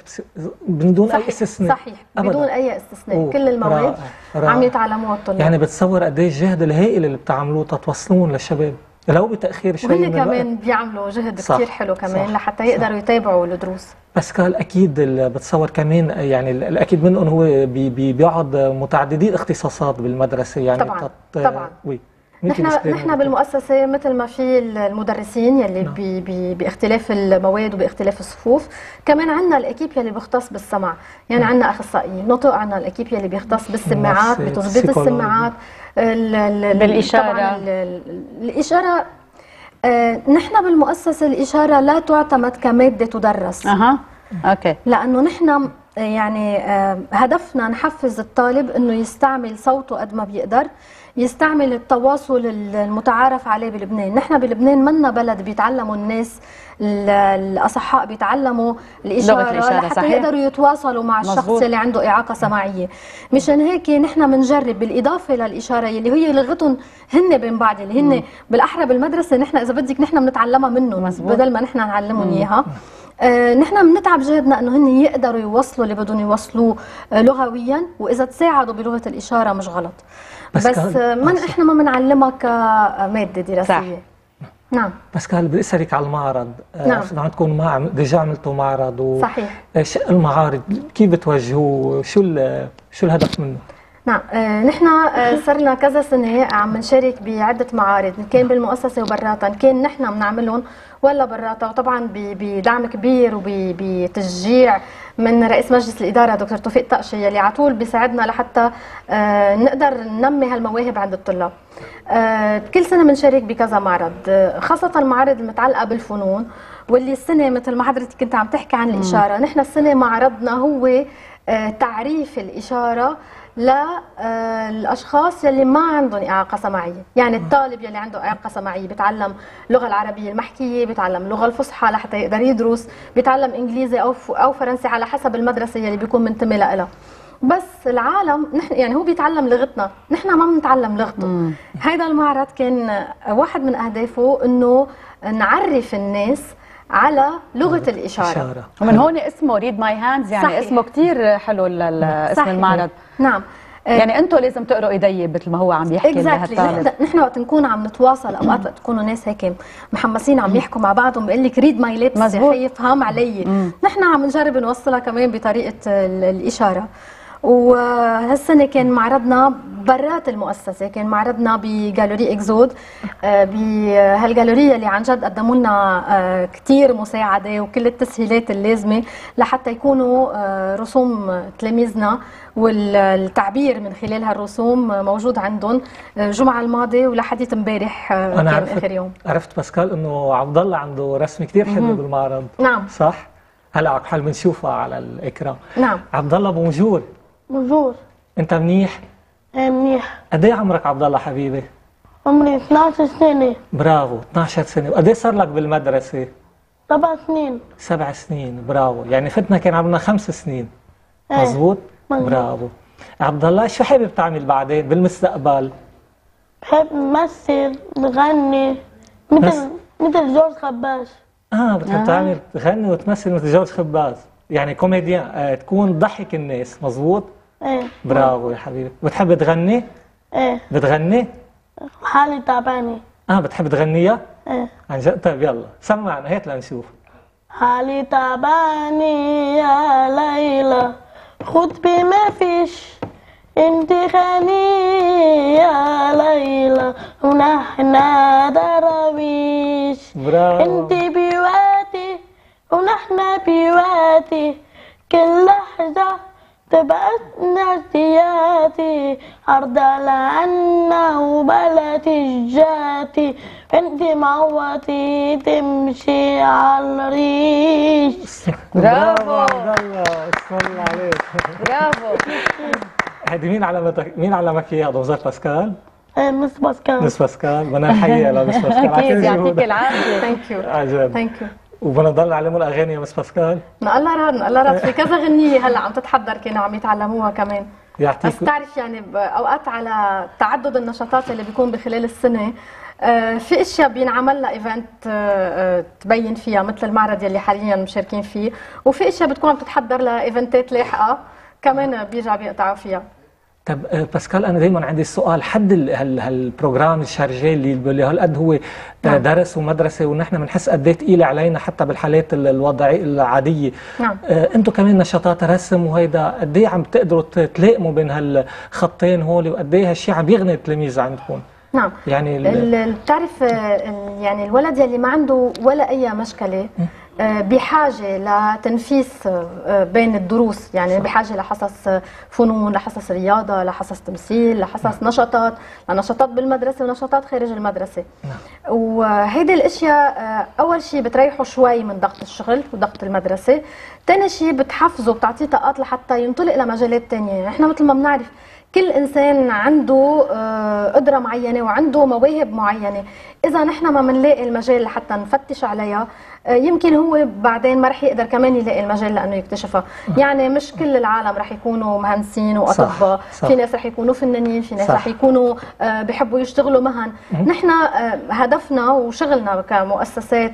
بدون اي استثناء. صحيح أبداً. بدون اي استثناء. أوه. كل المواد رائع. رائع. عم يتعلموها الطلاب. يعني بتصور قد ايه الجهد الهائل اللي بتعملوه تتوصلون للشباب لو بتاخير شوي من الوقت. كمان بيعملوا جهد كثير حلو كمان صح. لحتى يقدروا صح. يتابعوا الدروس. باسكال اكيد بتصور كمان يعني الاكيد منهم هو بي بي بيقعد متعددي الاختصاصات بالمدرسه يعني طبعا تط... طبعا وي. نحن نحن بالمؤسسه مثل ما في المدرسين يلي نعم. بي بي باختلاف المواد وباختلاف الصفوف، كمان عندنا الاكيب يلي بيختص بالسمع، يعني عندنا اخصائي نطق، عندنا الاكيب يلي بيختص بالسماعات بتظبيط السماعات بالاشاره. طبعا الاشاره آه نحن بالمؤسسه الاشاره لا تعتمد كماده تدرس. اها اوكي. لانه نحن يعني آه هدفنا نحفز الطالب انه يستعمل صوته قد ما بيقدر، يستعمل التواصل المتعارف عليه بلبنان. نحن بلبنان منا بلد بيتعلموا الناس، الاصحاء بيتعلموا الاشاره, الإشارة لحتى صحيح. يقدروا يتواصلوا مع الشخص مزبوط. اللي عنده اعاقه سمعيه. مشان هيك نحن بنجرب بالاضافه للاشاره اللي هي لغتهم هن بين بعض، اللي هن مم. بالاحرى بالمدرسه نحن اذا بدك نحن بنتعلمها منهم بدل ما نحن نعلمهم اياها. آه نحن بنتعب جهدنا انه هن يقدروا يوصلوا اللي بدهم يوصلوه آه لغويا، واذا تساعدوا بلغه الاشاره مش غلط. بس, بس من احنا ما بنعلمها كماده دراسيه. صح. نعم. باسكال بدي اسالك على المعرض. نعم. عندكم مع ديجا عملتوا معرض و صحيح. شق المعارض كيف بتوجهوه؟ شو شو الهدف منه؟ نعم آه نحن آه صرنا كذا سنه عم نشارك بعده معارض، كان بالمؤسسه وبراتها، كان نحن بنعملهم ولا براتها، وطبعا بدعم كبير وبتشجيع من رئيس مجلس الاداره دكتور توفيق طقشي يلي على طول بيساعدنا لحتى آه نقدر ننمي هالمواهب عند الطلاب. آه كل سنه بنشارك بكذا معرض، آه خاصه المعارض المتعلقه بالفنون، واللي السنه مثل ما حضرتك كنت عم تحكي عن الاشاره، نحن السنه معرضنا هو آه تعريف الاشاره للاشخاص يلي ما عندهم اعاقه سمعيه، يعني الطالب يلي عنده اعاقه سمعيه بيتعلم اللغه العربيه المحكيه، بيتعلم اللغه الفصحى لحتى يقدر يدرس، بيتعلم انجليزي او او فرنسي على حسب المدرسه يلي بيكون منتمي لها. بس العالم نحن يعني هو بيتعلم لغتنا، نحن ما بنتعلم لغته. هذا المعرض كان واحد من اهدافه انه نعرف الناس على لغه الاشاره، ومن هون اسمه ريد ماي هاندز، يعني صحيح. اسمه كثير حلو اسم المعرض. نعم. يعني انتم لازم تقروا ايدي مثل ما هو عم يحكي لهالطالب. نحن وقت نكون عم نتواصل اوقات وقت تكونوا ناس هيك محمسين عم يحكوا مع بعضهم بيقول لك ريد ماي ليبس يا خي افهم علي، نحن عم نجرب نوصلها كمان بطريقه الاشاره. وهالسنه كان معرضنا برات المؤسسه، كان معرضنا بجالوري اكزود، بهالجالوريه اللي عن جد قدموا لنا كثير مساعده وكل التسهيلات اللازمه لحتى يكونوا رسوم تلاميذنا والتعبير من خلال هالرسوم موجود عندهم الجمعه الماضيه ولحديت امبارح كان اخر يوم. عرفت باسكال انه عبد الله عنده رسم كثير حلو بالمعرض. نعم صح؟ هلا على حال بنشوفها على الاكران. نعم. عبد الله بونجور. بونجور. انت منيح؟ ايه منيح. قد ايه عمرك عبد الله حبيبي؟ عمري اثنعش سنة. برافو، اثنعش سنة، وقد ايه صار لك بالمدرسة؟ سبع سنين. سبع سنين، برافو، يعني فتنا كان عمرنا خمس سنين. ايه. مزبوط؟ مزبوط. برافو. عبد الله شو حابب تعمل بعدين بالمستقبل؟ بحب مثل، بغني مثل بس. مثل جورج خباز. اه بتحب آه. تعمل تغني وتمثل مثل جورج خباز، يعني كوميديان، آه تكون تضحك الناس، مزبوط؟ ايه. برافو يا حبيبي. بتحب تغني؟ ايه. بتغني؟ حالي تعبانة. اه بتحب تغنيها؟ ايه. عن جد؟ طيب يلا سمعنا هيك لنشوف. حالي تعبانة يا ليلى، خطبي ما فيش، انت خاني يا ليلى ونحن دراويش. برافو. انت بيواتي ونحن بيواتي، كل لحظة تبقى ناسياتي، عرض لعنا وبلتي جاتي، انت معوتي تمشي على الريش. برافو عبد الله، بسم الله عليك. برافو. هذه مين علمتك مين علمك اياها؟ دوزار باسكال؟ ايه مس باسكال. مس باسكال، بدنا نحييها لمس باسكال. اكيد يعطيك العافيه. ثانك يو عجب. ثانك يو. وبدنا نضل نعلموا الاغاني يا مس باسكال؟ الله راد الله راد في كذا غنية هلا عم تتحضر كانوا عم يتعلموها كمان. يعطيك. بس تعرف يعني اوقات على تعدد النشاطات اللي بيكون بخلال السنة آه في اشياء بينعمل لها ايفنت آه آه تبين فيها مثل المعرض يلي حاليا مشاركين فيه، وفي اشياء بتكون عم تتحضر لها ايفنتات لاحقة كمان بيرجع بيقطعوا فيها. طب باسكال انا دائما عندي السؤال، حد هالبروجرام الشارجي اللي اللي هالقد هو نعم. درس ومدرسه ونحن بنحس قد ايه ثقيله علينا حتى بالحالات الوضعيه العاديه. نعم. آه انتم كمان نشاطات رسم وهيدا قد ايه عم تقدروا تلائموا بين هالخطين هول، وقد ايه هالشيء عم يغني التلاميذ عندكم؟ نعم. يعني بتعرف يعني الولد يلي ما عنده ولا اي مشكله بحاجه لتنفيس بين الدروس، يعني بحاجه لحصص فنون، لحصص رياضه، لحصص تمثيل، لحصص نشاطات، لنشاطات بالمدرسه ونشاطات خارج المدرسه. وهيدي الاشياء اول شيء بتريحه شوي من ضغط الشغل وضغط المدرسه، ثاني شيء بتحفزه بتعطيه طاقات لحتى ينطلق لمجالات ثانيه. نحن مثل ما بنعرف كل انسان عنده قدره معينه وعنده مواهب معينه، اذا نحن ما بنلاقي المجال لحتى نفتش عليها يمكن هو بعدين ما رح يقدر كمان يلاقي المجال لانه يكتشفها. يعني مش كل العالم رح يكونوا مهندسين واطباء، في ناس رح يكونوا فنانين، في ناس صح. رح يكونوا بحبوا يشتغلوا مهن. نحن هدفنا وشغلنا كمؤسسات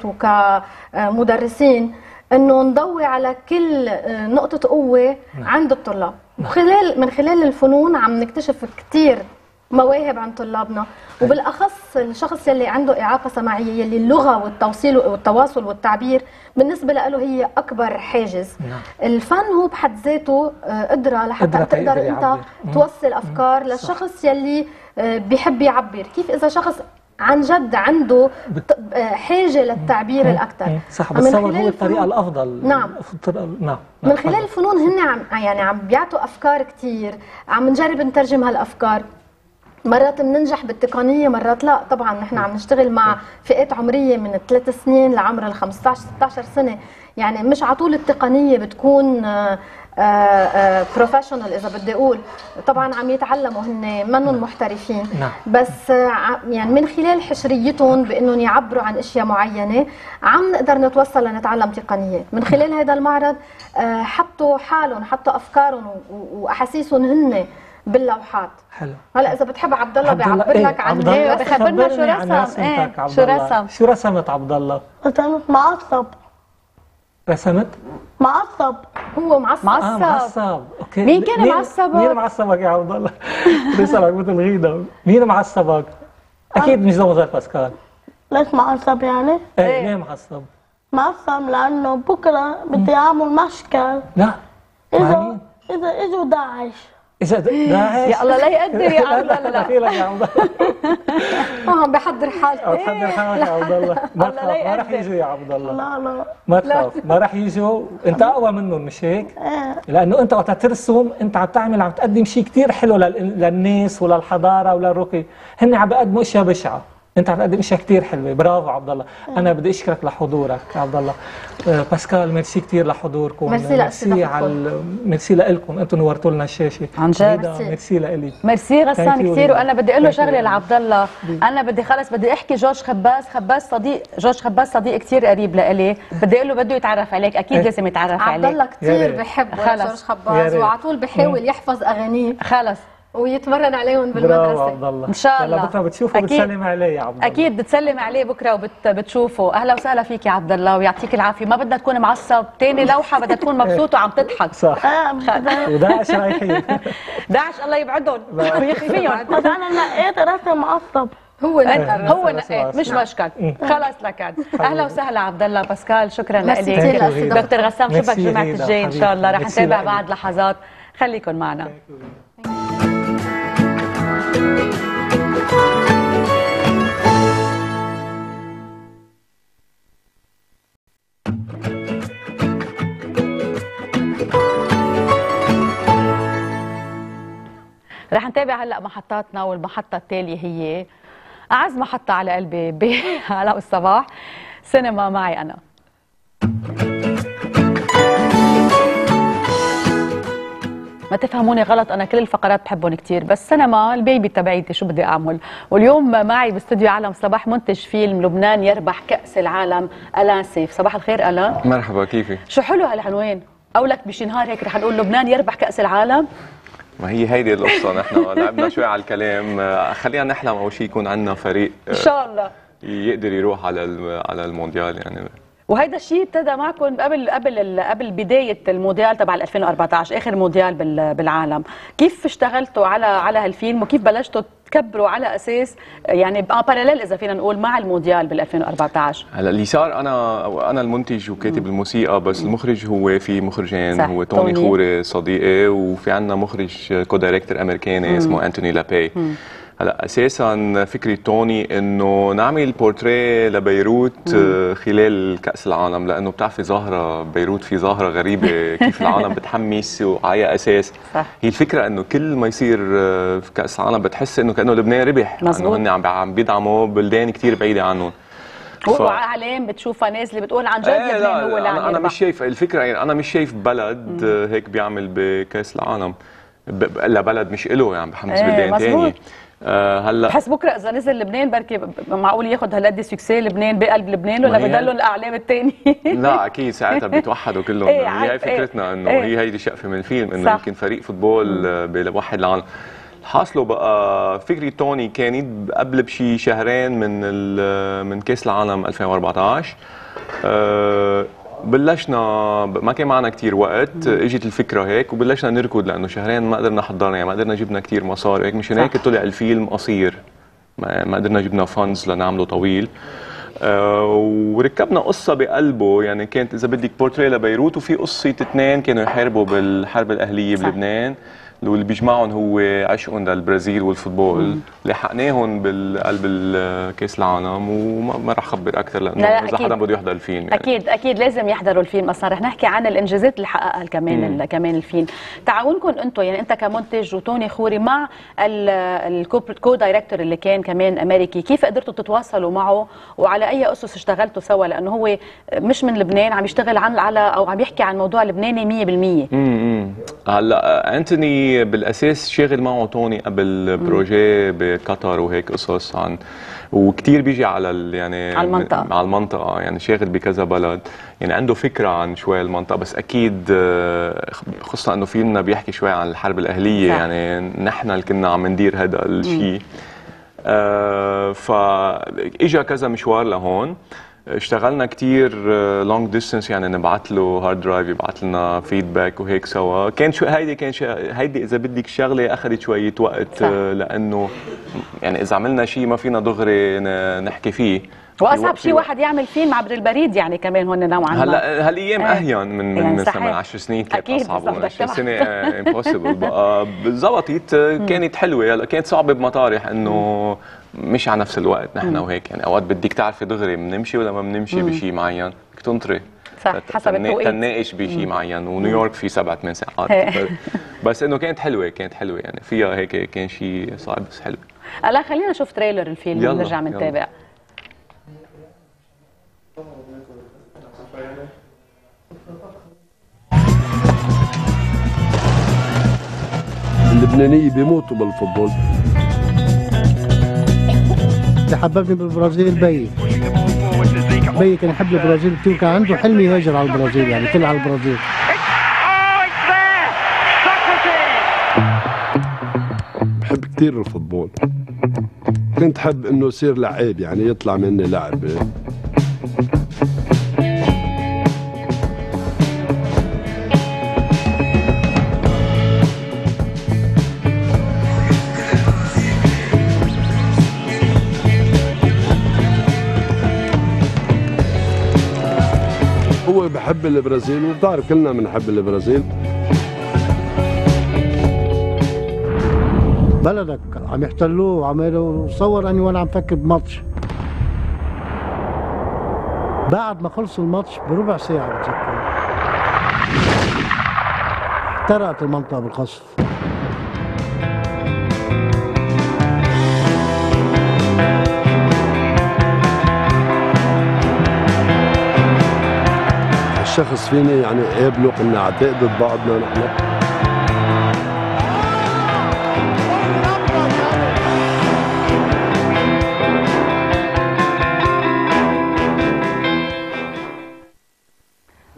وكمدرسين انه نضوي على كل نقطه قوه عند الطلاب، وخلال من خلال الفنون عم نكتشف كثير مواهب عند طلابنا، وبالاخص الشخص يلي عنده اعاقه سمعيه يلي اللغه والتوصيل والتواصل والتعبير بالنسبه له هي اكبر حاجز. نعم. الفن هو بحد ذاته قدره لحتى تقدر انت توصل افكار للشخص يلي بيحب يعبر. كيف اذا شخص عن جد عنده حاجه للتعبير الاكثر؟ صح، بتصور هو الطريقه الافضل. نعم. نعم. من خلال الفنون هن عم يعني عم بيعطوا افكار كثير، عم نجرب نترجم هالافكار. مرات بننجح بالتقنيه، مرات لا. طبعا نحن عم نشتغل مع فئات عمريه من ثلاث سنين لعمر ال خمسطعش ستطعش سنه، يعني مش على طول التقنيه بتكون بروفيشنال اذا بدي اقول. طبعا عم يتعلموا هن منهم محترفين. نعم. بس يعني من خلال حشريتهم بانهم يعبروا عن اشياء معينه عم نقدر نتوصل لنتعلم تقنيات. من خلال هذا المعرض حطوا حالهم، حطوا افكارهم واحاسيسهم هن باللوحات. حلو. هلا اذا بتحب عبد الله بيعبر إيه؟ لك عن ايه بخبرنا شو رسم. ايه شو رسم؟ شو رسمت عبد الله؟ رسمت معصب. رسمت؟ معصب. هو معصب. معصب. اه معصب. اوكي. مين كان معصبك؟ مين معصبك يا عبد الله؟ بيسألك مثل غيدا، مين معصبك؟ اكيد مش دوزار باسكال. ليش معصب يعني؟ ايه ليه معصب؟ معصب لانه بكره بدي اعمل مشكل. لا. اذا اذا اجوا داعش. إذا داعش يا الله لا يقدر يا عبد الله. لا لا يا عبد الله. عم بحضر حالته. بحضر حالك يا عبد الله. ما تخاف، ما راح يجوا يا عبد الله. لا لا ما تخاف، ما راح يجوا، انت اقوى منهم مش هيك؟ ايه. لانه انت وقت ترسم انت عم تعمل عم تقدم شيء كثير حلو للناس وللحضاره وللرقي، هن عم بيقدموا اشياء بشعه، انت عم تقدم اشياء كثير حلوه. برافو عبد الله. انا بدي اشكرك لحضورك يا عبد الله. باسكال ميرسي كثير لحضوركم. ميرسي ميرسي على ميرسي لكم، انتم نورتوا لنا الشاشه عن جد. ميرسي لك. ميرسي غسان كثير. وانا بدي اقول له شغله لعبد الله، انا بدي خلص بدي احكي جورج خباز. خباز صديق، جورج خباز صديق كثير قريب لإلي، بدي اقول له بده يتعرف عليك، اكيد لازم يتعرف عليك. عبد الله كثير بحب جورج خباز وعلى طول بحاول يحفظ اغانيه. خلص ويتمرن عليهم بالمدرسه. برافو عبد الله. ان شاء الله. بكره بتشوفه بتسلم عليه يا عبد الله. اكيد بتسلم عليه بكره وبتشوفه. اهلا وسهلا فيك يا عبد الله ويعطيك العافيه. ما بدنا تكون معصب، ثاني لوحه بدها تكون مبسوط وعم تضحك. صح. وداعش رايحين. داعش الله يبعدهم ويخفيهم. بس انا نقيت رسم معصب. هو نقر. هو نقيت مش مشكل. خلص لكاد. اهلا وسهلا عبد الله باسكال، شكرا لك. دكتور غسام شوفك جمعه الجاي ان شاء الله، رح نتابع بعد لحظات. خليكن معنا. رح نتابع هلا محطاتنا، والمحطة التالية هي أعز محطة على قلبي بهلا الصباح، سينما معي أنا. ما تفهموني غلط، انا كل الفقرات بحبهم كثير، بس انا ما البيبي تبعيتي شو بدي اعمل. واليوم معي باستوديو عالم صباح منتج فيلم لبنان يربح كاس العالم الان سيف. صباح الخير الان. مرحبا، كيفي؟ شو حلو هالعنوان، اولك بشي نهار هيك رح نقول لبنان يربح كاس العالم. ما هي هيدي القصه، نحن لعبنا شوي على الكلام، خلينا نحلم اول شيء يكون عندنا فريق ان شاء الله يقدر يروح على على المونديال يعني. وهيدا الشيء ابتدى معكم قبل قبل قبل بدايه المونديال تبع ألفين وأربعطعش، اخر مونديال بالعالم. كيف اشتغلتوا على على هالفيلم وكيف بلشتوا تكبروا على اساس يعني اه باراليل اذا فينا نقول مع المونديال بال ألفين وأربعطعش؟ هلا اللي صار، انا انا المنتج وكاتب الموسيقى، بس المخرج هو في مخرجين، صح. هو توني خوري صديقي، وفي عندنا مخرج كو دايركتور امريكاني اسمه انتوني لاباي. هلا اساسا فكره توني انه نعمل بورتريه لبيروت مم. خلال كاس العالم، لانه بتعرفي ظاهره بيروت في ظاهره غريبه كيف العالم بتحمس وعلى اساس صح. هي الفكره انه كل ما يصير في كاس العالم بتحس انه كانه لبنان ربح، انه هن عم عم بيدعموا بلدان كثير بعيده عنهم. هو اعلام بتشوفها ناس اللي بتقول عن جد ايه لبنان هو اللي عم يربح. انا مش شايف الفكره، يعني انا مش شايف بلد مم. هيك بيعمل بكاس العالم، الا بلد مش له يعني بحمس ايه بلدان ثانيه. آه هلا بحس بكره اذا نزل لبنان بركي معقول ياخذ هالقد سكسي لبنان بقلب لبنان، ولا بدلهم الاعلام الثاني؟ لا اكيد ساعتها بيتوحدوا كلهم. ايه هي فكرتنا انه ايه هي هيدي شقفه من الفيلم، انه يمكن فريق فوتبول بيوحد العالم. حاصله بقى فكرة توني كانت قبل بشي شهرين من من كاس العالم ألفين وأربعطعش. أه بلشنا ما كان معنا كتير وقت، اجت الفكره هيك وبلشنا نركض، لانه شهرين ما قدرنا حضرنا، يعني ما قدرنا جبنا كتير مصاري هيك، مشان هيك طلع الفيلم قصير، ما قدرنا جبنا فاندز لنعمله طويل. أه وركبنا قصه بقلبه، يعني كانت اذا بدك بورتريه لبيروت، وفي قصه اثنين كانوا يحاربوا بالحرب الاهليه بلبنان، واللي بيجمعهم هو عشقهم للبرازيل والفوتبول. لحقناهم بالقلب كاس العالم، وما رح اخبر اكثر لانه لا لا اذا حدا بده يحضر الفيلم يعني. اكيد اكيد لازم يحضروا الفيلم، اصلا رح نحكي عن الانجازات اللي حققها كمان كمان الفيلم. تعاونكم انتم يعني انت كمنتج وتوني خوري مع الكو دايركتور اللي كان كمان امريكي، كيف قدرتوا تتواصلوا معه وعلى اي اسس اشتغلتوا سوا؟ لانه هو مش من لبنان، عم يشتغل عن على او عم يحكي عن موضوع لبناني مية بالمية. امم هلا انتوني بالاساس شاغل معه توني قبل بروجي بقطر وهيك قصص عن، وكثير بيجي على يعني على المنطقه على المنطقه يعني شاغل بكذا بلد، يعني عنده فكره عن شوي المنطقه، بس اكيد خصوصا انه فيلمنا بيحكي شوي عن الحرب الاهليه، يعني نحن اللي كنا عم ندير هذا الشيء. آه فاجا كذا مشوار لهون، اشتغلنا كتير لونج ديستنس، يعني نبعث له هارد درايف يبعث لنا فيدباك وهيك سوا. كان شو هيدي كان شا... هيدي اذا بدك شغله اخذت شويه وقت صح. لانه يعني اذا عملنا شيء ما فينا دغري نحكي فيه، واصعب شيء واحد يعمل فيلم عبر البريد يعني كمان هون نوعا ما. هلا هالايام ايه. اهين من من يعني ثمان عشر سنين كانت اصعب، من عشر سنين امبوسيبل بقى ظبطت كانت حلوه. هلا كانت صعبه بمطارح انه مش على نفس الوقت نحن وهيك، يعني اوقات بدك تعرفي دغري بنمشي ولا ما بنمشي بشيء معين، بدك تنطري صح حسب التوقيت تناقش بشيء معين، ونيويورك في سبع ثمان ساعات بس انه كانت حلوه كانت حلوه يعني فيها هيك كان شيء صعب بس حلو. هلا خلينا نشوف تريلر الفيلم ونرجع بنتابع. اللبنانية بيموتوا بالفوتبول. اللي حببني بالبرازيل بيي بيي كان يحب البرازيل كثير، كان عنده حلم يهاجر على البرازيل، يعني طلع على البرازيل. بحب كثير الفوتبول، كنت حب انه يصير لعيب، يعني يطلع مني لاعب. هو بحب البرازيل، وبتعرف كلنا بنحب البرازيل. بلدك عم يحتلوه وعم صور اني وانا عم فكر بماتش، بعد ما خلص الماتش بربع ساعه بتذكر احترقت المنطقه بالقصف. الشخص فيني يعني قابله، كنا عتقد بعضنا نحن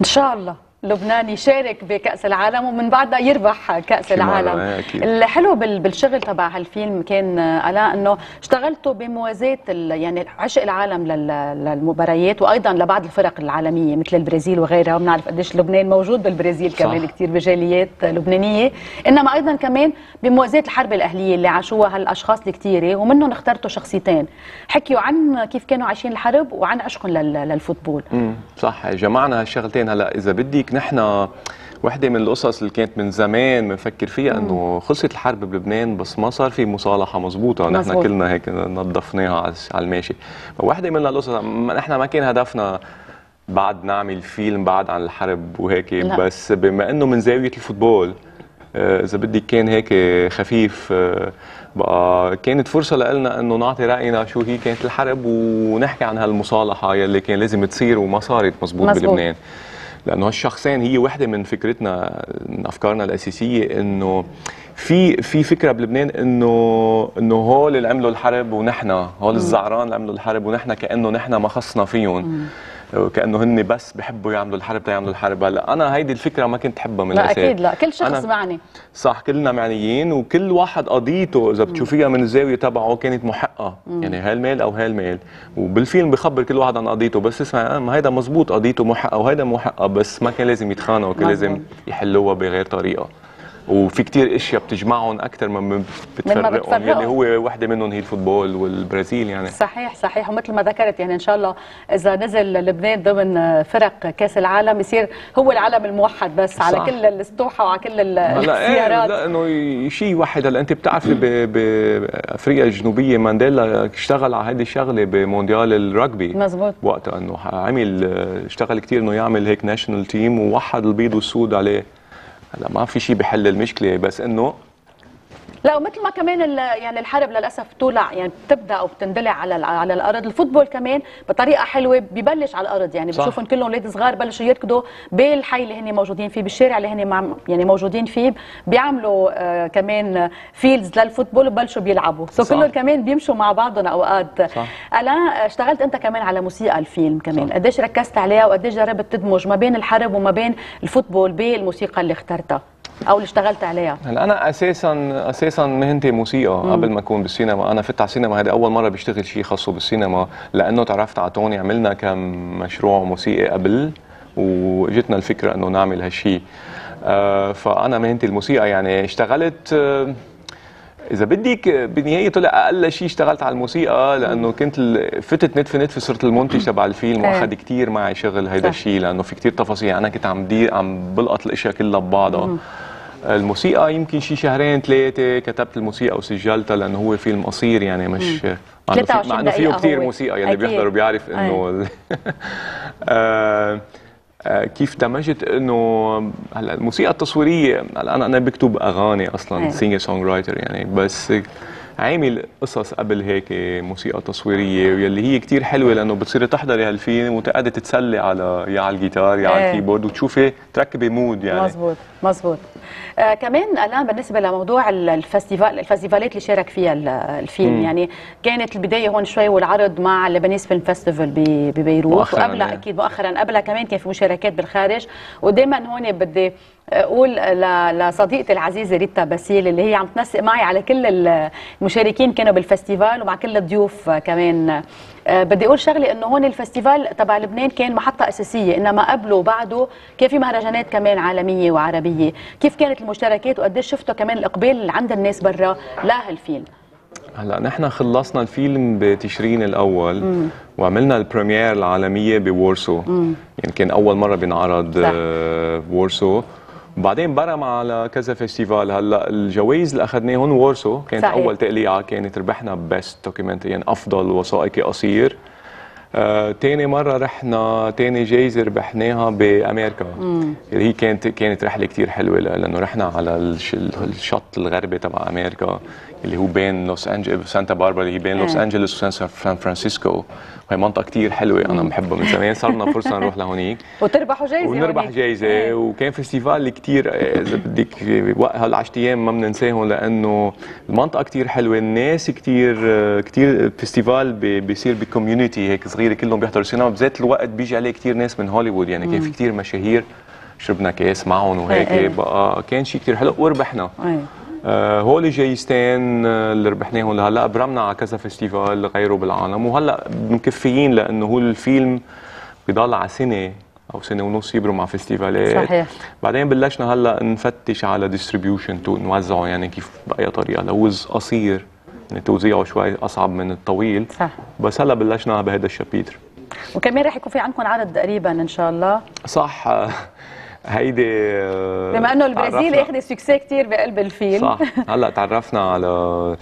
ان شاء الله لبنان يشارك بكأس العالم ومن بعدها يربح كأس العالم. الحلو بالشغل تبع هالفيلم كان ألا انه اشتغلتوا بموازاة يعني عشق العالم للمباريات وايضا لبعض الفرق العالميه مثل البرازيل وغيرها، وبنعرف قديش لبنان موجود بالبرازيل كمان كثير بجاليات لبنانيه، انما ايضا كمان بموازاة الحرب الاهليه اللي عاشوها هالاشخاص الكثيره ومنهم اخترتوا شخصيتين حكيوا عن كيف كانوا عايشين الحرب وعن عشقهم للفوتبول. امم صح، جمعنا هالشغلتين. هلا اذا بدك نحن وحده من القصص اللي كانت من زمان بنفكر فيها انه خلصت الحرب بلبنان بس ما صار في مصالحه مزبوطه، نحن كلنا هيك نظفناها على الماشي. فوحده من القصص نحن ما كان هدفنا بعد نعمل فيلم بعد عن الحرب وهيك، بس بما انه من زاويه الفوتبول اذا بدك كان هيك خفيف، بقى كانت فرصه لنا انه نعطي راينا شو هي كانت الحرب ونحكي عن هالمصالحه يلي كان لازم تصير وما صارت مزبوط, مزبوط. بلبنان. لانه هالشخصين هي وحده من فكرتنا من افكارنا الاساسيه، انه في في فكره بلبنان انه انه هول اللي عملوا الحرب ونحن، هول الزعران اللي عملوا الحرب ونحن كانه نحن ما خصنا فيهم، كانه هن بس بحبوا يعملوا الحرب تيعملوا الحرب. هلا انا هيدي الفكره ما كنت حبها من الاساس. لا اكيد لا، كل شخص معني. صح، كلنا معنيين وكل واحد قضيته اذا بتشوفيها من الزاويه تبعه كانت محقه، مم. يعني هالميل او هالميل، وبالفيلم بخبر كل واحد عن قضيته، بس اسمع ما هيدا مزبوط قضيته محقه وهيدا محقه، بس ما كان لازم يتخانقوا، كان لازم يحلوها بغير طريقه. وفي كتير اشياء بتجمعهم اكثر ما بتفرقهم، يلي هو وحده منهم هي الفوتبول والبرازيل يعني. صحيح صحيح، ومثل ما ذكرت يعني ان شاء الله اذا نزل لبنان ضمن فرق كاس العالم يصير هو العلم الموحد بس صح. على كل السطوحه وعلى كل السيارات. لا انه شيء يوحد. هلا انت بتعرفي بافريقيا الجنوبيه مانديلا اشتغل على هذه الشغله بمونديال الرugby مزبوط، وقتها انه عمل اشتغل كثير انه يعمل هيك ناشونال تيم ووحد البيض والسود عليه. هلا ما في شيء بحل المشكله، بس انه لا، ومثل ما كمان يعني الحرب للاسف تولع يعني بتبدا او بتندلع على على الارض، الفوتبول كمان بطريقه حلوه ببلش على الارض، يعني بتشوفهم كلهم اولاد صغار بلشوا يركضوا بالحي اللي هن موجودين فيه، بالشارع اللي هن يعني موجودين فيه، بيعملوا آه كمان فيلدز للفوتبول وبلشوا بيلعبوا، سو كلهم كمان بيمشوا مع بعضهم اوقات. الا اشتغلت انت كمان على موسيقى الفيلم كمان، قديش ركزت عليها وقديش جربت تدمج ما بين الحرب وما بين الفوتبول بالموسيقى اللي اخترتها او اللي اشتغلت عليها؟ هلا انا اساسا اساسا مهنتي موسيقى. مم. قبل ما اكون بالسينما انا فت على السينما، هذه اول مره بشتغل شيء خاصه بالسينما، لانه تعرفت على توني، عملنا كم مشروع موسيقي قبل واجتنا الفكره انه نعمل هالشيء. آه فانا مهنتي الموسيقى، يعني اشتغلت آه اذا بدك بالنهايه طلع اقل شيء اشتغلت على الموسيقى، لانه كنت فتت نتف نتف صرت المنتج تبع الفيلم واخذ كثير معي شغل هيدا الشيء، لانه في كثير تفاصيل. انا كنت عم دير عم بلقط الاشياء كلها ببعضها. الموسيقى يمكن شي شهرين ثلاثه كتبت الموسيقى وسجلتها، لانه هو فيلم قصير يعني مش مع انه فيه كثير موسيقى، يلي بيحضر بيعرف انه آه آه كيف دمجت انه هلا الموسيقى التصويريه. هلا انا انا بكتب اغاني اصلا، سينجر سونغ رايتر يعني، بس عامل قصص قبل هيك موسيقى تصويريه واللي هي كتير حلوه، لانه بتصيري تحضري هالفيلم وتقعدي تتسلي على يا على الجيتار يا على الكيبورد وتشوفي تركبي مود يعني. مزبوط مزبوط. آه كمان الان بالنسبه لموضوع الفستيفال الفستيفالات اللي شارك فيها الفيلم، مم. يعني كانت البدايه هون شوي والعرض مع لبنيس فيلم فيستيفال ببيروت، وقبلها اكيد مؤخرا قبلها كمان كان في مشاركات بالخارج. ودائما هون بدي اقول لصديقتي العزيزه ريتا باسيل اللي هي عم تنسق معي على كل المشاركين كانوا بالفستيفال ومع كل الضيوف كمان، بدي اقول شغله انه هون الفستيفال تبع لبنان كان محطه اساسيه، انما قبله وبعده كان في مهرجانات كمان عالميه وعربيه. كيف كانت المشاركات وقديش شفتوا كمان الاقبال عند الناس برا لهالفيلم؟ هلا نحن خلصنا الفيلم بتشرين الاول، مم. وعملنا البريمير العالميه بورسو، مم. يعني كان اول مره بينعرض بورسو، وبعدين برم على كذا فيستيفال. هلا الجوائز اللي اخذناهم وورسو كانت صحيح. اول تقليعه كانت ربحنا بيست دوكيومنتري، يعني افضل وثائقي قصير. آه، تاني مرة رحنا تاني جايزة ربحناها بأمريكا، مم. اللي هي كانت كانت رحلة كتير حلوة، لأنه رحنا على الشط الغربي تبع أمريكا، اللي هو بين لوس انجلوس سانتا باربرا اللي هي بين لوس انجلوس وسان فرانسيسكو، وهي منطقه كتير حلوه انا بحبها من زمان، صار لنا فرصه نروح لهونيك وتربحوا جايزه ونربح جايزه. وكان فيستيفال كتير اذا بدك هالعشر ايام ما بننساهم، لانه المنطقه كتير حلوه، الناس كتير كتير فيستيفال بيصير بكوميونيتي هيك صغيره كلهم بيحضروا سينما، بذات الوقت بيجي عليه كتير ناس من هوليوود، يعني كان في كتير مشاهير شربنا كاس معهم وهيك، بقى كان شيء كتير حلو وربحنا. آه هول جايزتين اللي ربحناهم لهلا، برمنا على كذا فيستيفال غيره بالعالم، وهلا مكفيين لانه هو الفيلم بضل على سنه او سنه ونص يبرم مع فيستيفالات. صحيح. بعدين بلشنا هلا نفتش على ديستريبيوشن تو نوزعه، يعني كيف باي طريقه، لوز قصير يعني توزيعه شوي اصعب من الطويل. صح. بس هلا بلشنا بهذا الشابيتر. وكمان رح يكون في عندكم عرض قريبا ان شاء الله. صح. هيدي بما انه البرازيل اخذ سكسي كثير بقلب الفيلم. صح. هلا تعرفنا على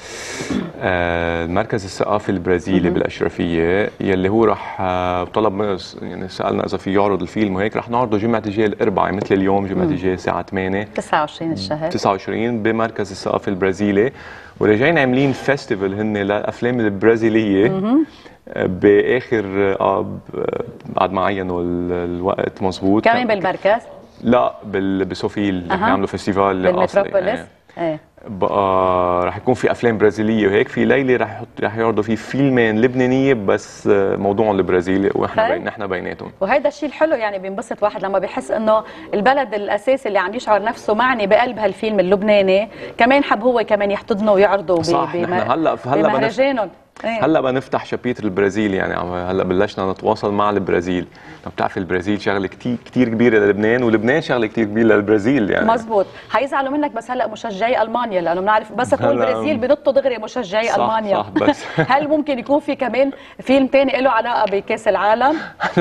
المركز الثقافي البرازيلي بالاشرفيه، يلي هو راح طلب يعني سالنا اذا في يعرض الفيلم وهيك، رح نعرضه جمعه الجاي الاربعاء مثل اليوم جمعه الجاي الساعه ثمانية تسعة وعشرين الشهر تسعة وعشرين بمركز الثقافي البرازيلي، وراجعين عاملين فيستيفال هن للافلام البرازيليه باخر اه بعد ما عينوا الوقت مزبوط. كمان بالمركز؟ لا بسوفيل رح يعملوا فيستيفال بالمتروبوليس. ايه بقى رح يكون في افلام برازيليه وهيك، في ليله رح رح يعرضوا في فيلمين لبنانيه بس موضوعهم البرازيلي واحنا بين نحن بيناتهم. وهيدا الشيء الحلو، يعني بينبسط واحد لما بيحس انه البلد الاساسي اللي عم يشعر نفسه معني بقلب هالفيلم اللبناني كمان حب هو كمان يحتضنه ويعرضه. صح. نحن هلا هلا بمهرجانهم. ايه. هلا بنفتح شابيتر البرازيل، يعني هلا بلشنا نتواصل مع البرازيل، بتعرفي البرازيل شغله كثير كثير كبيره للبنان، ولبنان شغله كثير كبيره للبرازيل يعني. مزبوط. حيزعلوا منك بس هلا مشجعي المانيا، لانه بنعرف بس تقول البرازيل بنطوا دغري مشجعي صح المانيا. صح بس هل ممكن يكون في كمان فيلم ثاني له علاقه بكاس العالم؟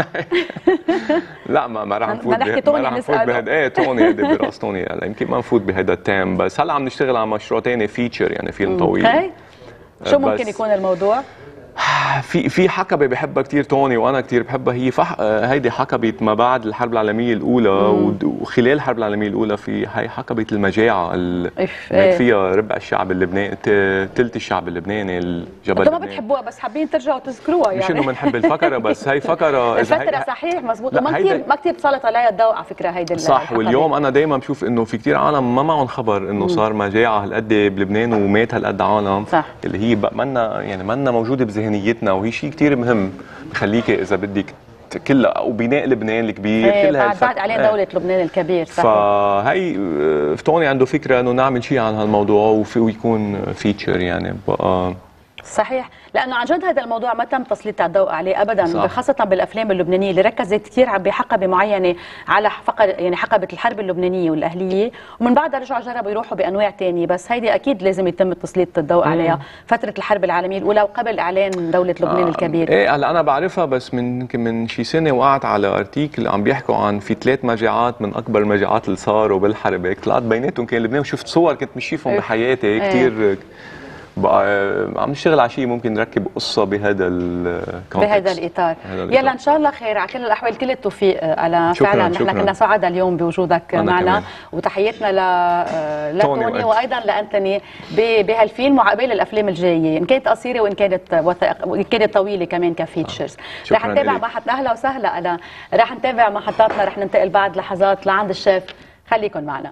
لا ما ما رح نفوت ما رح نفوت بهذا. ايه توني هيدي براس توني، هلا يمكن ما نفوت بهذا التام، بس هلا عم نشتغل على مشروع ثاني فيتشر، يعني فيلم طويل. اوكي. شو ممكن يكون الموضوع؟ في في حقبه بحبها كثير توني وانا كثير بحبها، هي فح... هيدي حقبه ما بعد الحرب العالميه الاولى. مم. وخلال الحرب العالميه الاولى في هي حقبه المجاعه اللي مات فيها ربع الشعب اللبناني، ثلث الشعب اللبناني، الجبل انتم ما بتحبوها بس حابين ترجعوا تذكروها يعني. مش انه بنحب الفقره بس هي فقره الفتره صحيح مزبوط، وما كثير ما كثير بتسلط عليها الضوء على فكره هيدي صح الحقبة. واليوم انا دائما بشوف انه في كثير عالم ما معهم خبر انه صار مجاعه هالقد بلبنان ومات هالقد عالم. صح. اللي هي منا يعني منا موجوده بذهنيتنا، وهي شيء كثير مهم بخليكي اذا بدك كلها وبناء لبنان الكبير. ايه كلها بعد بعد عليه دولة لبنان الكبير. صحيح. فهي فتوني عنده فكرة انه نعمل شيء عن هالموضوع ويكون فيتشر يعني بقى. صحيح، لانه عن جد هذا الموضوع ما تم تسليط الضوء عليه ابدا. صح. خاصه بالافلام اللبنانيه اللي ركزت كثير بحقبه معينه على فقر يعني حقبه الحرب اللبنانيه والاهليه، ومن بعدها رجعوا جربوا يروحوا بانواع ثانيه، بس هيدي اكيد لازم يتم تسليط الضوء مم. عليها. فتره الحرب العالميه الاولى وقبل اعلان دوله لبنان آه الكبير. ايه هلا انا بعرفها، بس من يمكن من شي سنه وقعت على ارتيكل عم بيحكوا عن في ثلاث مجاعات من اكبر المجاعات اللي صاروا بالحرب، هيك طلعت بيناتهم كان لبنان، وشفت صور كنت مش شايفهم إيه. بحياتي كثير. إيه. بقى عم نشتغل على شيء ممكن نركب قصه بهذا الكونتكست بهذا الاطار. يلا ان شاء الله خير، على كل الاحوال كل التوفيق. انا فعلا نحن كنا سعداء اليوم بوجودك معنا كمان. وتحياتنا ل لتوني وايضا لانتوني بهالفيلم وعقبال الافلام الجايه، ان كانت قصيره وان كانت وثائق وان كانت طويله كمان كفيتشرز. رح نتابع محط اهلا وسهلا. انا رح نتابع محطاتنا، رح ننتقل بعد لحظات لعند الشيف، خليكن معنا.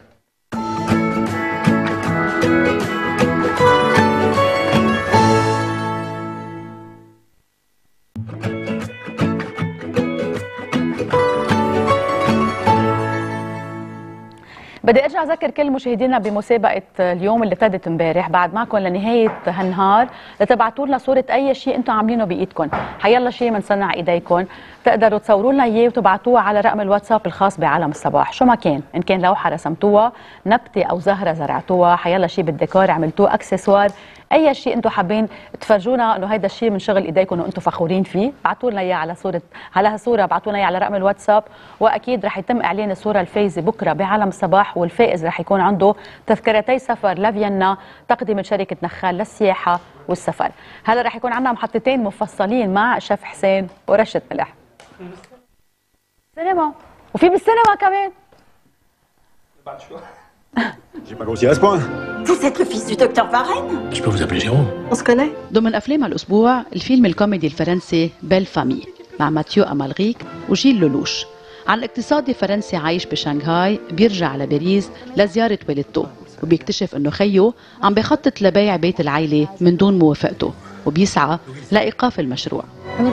بدي ارجع اذكر كل مشاهدينا بمسابقه اليوم اللي ابتدت امبارح، بعد معكم لنهايه هالنهار لتبعتوا لنا صوره اي شيء انتم عاملينه بايدكم، حيلا شيء من صنع ايديكم، بتقدروا تصوروا لنا اياه وتبعتوها على رقم الواتساب الخاص بعالم الصباح، شو ما كان، ان كان لوحه رسمتوها، نبته او زهره زرعتوها، حيلا شيء بالديكور عملتوه، اكسسوار، اي شيء انتم حابين تفرجونا انه هيدا الشيء من شغل ايديكم وانتم فخورين فيه، ابعتوا لنا اياه على صوره على هالصوره، ابعتوا لنا اياه على رقم الواتساب، واكيد رح يتم اعلان الصوره الفايزه بكره بعالم الصباح، والفائز رح يكون عنده تذكرتي سفر لفيينا تقديم من شركه نخال للسياحه والسفر. هلا رح يكون عندنا محطتين مفصلين مع شيف حسين ورشه ملح. سينما، وفي بالسينما كمان بعد شو؟ J'ai pas grossi à ce point. Vous êtes le fils du docteur Varenne? Je peux vous appeler Jérôme. On se connaît. ضمن أفلام هالأسبوع الفيلم الكوميدي الفرنسي بيل فامي مع ماتيو أمالغيك وجيل لولوش عن اقتصادي فرنسي عايش بشنغهاي بيرجع على باريس لزيارة والدته وبيكتشف انه خيه عم بيخطط لبيع بيت العيلة من دون موافقته وبيسعى لإيقاف المشروع.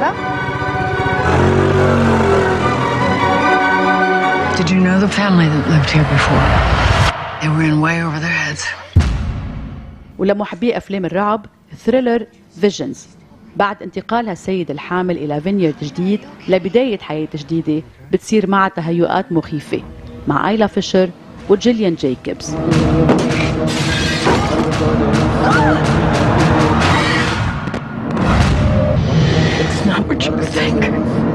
Did you know the family that lived here before? They were in way over their heads. ولمحبي أفلام الرعب ثريلر فيجنز بعد انتقالها السيد الحامل إلى فينيرد جديد لبداية حياة جديدة بتصير معها تهيؤات مخيفة مع آيلا فيشر وجيليان جايكوبز. It's not what you think.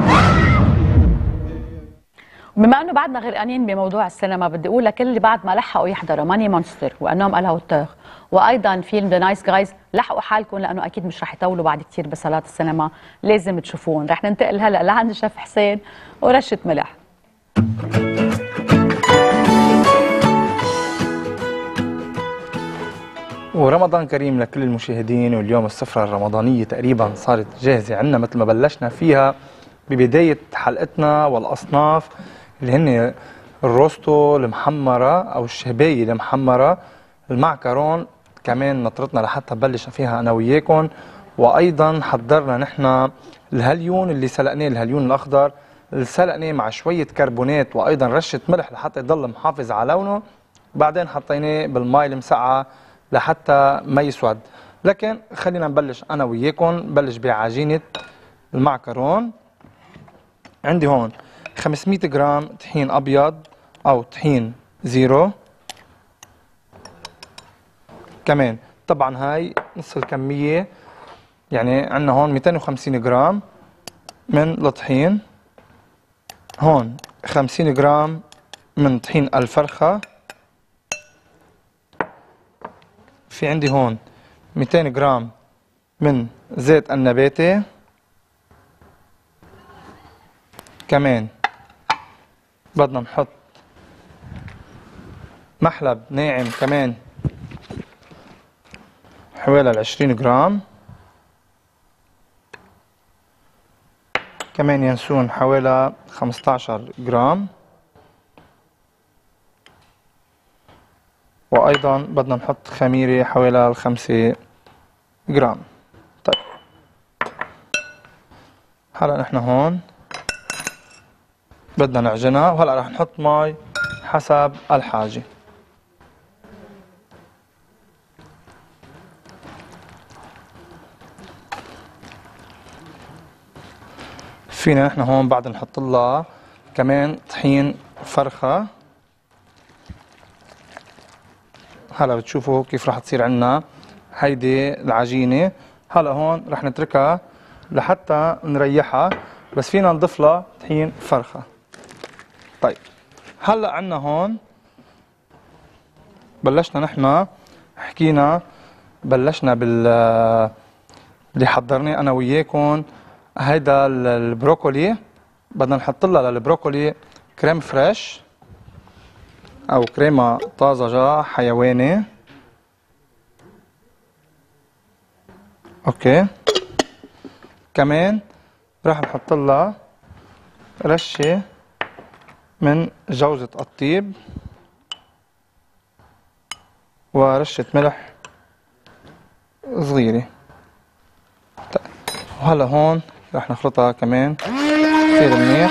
بما انه بعدنا غرقانين بموضوع السينما بدي اقول لكل اللي بعد ما لحقوا يحضروا ماني مونستر وانهم قالها وطاغ وايضا فيلم ذا نايس جايز لحقوا حالكم لانه اكيد مش رح يطولوا بعد كثير بصالات السينما لازم تشوفوهم. رح ننتقل هلا لعند شيف حسين ورشه ملح. ورمضان كريم لكل المشاهدين. واليوم السفرة الرمضانية تقريبا صارت جاهزة عندنا مثل ما بلشنا فيها ببداية حلقتنا والأصناف اللي هن الروستو المحمرة أو الشهباية المحمرة، المعكرون كمان نطرتنا لحتى بلش فيها أنا وياكم، وأيضا حضرنا نحن الهليون اللي سلقناه، الهليون الأخضر اللي سلقناه مع شوية كربونات وأيضا رشة ملح لحتى يضل محافظ على لونه، بعدين حطيناه بالماء المسقعة لحتى ما يسود. لكن خلينا نبلش أنا وياكم. بلش بعجينة المعكرون. عندي هون خمسمية جرام طحين أبيض أو طحين زيرو، كمان طبعا هاي نص الكمية، يعني عندنا هون مئتين وخمسين جرام من الطحين، هون خمسين جرام من طحين الفرخة، في عندي هون مئتين جرام من زيت النباتي، كمان بدنا نحط محلب ناعم كمان حوالي العشرين جرام، كمان ينسون حوالي خمستاشر جرام، وأيضا بدنا نحط خميرة حوالي الخمسة جرام. طيب هلا نحن هون بدنا نعجنها، وهلا رح نحط مي حسب الحاجة. فينا نحن هون بعد نحط لها كمان طحين فرخة. هلا بتشوفوا كيف رح تصير عندنا هيدي العجينة. هلا هون رح نتركها لحتى نريحها، بس فينا نضيف لها طحين فرخة. طيب هلا عندنا هون بلشنا نحن حكينا بلشنا بال اللي حضرناه انا وياكم. هيدا البروكولي بدنا نحط لها للبروكولي كريم فريش او كريمه طازجه حيواني. اوكي، كمان راح نحط لها رشه من جوزة الطيب ورشة ملح صغيرة. طيب وهلا هون رح نخلطها كمان كثير منيح.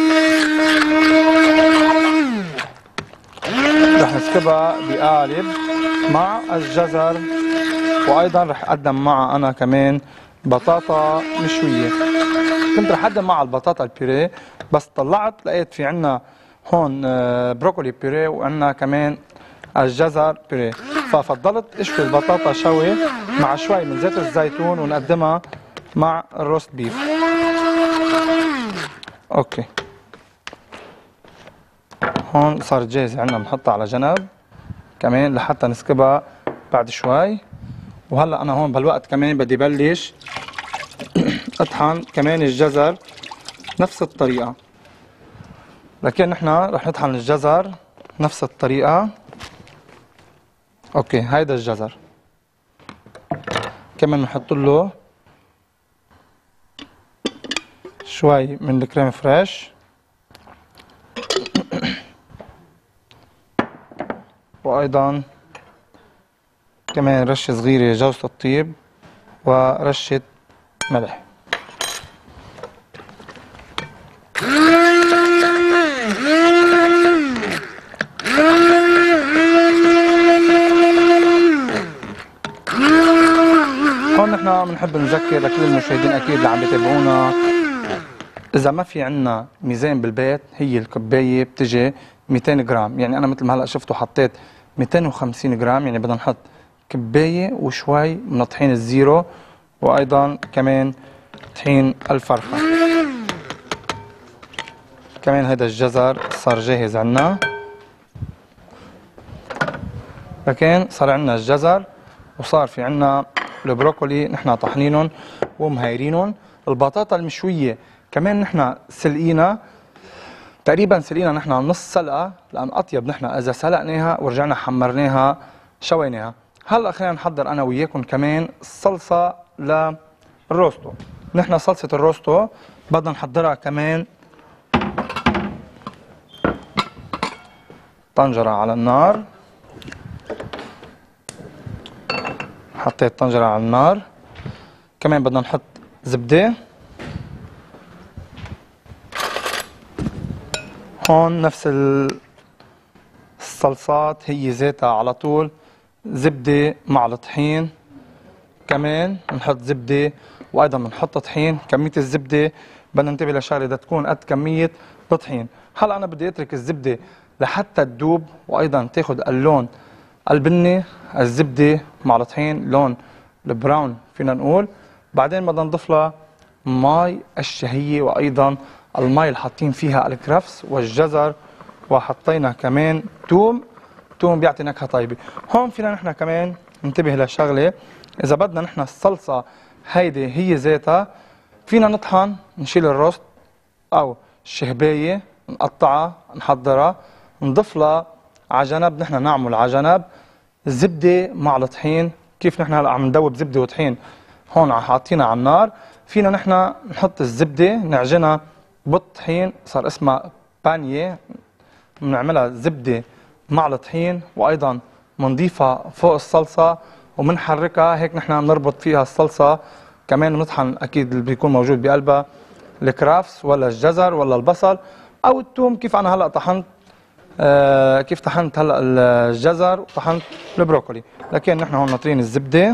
رح نسكبها بقالب مع الجزر، وايضا رح اقدم معها انا كمان بطاطا مشوية. كنت رح اقدم مع البطاطا البيوريه، بس طلعت لقيت في عنا هون بروكولي بيوريه وعنا كمان الجزر بيوريه، ففضلت اشوي البطاطا شوي مع شوي من زيت الزيتون ونقدمها مع الروست بيف. اوكي هون صارت جاهزة عنا، بنحطها على جنب كمان لحتى نسكبها بعد شوي. وهلا انا هون بهالوقت كمان بدي بلش اطحن كمان الجزر نفس الطريقة، لكن نحن رح نطحن الجزر نفس الطريقة اوكي هيدا الجزر كمان بنحط له شوي من الكريم فريش وايضا كمان رشه صغيره جوز الطيب ورشه ملح. هون نحن بنحب نذكر لكل المشاهدين اكيد اللي عم بيتابعونا، اذا ما في عندنا ميزان بالبيت هي الكبايه بتجي مئتين جرام، يعني انا مثل ما هلا شفتوا حطيت مئتين وخمسين جرام، يعني بدنا نحط كبايه وشوي من طحين الزيرو وايضا كمان طحين الفرخه. كمان هذا الجزر صار جاهز عنا، لكن صار عنا الجزر وصار في عنا البروكولي نحن طحنينهم ومهيرينهم. البطاطا المشويه كمان نحن سلقينا تقريبا سلقينا نحن نص سلقه، لان اطيب نحن اذا سلقناها ورجعنا حمرناها شويناها. هلا خلينا نحضر انا وياكم كمان الصلصه للروستو. نحن صلصه الروستو بدنا نحضرها كمان طنجره على النار. حطيت طنجره على النار، كمان بدنا نحط زبده. هون نفس الصلصات هي ذاتها على طول، زبده مع الطحين، كمان بنحط زبده وايضا بنحط طحين. كميه الزبده بدنا ننتبه لشغله بدها تكون قد كميه الطحين. هلا انا بدي اترك الزبده لحتى تذوب وايضا تاخذ اللون البني، الزبده مع الطحين لون البراون فينا نقول. بعدين بدنا نضيف لها ماء الشهيه وايضا الماء اللي حاطين فيها الكرفس والجزر، وحطينا كمان توم. توم بيعطي نكهه طيبه. هون فينا نحن كمان ننتبه لشغله، اذا بدنا نحن الصلصه هيدي هي ذاتها فينا نطحن نشيل الروست او الشهبايه نقطعها نحضرها نضيف لها على جنب. نحن نعمل على جنب الزبده مع الطحين. كيف نحن هلا عم ندوب زبده وطحين هون حاطينها على النار، فينا نحن نحط الزبده نعجنها بالطحين، صار اسمها بانيه. بنعملها زبده مع الطحين وايضا بنضيفها فوق الصلصه وبنحركها هيك. نحن بنربط فيها الصلصه، كمان بنطحن اكيد اللي بيكون موجود بقلبها الكرافس ولا الجزر ولا البصل او الثوم. كيف انا هلا طحنت آه كيف طحنت هلا الجزر وطحنت البروكولي. لكن نحن هون ناطرين الزبده،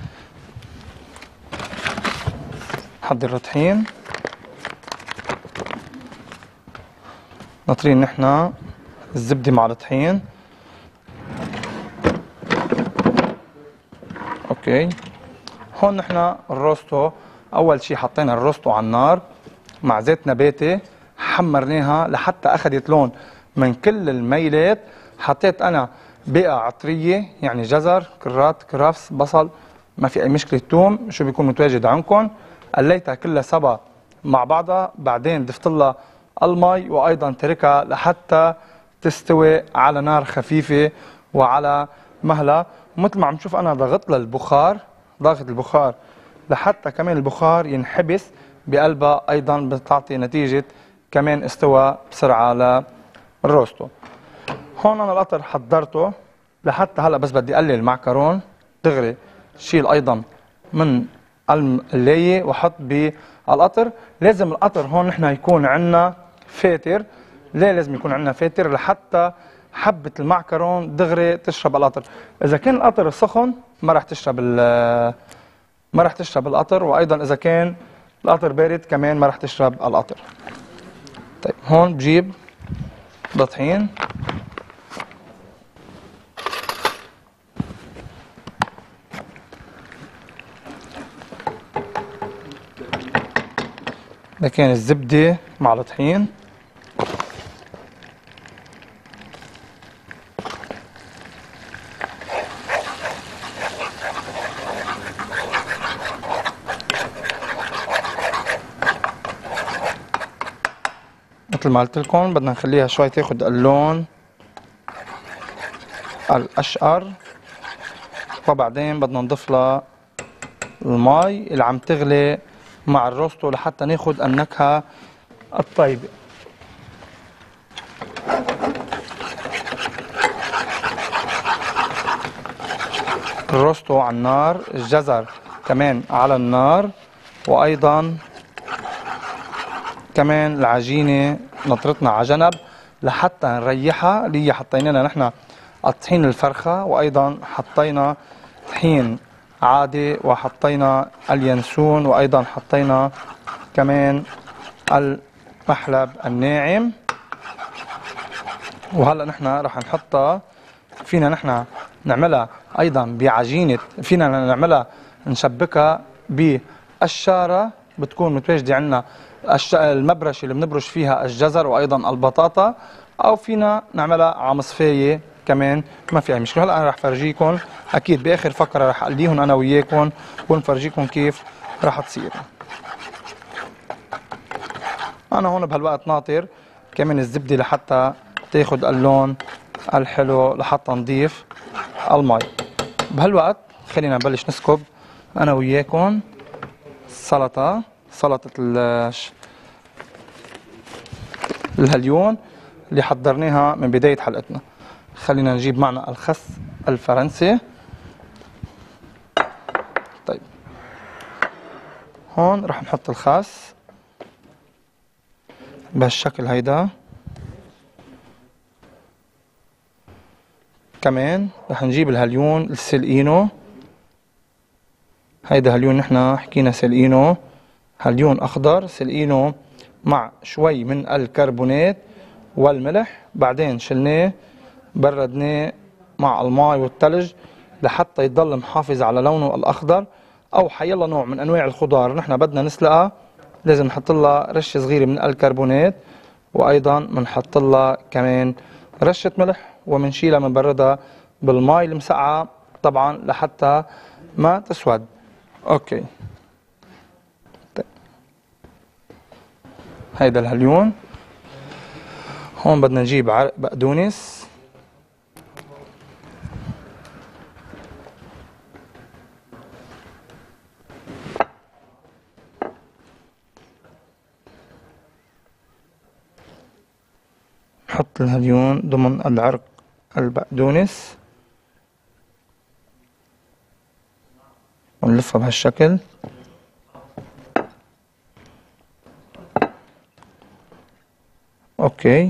نحضر الطحين، ناطرين نحن الزبده مع الطحين. اوكي هون نحن الروستو اول شيء حطينا الروستو على النار مع زيت نباتي، حمرناها لحتى اخذت لون من كل الميلات. حطيت انا بقع عطريه يعني جزر، كرات، كرفس، بصل، ما في اي مشكله، ثوم شو بيكون متواجد عندكم. قليتها كلها سوا مع بعضها، بعدين ضفت لها المي وايضا تركها لحتى تستوي على نار خفيفه وعلى مهله. مثل ما عم تشوف انا ضغط لها البخار، ضاغط البخار لحتى كمان البخار ينحبس بقلبها، ايضا بتعطي نتيجه كمان استوى بسرعه للروستو. هون انا القطر حضرته لحتى هلا بس بدي اقلل المعكرون دغري شيل ايضا من اللايه وحط بالقطر. لازم القطر هون نحن يكون عندنا فاتر. ليه لازم يكون عندنا فاتر؟ لحتى حبه المعكرون دغري تشرب القطر. اذا كان القطر سخن ما راح تشرب ما راح تشرب القطر، وايضا اذا كان القطر بارد كمان ما راح تشرب القطر. طيب هون بجيب طحين، لكن الزبده مع الطحين، مثل ما قلت لكم بدنا نخليها شوي تاخذ اللون الاشقر وبعدين بدنا نضيف لها المي اللي عم تغلي مع الروستو لحتى ناخذ النكهه الطيبه. الروستو على النار، الجزر كمان على النار، وايضا كمان العجينه نطرتنا على جنب لحتى نريحها، اللي هي حطينا لها نحن الطحين الفرخه، وايضا حطينا طحين عادي، وحطينا اليانسون، وايضا حطينا كمان المحلب الناعم. وهلا نحن رح نحطها، فينا نحن نعملها ايضا بعجينه، فينا نعملها نشبكها بالشاره، بتكون متواجده عندنا المبرشه اللي بنبرش فيها الجزر وايضا البطاطا، او فينا نعملها على مصفايه كمان، ما في اي مشكله. هلا انا رح فرجيكم، اكيد باخر فقره رح اقليهم انا وياكم ونفرجيكم كيف رح تصير. انا هون بهالوقت ناطر كمان الزبده لحتى تاخذ اللون الحلو، لحتى نضيف المي. بهالوقت خلينا نبلش نسكب انا وياكم السلطه، سلطه الهليون اللي حضرناها من بدايه حلقتنا. خلينا نجيب معنا الخس الفرنسي. طيب هون رح نحط الخس بهالشكل هيدا. كمان رح نجيب الهليون السلقينو، هيدا هليون نحن حكينا سلقينو، هليون اخضر سلقينو مع شوي من الكربونات والملح، بعدين شلناه بردناه مع الماء والثلج لحتى يضل محافظ على لونه الاخضر، او حيلا نوع من انواع الخضار نحن بدنا نسلقها لازم نحط لها رشه صغيره من الكربونات، وايضا بنحط لها كمان رشه ملح، وبنشيلها بنبردها بالماء المسقعه طبعا لحتى ما تسود. اوكي طيب. هيدا الهليون. هون بدنا نجيب عرق بقدونس، نحط الهليون ضمن العرق البقدونس ونلفها بهالشكل. اوكي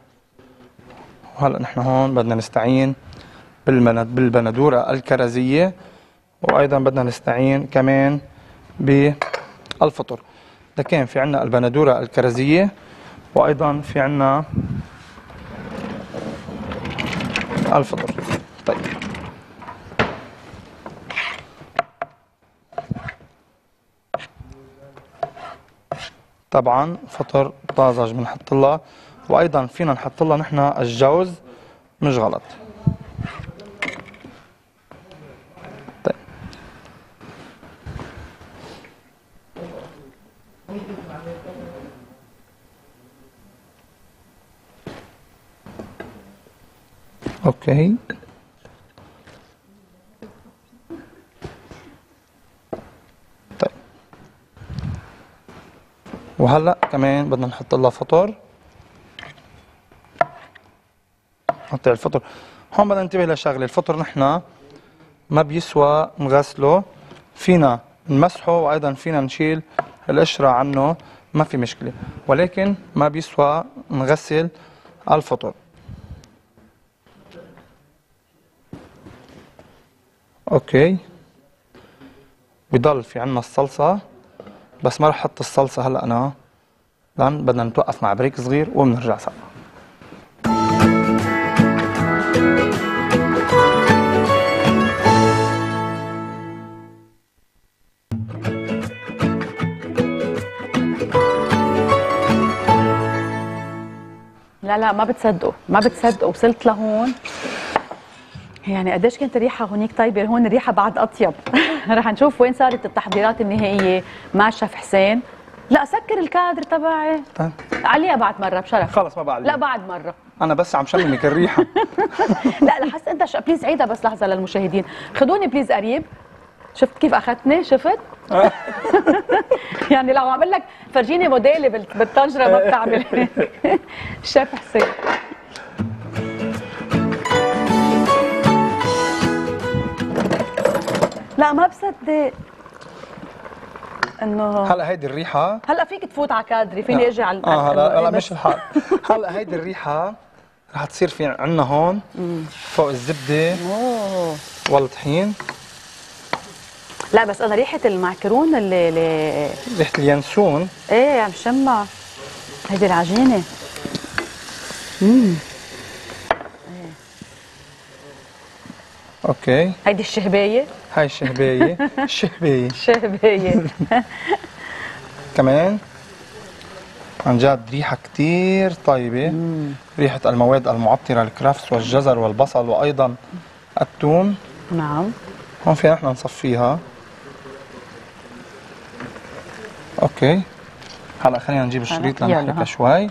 وهلا نحن هون بدنا نستعين بالبندوره الكرزيه، وايضا بدنا نستعين كمان بالفطر. ده كان في عنا البندوره الكرزيه، وايضا في عنا الفطر. طيب طبعا فطر طازج بنحط لها، وايضا فينا نحط لها نحن الجوز، مش غلط. طيب اوكي طيب وهلا كمان بدنا نحط لها فطر. نحط الفطر هون. بدنا ننتبه لشغله، الفطر نحن ما بيسوى نغسله، فينا نمسحه وايضا فينا نشيل القشره عنه، ما في مشكله، ولكن ما بيسوى نغسل الفطر. اوكي بضل في عنا الصلصه، بس ما رح احط الصلصه هلا انا، لان بدنا نتوقف مع بريك صغير وبنرجع سوا. لا لا ما بتصدقوا ما بتصدقوا وصلت لهون. يعني قديش كانت الريحه هونيك طيبه، هون الريحه بعد اطيب. رح نشوف وين صارت التحضيرات النهائيه مع الشيف حسين. لا سكر الكادر تبعي. طيب عليها بعد مره بشرف. خلص ما بعليها. لا بعد مره. انا بس عم شممك الريحه. لا لاحظت انت ش... بليز عيدها بس لحظه للمشاهدين، خدوني بليز قريب. شفت كيف اخذتني؟ شفت؟ يعني لو اعمل لك فرجيني موديلي بالطنجره ما بتعمل هيك. الشيف حسين. لا ما بصدق انه هلا هيدي الريحه هلا فيك تفوت على كادري، فيني اجي على اه هلا هلا مش الحال. هلا هيدي الريحه رح تصير في عندنا هون فوق الزبده اوه والطحين. لا بس انا ريحه المعكرون اللي, اللي ريحه اليانسون ايه عم شمع هيدي العجينه. امم ايه اوكي هيدي الشهبايه. هاي الشهبايه. الشهبايه الشهبايه كمان عن جد ريحه كثير طيبه. مم. ريحه المواد المعطره الكرفس والجزر والبصل وايضا الثوم. نعم هون فينا نحن نصفيها. اوكي هلا خلينا نجيب الشريط لنحركها شوي.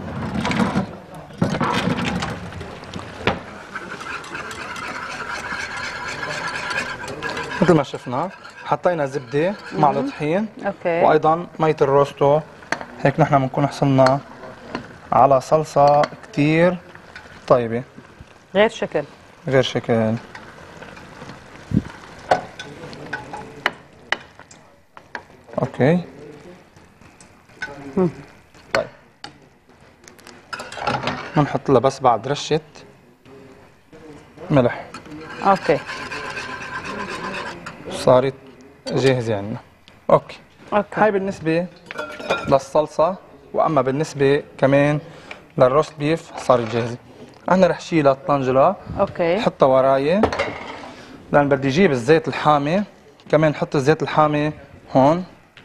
مثل ما شفنا حطينا زبده مع الطحين اوكي وايضا ميه الروستو. هيك نحن بنكون حصلنا على صلصه كثير طيبه غير شكل غير شكل. اوكي مم. طيب بنحط لها بس بعد رشه ملح. اوكي صارت جاهزه عندنا. اوكي اوكي هاي بالنسبه للصلصه. واما بالنسبه كمان للروست بيف صارت جاهزه. انا رح شيلها الطنجره اوكي حطها وراي لان بدي اجيب الزيت الحامي. كمان نحط الزيت الحامي هون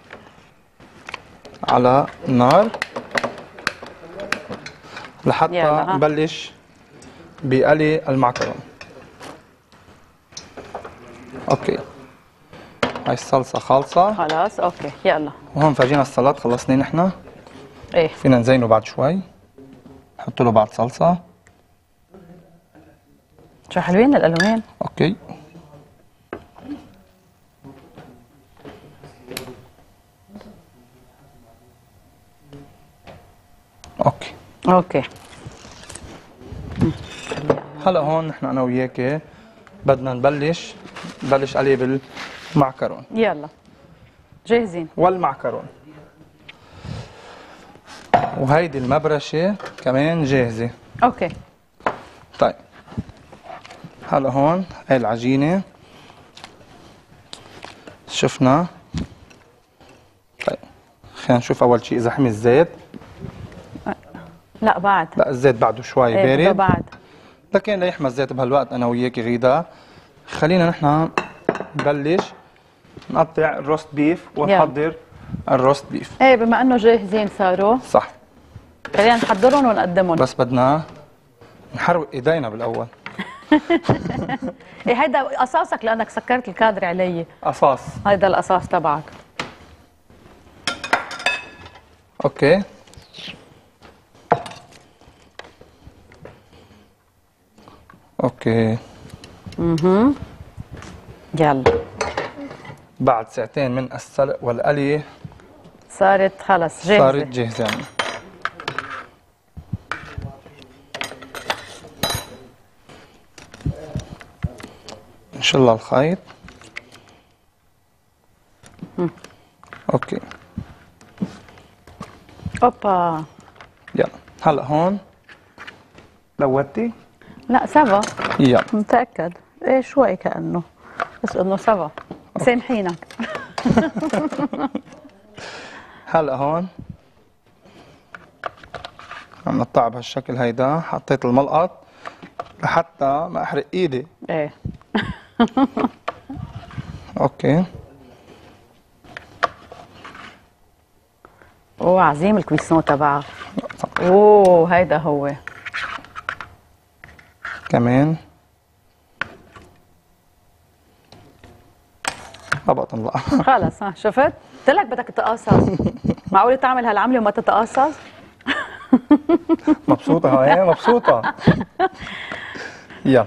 على النار لحتى نبلش بقلي المعكرون. اوكي هاي الصلصه خالصه خلاص. اوكي يلا وهون فرجينا السلطات خلصني نحن. ايه فينا نزينه بعد شوي. نحط له بعد صلصه. شو حلوين الالوان. اوكي اوكي اوكي هلا هون نحن انا وياك بدنا نبلش نبلش عليه بالمعكرون. يلا جاهزين. والمعكرون وهيدي المبرشه كمان جاهزه. اوكي طيب هلا هون هاي العجينه شفنا. طيب خلينا نشوف اول شيء اذا حمي الزيت. لا بعد. لا الزيت بعده شوي ايه بارد. بعد لكن ليحمى الزيت بهالوقت انا وياك غيدا. خلينا نحن نبلش نقطع الروست بيف ونحضر الروست بيف. ايه بما انه جاهزين صاروا صح خلينا نحضرهم ونقدمهم. بس بدنا نحروق ايدينا بالاول. ايه هيدا قصاصك لانك سكرت الكادر علي. قصاص هيدا القصاص تبعك. اوكي اوكي اها يلا. بعد ساعتين من السلق والقلي صارت خلص جاهزه. صارت جاهزه يعني. نشيل الخيط. مم. اوكي اوبا يلا هلا هون لوتي؟ لا سافا. يلا متاكد ايه شوي كانه بس انه سافا سامحينا. هلا هون عم نقطع بهالشكل هيدا. حطيت الملقط لحتى ما احرق ايدي. ايه اوكي اوه عظيم الكويسون تبعها. اوه هيدا هو كمان. ابقى لا خلص. ها شفت؟ قلت لك بدك تتقصص. معقول تعمل هالعمله وما تتقصص؟ مبسوطة هاي مبسوطة. يلا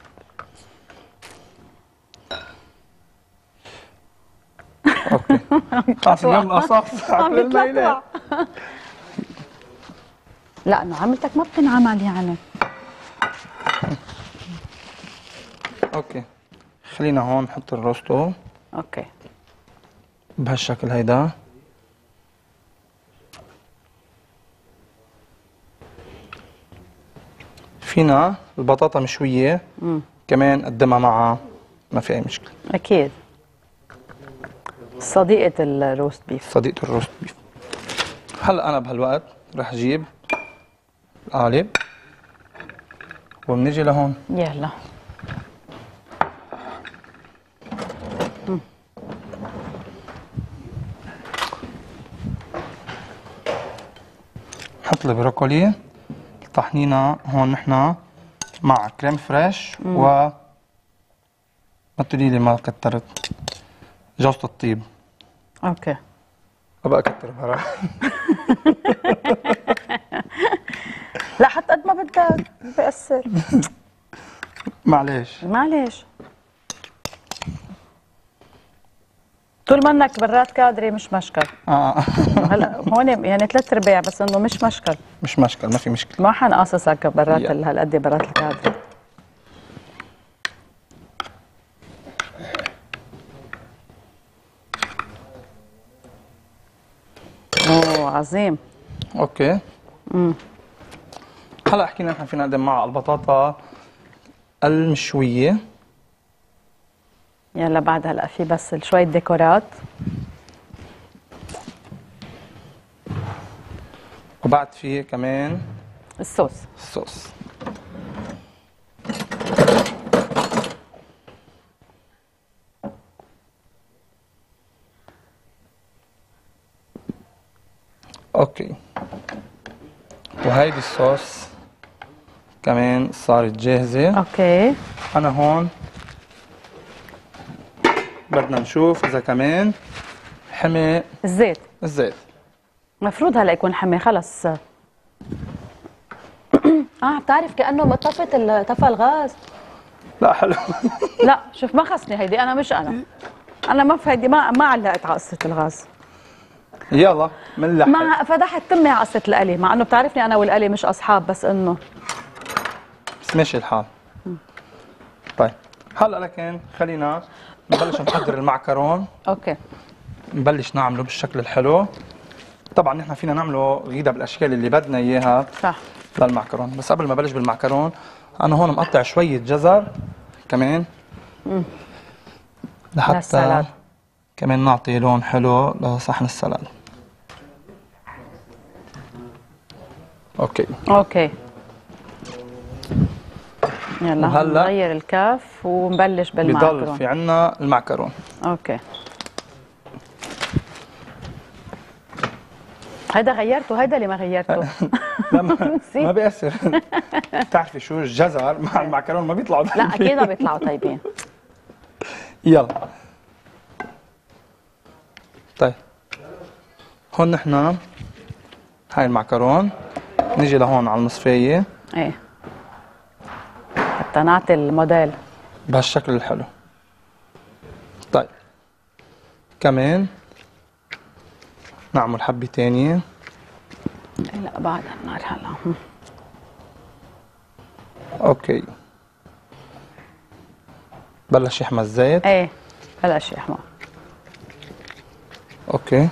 اوكي خلاص اليوم القصص على الميلة. لا انه عملتك ما بتنعمل يعني. اوكي خلينا هون نحط الروستو. اوكي بهالشكل هيدا. فينا البطاطا مشوية مم. كمان نقدمها معها، ما في أي مشكلة. أكيد. صديقة الروست بيف. صديقة الروست بيف. هلا أنا بهالوقت رح أجيب القالب وبنجي لهون. يلا. مم. نحط البروكولي طحنينة هون نحن مع كريم فريش مم. و ما تقولي لي ما كترت جوزة الطيب. اوكي. ابقى اكتر بهارات. لا حط قد ما بدك بيأثر. معلش معلش. طول ما انك برات كادري مش مشكل. اه هلا هون يعني ثلاث ارباع بس انه مش مشكل. مش مشكل ما في مشكلة. ما حنقصصك برات يلا. هالقد برات الكادري. اوه عظيم. اوكي. امم هلا حكينا نحن فينا نقدم مع البطاطا المشوية. يلا بعد هلا في بس شوية ديكورات. وبعد في كمان الصوص. الصوص. اوكي. وهيدي الصوص كمان صارت جاهزة. اوكي. انا هون بدنا نشوف اذا كمان حمي الزيت. الزيت. المفروض هلا يكون حمي خلص. اه بتعرف كأنه مطفت طفى الغاز. لا حلو. لا شوف ما خصني هيدي، انا مش انا. انا ما في هيدي ما ما علقت على قصة الغاز. يلا منلحق. ما فتحت تمي على قصة القلي، مع انه بتعرفني انا والقلي مش اصحاب بس انه بس ماشي الحال. طيب هلا لكن خلينا نبلش نحضر المعكرون. اوكي. نبلش نعمله بالشكل الحلو. طبعا نحن فينا نعمله غيدا بالاشكال اللي بدنا اياها صح للمعكرون، بس قبل ما بلش بالمعكرون انا هون مقطع شويه جزر كمان امم لحتى للسلاد. كمان نعطي لون حلو لصحن السلاد. اوكي اوكي. يلا وهلا نغير الكاف ونبلش بالمعكرون. بضل في عنا المعكرون. اوكي. هيدا غيرته، هيدا اللي ما غيرته. لا ما, ما بيأثر. بتعرفي شو الجزر مع المعكرون ما بيطلعوا طيبين. لا اكيد ما بيطلعوا طيبين. يلا طيب هون نحن هاي المعكرون نيجي لهون على المصفاية. ايه حتى نعطي الموديل بهالشكل الحلو. طيب كمان نعمل حبة تانية. لا بعد النار هلا. اوكي بلش يحمى الزيت. ايه بلش يحمى. اوكي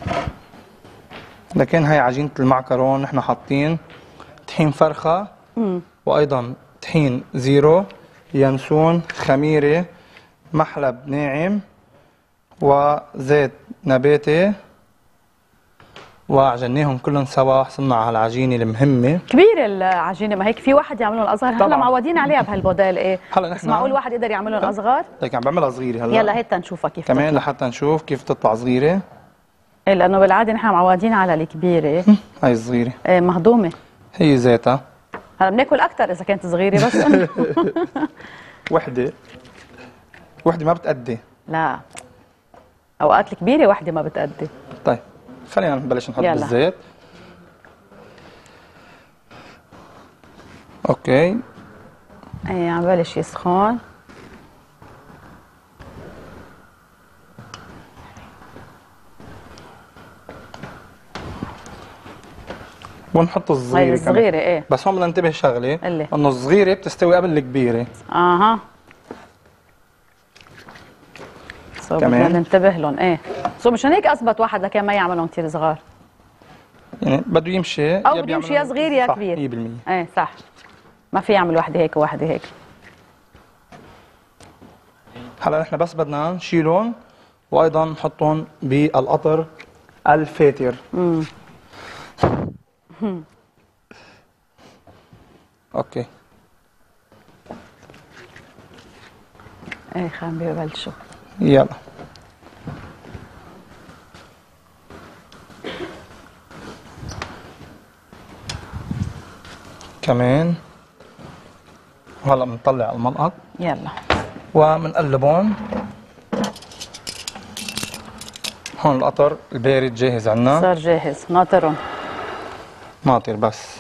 لكن هاي عجينة المعكرون نحن حاطين طحين فرخة امم وايضا طحين زيرو، ينسون، خميرة، محلب ناعم وزيت نباتي، وعجناهم كلهم سوا حصلنا على العجينة المهمة. كبيرة العجينة، ما هيك في واحد يعملهم اصغر. هلا معودين عليها بهالموديل. ايه هلا بس نحن معقول واحد يقدر يعملهم اصغر؟ لكن عم بعملها صغيرة هلا. يلا هيك تنشوفها كيف كمان تطلع. لحتى نشوف كيف تطلع صغيرة. ايه لانه بالعاده نحن معودين على الكبيره. هاي الصغيرة ايه مهضومه. هي ذاتها. هلا بناكل اكثر اذا كانت صغيره بس انه وحده وحده ما بتأدي. لا اوقات الكبيره وحده ما بتأدي. طيب خلينا نبلش نحط يلا. بالزيت. اوكي. ايه عم بلش يسخن. ونحط الصغيره هي الصغيره ايه، بس هون بدنا ننتبه شغله انه الصغيره بتستوي قبل الكبيره. اها سو بدنا ننتبه لهم. ايه سو مشان هيك اثبت واحد لكان ما يعملهم كثير صغار، يعني بده يمشي او بده يمشي يا صغير يا كبير. مية بالمية. ايه صح، ما في يعمل وحده هيك وواحده هيك. هلا نحن بس بدنا نشيلهم وايضا نحطهم بالقطر الفاتر. امم اوكي. ايه خلينا ببلشوا. يلا كمان. وهلا بنطلع المنقط. يلا وبنقلبهم. هون القطر البارد جاهز عنا، صار جاهز. ناطرهم ناطر بس.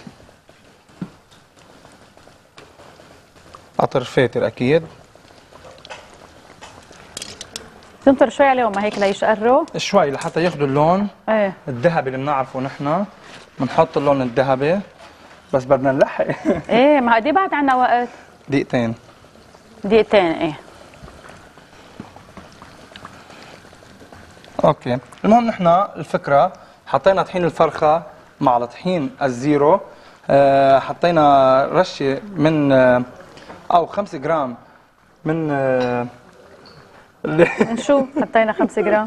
قطر فاتر اكيد. تنطر شوي عليهم ما هيك ليشقروا شوي لحتى ياخذوا اللون ايه الذهبي اللي بنعرفه نحن. بنحط اللون الذهبي بس بدنا نلحق. ايه ما قد ايه بعد عنا وقت؟ دقيقتين. دقيقتين ايه. اوكي. المهم نحن الفكره حطينا طحين الفرخه مع الطحين الزيرو. أه حطينا رشه من أه او خمسة جرام من أه من شو حطينا خمسة جرام؟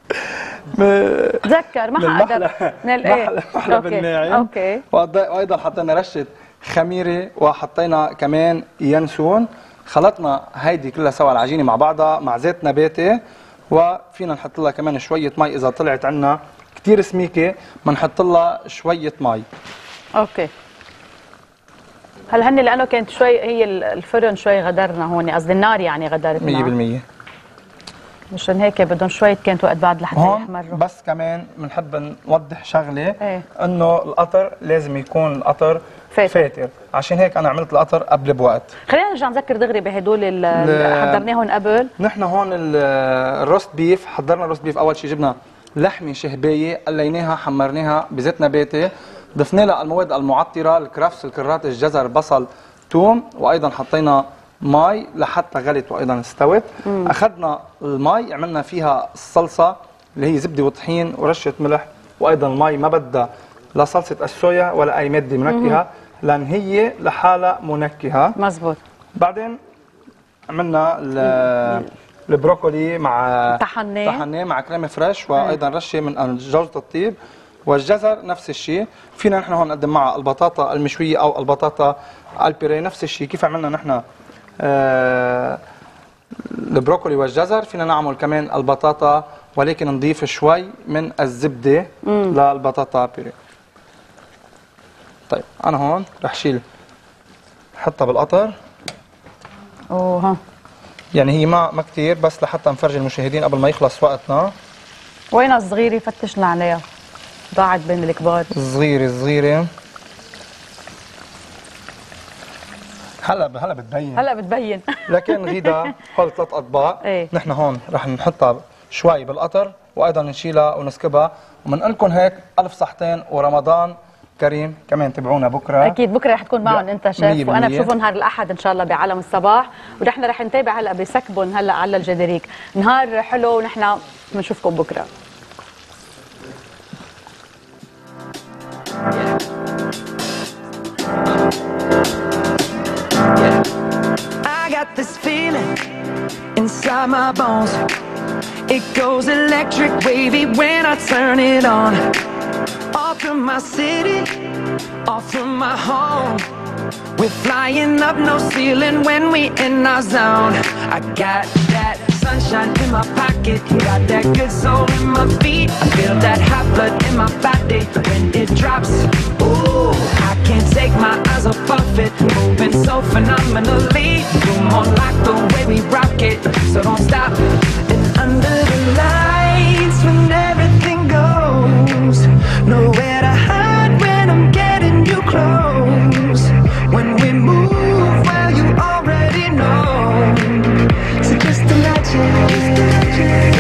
تذكر ما حقدر من المحلب الناعم. اوكي. وايضا حطينا رشه خميره وحطينا كمان ينسون. خلطنا هيدي كلها سوا العجينه مع بعضها مع زيت نباتي، وفينا نحط لها كمان شويه مي اذا طلعت عنا كثير سميكه بنحط لها شويه مي. اوكي. هلا هن لانه كانت شوي هي الفرن شوي غدرنا هون، قصدي النار يعني غدرتنا مية بالمية. مشان هيك بدهم شويه كانت وقت بعد لحتى يحمروا. بس كمان بنحب نوضح شغله ايه؟ انه القطر لازم يكون القطر فاتر. فاتر عشان هيك انا عملت القطر قبل بوقت. خلينا نرجع نذكر دغري بهدول اللي حضرناهم قبل. نحن هون الروست بيف حضرنا الروست بيف. اول شيء جبنا لحمه شهبايه قليناها حمرناها بزيت نباتي، ضفنا لها المواد المعطره الكرفس الكرات الجزر بصل ثوم، وايضا حطينا مي لحتى غلت وايضا استوت. مم. اخذنا المي عملنا فيها الصلصه اللي هي زبده وطحين ورشه ملح، وايضا المي ما بدها لا صلصه الصويا ولا اي ماده منكهه لان هي لحالها منكهه. مزبوط. بعدين عملنا البروكولي مع طحناه طحناه مع كريمه فريش، وايضا رشه من جوزة الطيب، والجزر نفس الشيء. فينا نحن هون نقدم معها البطاطا المشويه او البطاطا البيري نفس الشيء. كيف عملنا نحن آه البروكولي والجزر فينا نعمل كمان البطاطا، ولكن نضيف شوي من الزبده مم. للبطاطا بيري. طيب انا هون رح شيل حطها بالقطر. اوه يعني هي ما ما كثير، بس لحتى نفرجي المشاهدين قبل ما يخلص وقتنا. وين الصغيره فتشنا عليها ضاعت بين الكبار. صغيره صغيره هلا هلا بتبين هلا بتبين لكن غيدا هول ثلاث اطباق. ايه؟ نحن هون رح نحطها شوي بالقطر وايضا نشيلها ونسكبها، وبنقول لكم هيك الف صحتين ورمضان كريم. كمان تابعونا بكره. اكيد بكره رح تكون معهم انت شيف، وانا بشوفهم نهار الاحد ان شاء الله بعالم الصباح، ونحن رح نتابع هلا بسكبهم هلا على الجدريك. نهار حلو ونحن بنشوفكم بكره. I got this feeling inside my bones. It goes electric wavy when I turn it on. Off from my city, off from my home. We're flying up no ceiling when we in our zone. I got that sunshine in my pocket, got that good soul in my feet. I feel that hot blood in my body when it drops. Ooh, I can't take my eyes off of it, moving so phenomenally. You're more like the way we rock it, so don't stop. And under the lights when everything goes, nowhere to hide when I'm getting you close. When we move magic.